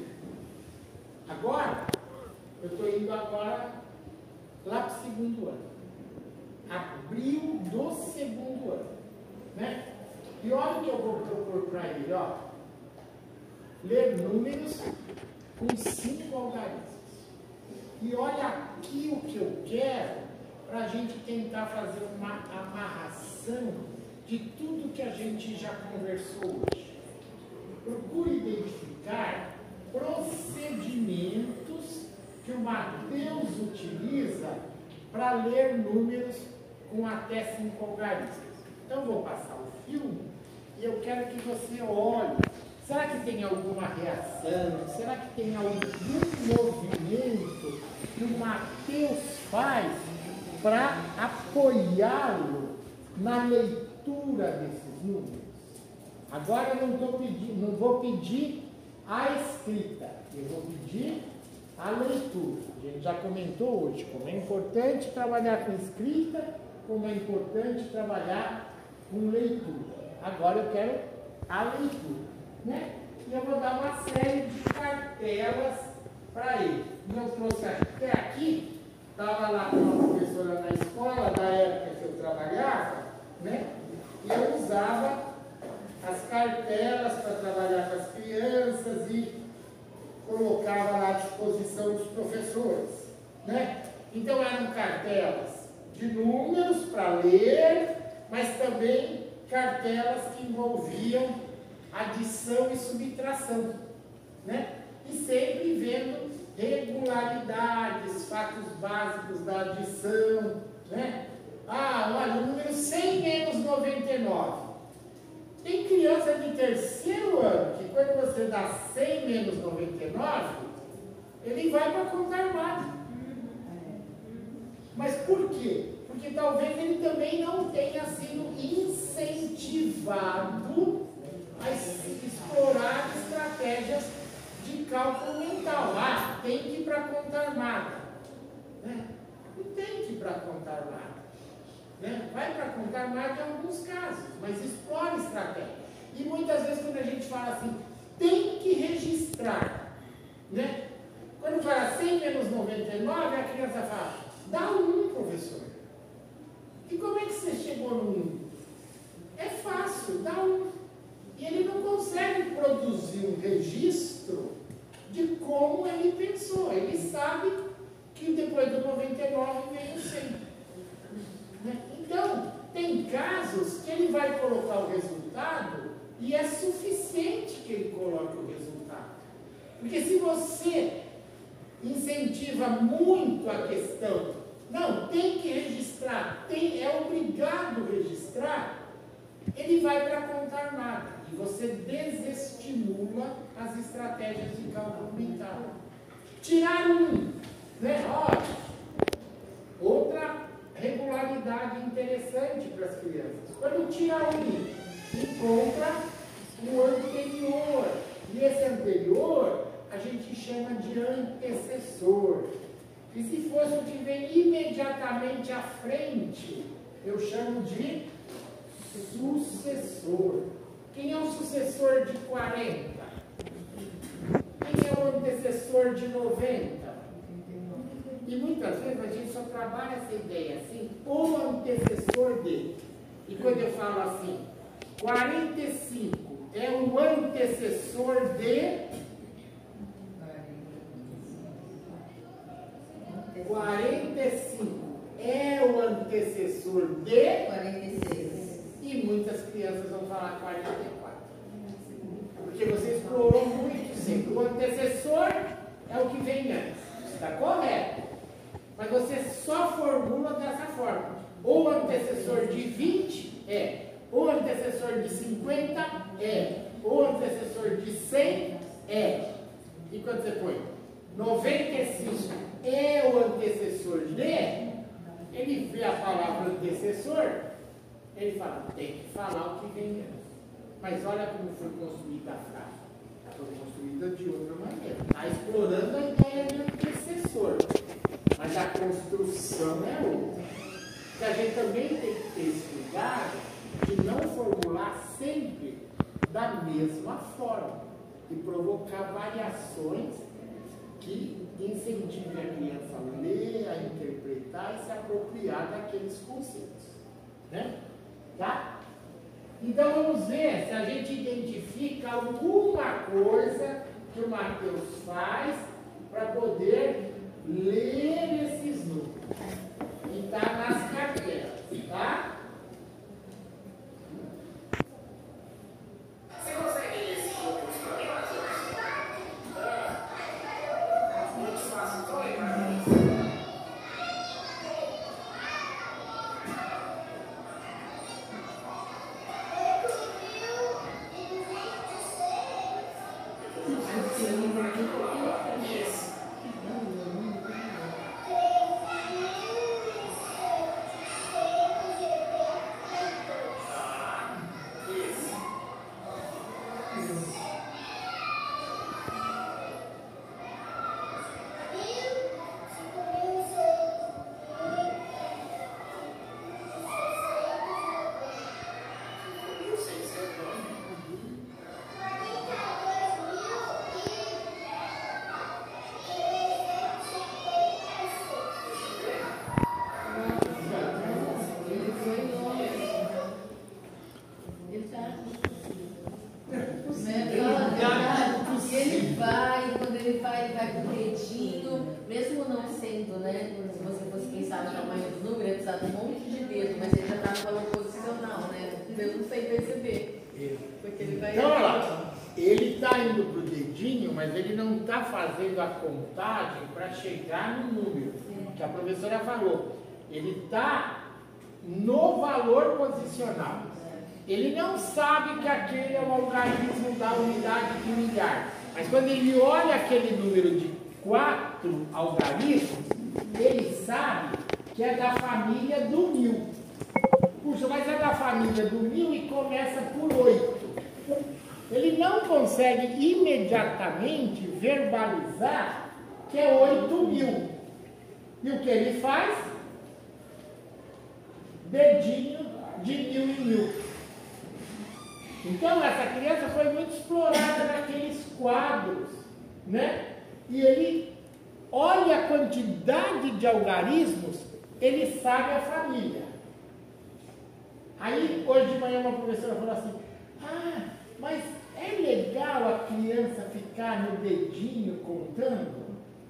Agora, eu estou indo agora lá para o segundo ano. Abril do segundo ano. Né? E olha o que eu vou propor para ele, ó. Ler números com 5 algarismos. E olha aqui o que eu quero para a gente tentar fazer uma amarração de tudo que a gente já conversou hoje. Procure identificar procedimentos que o Mateus utiliza para ler números com até 5 algarismos. Então, vou passar o filme e eu quero que você olhe. Será que tem alguma reação? Será que tem algum movimento que o Mateus faz para apoiá-lo na leitura desses números? Agora eu não vou pedir a escrita, eu vou pedir a leitura. A gente já comentou hoje como é importante trabalhar com escrita, como é importante trabalhar com leitura. Agora eu quero a leitura, né? E eu vou dar uma série de cartelas para ele. Eu trouxe até aqui, estava lá com uma professora na escola, da época que eu trabalhava, né? E eu usava as cartelas para trabalhar com as crianças e colocava lá à disposição dos professores, né? Então eram cartelas de números para ler, mas também cartelas que envolviam adição e subtração, né? E sempre vendo regularidades, fatos básicos da adição, né? Ah, olha, o número 100 menos 99. Tem criança de terceiro ano que quando você dá 100 menos 99, ele vai para a conta armada. Mas por quê? Porque talvez ele também não tenha sido incentivado a explorar estratégias de cálculo mental. Ah, tem que ir para a conta armada. Né? Não tem que ir para a conta armada. Né? Vai para a conta armada em alguns casos, mas explora estratégia. E muitas vezes quando a gente fala assim, tem que registrar. Né? Quando fala 100 menos 99, a criança fala, dá 1, professor. E como é que você chegou no 1? É fácil, dá 1. E ele não consegue produzir um registro de como ele pensou. Ele sabe que depois do 99 vem o 100. Né? Então, tem casos que ele vai colocar o resultado e é suficiente que ele coloque o resultado. Porque se você incentiva muito a questão, não, tem que registrar, é obrigado registrar, ele vai para a conta armada. E você desestimula as estratégias de cálculo mental. Tirar 1, né? Olha, outra regularidade interessante para as crianças. Quando tira 1, encontra o anterior. E esse anterior a gente chama de antecessor. E se fosse o que vem imediatamente à frente, eu chamo de sucessor. Quem é o sucessor de 40? Quem é o antecessor de 90? E muitas vezes a gente só trabalha essa ideia assim, o antecessor dele. E quando eu falo assim, 45 é o antecessor de 45 é o antecessor de 46. E muitas crianças vão falar 44. Porque você explorou muito cedo. O O antecessor é o que vem antes. Está correto. Mas você só formula dessa forma. Ou o antecessor de 20 é. Ou o antecessor de 50 é. Ou o antecessor de 100 é. E quando você põe 95 é o antecessor de, ele vê a palavra antecessor, ele fala, tem que falar o que vem antes. Mas olha como foi construída a frase. Foi construída de outra maneira. Está explorando a ideia de antecessor. Mas a construção é outra. Que a gente também tem que ter esse cuidado de não formular sempre da mesma forma e provocar variações que incentivem a criança a ler, a interpretar e se apropriar daqueles conceitos. Né? Tá? Então vamos ver se a gente identifica alguma coisa que o Mateus faz para poder ler esses números. E está nas cartelas, tá? Você consegue ler esses números para mim, Matheus? Muito fácil, então aí para mim. Fazendo a contagem para chegar no número que a professora falou. Ele está no valor posicional. Ele não sabe que aquele é o algarismo da unidade de milhar. Mas quando ele olha aquele número de 4 algarismos, ele sabe que é da família do 1000. Puxa, mas é da família do 1000 e começa por 8. Ele não consegue imediatamente verbalizar que é 8.000. E o que ele faz? Dedinho de 1000 em 1000. Então, essa criança foi muito explorada naqueles quadros, né? E ele olha a quantidade de algarismos, ele sabe a família. Aí, hoje de manhã, uma professora falou assim, mas é legal a criança ficar no dedinho contando?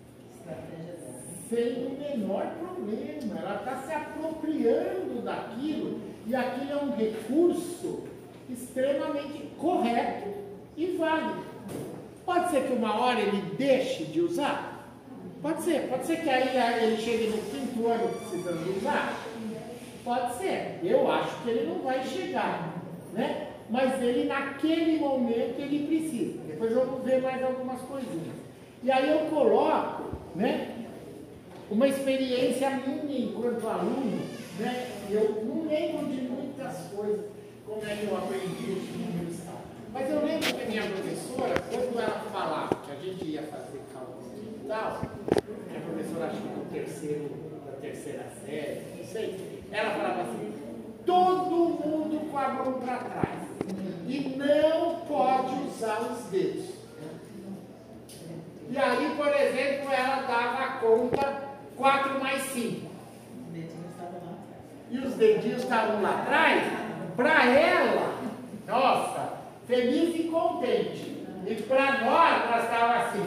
Sem o menor problema. Ela está se apropriando daquilo e aquilo é um recurso extremamente correto e válido. Pode ser que uma hora ele deixe de usar? Pode ser que aí ele chegue no 5º ano precisando usar? Pode ser. Eu acho que ele não vai chegar, né? Mas ele, naquele momento, ele precisa. Depois vamos ver mais algumas coisinhas. E aí eu coloco, né, uma experiência minha enquanto aluno, né? Eu não lembro de muitas coisas, como é que eu aprendi os números e tal. Mas eu lembro que a minha professora, quando ela falava que a gente ia fazer cálculo e tal, minha professora, acho que da terceira série, não sei, ela falava assim, todo mundo com a mão para trás. E não pode usar os dedos. E aí, por exemplo, ela dava a conta 4 mais 5. E os dedinhos estavam lá atrás. Para ela, nossa, feliz e contente. E para nós estava assim.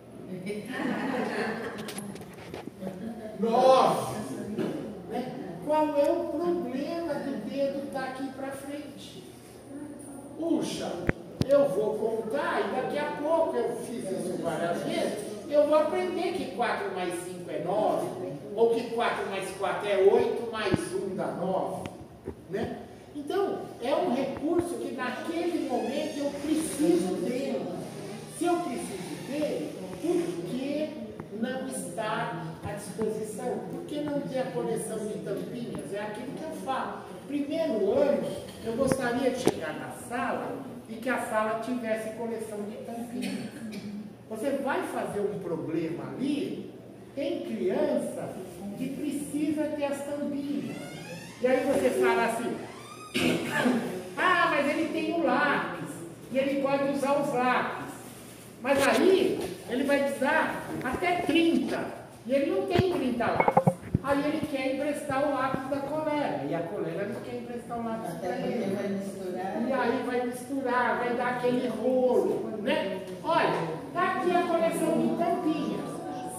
Nossa! Qual é o problema do dedo estar aqui para frente? Puxa, eu vou contar e daqui a pouco eu fiz isso várias vezes, eu vou aprender que 4 mais 5 é 9, ou que 4 mais 4 é 8, mais 1 dá 9. Né? Então, é um recurso que naquele momento eu preciso dele. Se eu preciso dele, por que não está à disposição? Por que não ter a coleção de tampinhas? É aquilo que eu falo. Primeiro ano, eu gostaria de chegar na sala e que a sala tivesse coleção de tampinhas. Você vai fazer um problema ali, tem criança que precisa ter as tampinhas. E aí você fala assim, ah, mas ele tem um lápis, e ele pode usar os lápis. Mas aí, ele vai usar até 30, e ele não tem 30 lápis. Aí ele quer emprestar o lápis da colega, e a colega não quer emprestar o lápis Até para porque ele. vai misturar. E aí vai misturar, vai dar aquele rolo, né? Olha, tá aqui a coleção de tampinhas.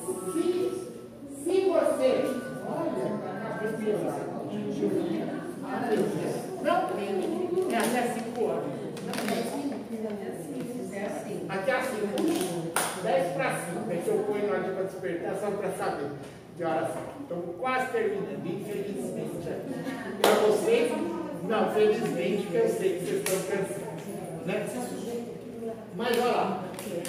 Se você... Olha, não, é até 5 horas. Até as 5, 10 para 5, é que eu ponho na hora para despertar só para saber que horas são. Então, quase terminando, infelizmente. Para vocês, não, felizmente, porque eu sei que vocês estão pensando. Né? Mas olha lá.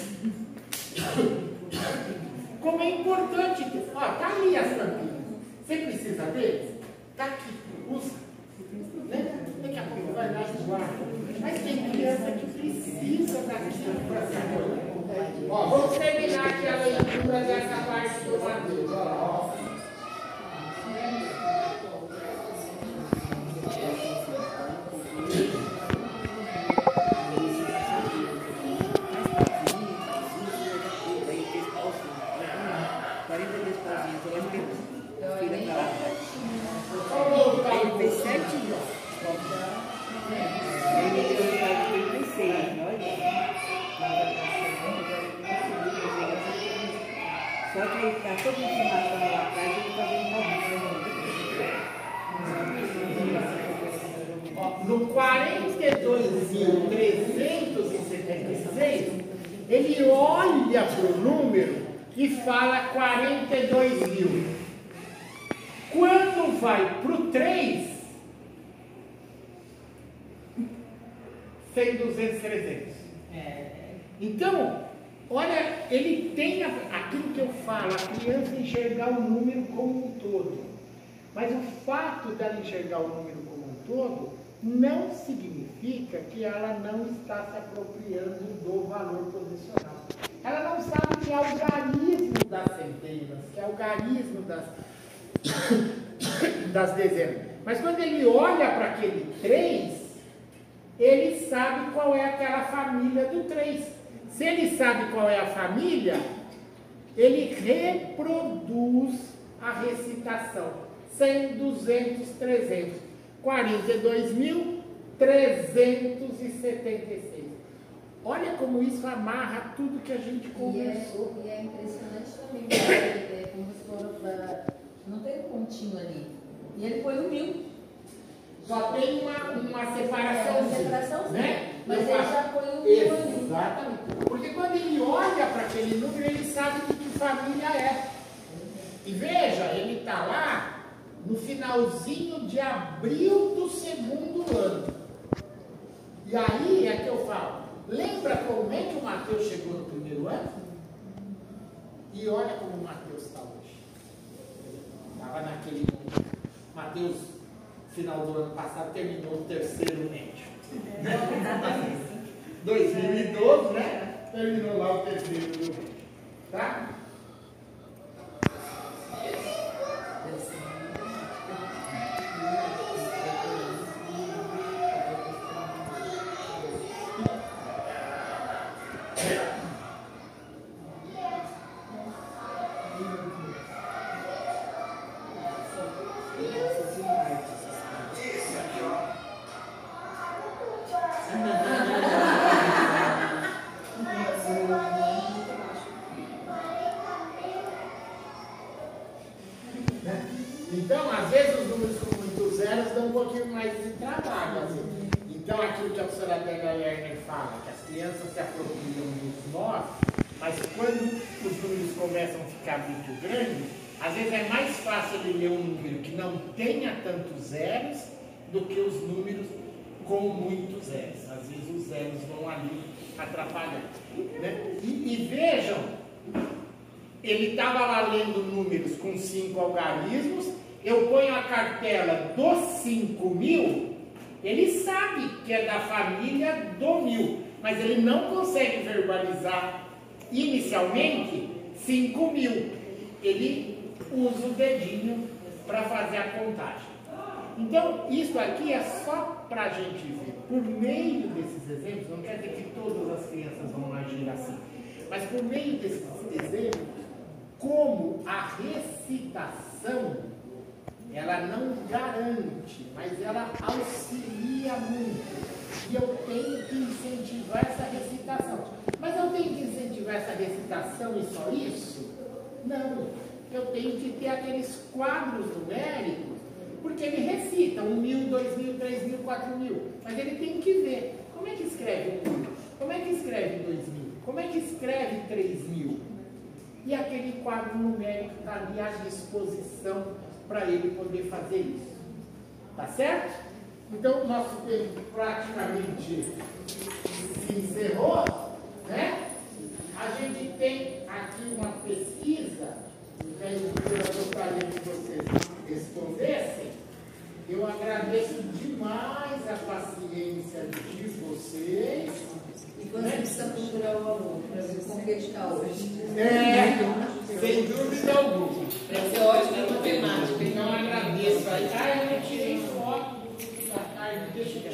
Como é importante, ó, tá ali as tampinhas. Você precisa deles? Tá aqui, usa. Né? Daqui a pouco vai lá e guarda. Mas tem criança que precisa daquilo para se apoiar. Ó, vamos terminar aqui a leitura dessa parte do Mateus. Ó. Ele fez certinho. Ele deu o resultado que ele fez, só que ele está toda a informação lá atrás, ele está vendo No 42.376, ele olha para o número e fala 42 mil. Quando vai para o 3, 100, 200, 300. Então, olha, ele tem aquilo que eu falo, a criança enxergar o número como um todo. Mas o fato dela enxergar o número como um todo não significa que ela não está se apropriando do valor posicional. Ela não sabe que é algarismo das centenas, que é algarismo das dezenas. Mas quando ele olha para aquele 3, ele sabe qual é aquela família do 3. Se ele sabe qual é a família, ele reproduz a recitação. 100, 200, 300. 42.376. Olha como isso amarra tudo que a gente conversou. E é impressionante também, como você falou, não tem um pontinho ali. E ele põe 1.000. Só tem uma separação, né? Mas ele já põe 1.000 ali. Exatamente. Porque quando ele olha para aquele número, ele sabe de que família é. E veja, ele está lá no finalzinho de abril do 2º ano. E aí é que eu falo, lembra como é que o Mateus chegou no 1º ano? E olha como o Mateus está hoje. Estava naquele momento. Mateus, final do ano passado, terminou o 3º médio. 2012, né? Terminou lá o 3º médio. Tá? Então, às vezes os números com muitos zeros dão um pouquinho mais de trabalho. Assim. Então, aquilo que a professora Adélia Lerner fala, que as crianças se apropriam dos nós, Mas quando os números começam a ficar muito grandes, às vezes é mais fácil ele ler um número que não tenha tantos zeros do que os números com muitos zeros. Às vezes os zeros vão ali atrapalhar. Né? E vejam, ele estava lá lendo números com 5 algarismos, eu ponho a cartela dos 5.000, ele sabe que é da família do 1.000, mas ele não consegue verbalizar inicialmente 5.000. Ele usa o dedinho para fazer a contagem. Então, isso aqui é só para a gente ver. Por meio desses exemplos, não quer dizer que todas as crianças vão agir assim, mas por meio desses exemplos, como a recitação, ela não garante, mas ela auxilia muito. E eu tenho que incentivar essa recitação. Mas eu tenho que incentivar essa recitação e só isso? Não. Eu tenho que ter aqueles quadros numéricos, porque ele recita 1.000, 2.000, 3.000, 4.000. Mas ele tem que ver como é que escreve 1.000, como é que escreve 2.000, como é que escreve 3.000. E aquele quadro numérico está ali à disposição para ele poder fazer isso. Tá certo? Então, o nosso tempo praticamente se encerrou, né? A gente tem aqui uma pesquisa, que a editora gostaria que vocês respondessem. Eu agradeço demais a paciência de vocês. E você precisa procurar o aluno para ver como que ele está hoje. Sem dúvida alguma. Vai ser ótimo em matemática. Então, agradeço aí. Eu não tirei foto da tarde, deixa eu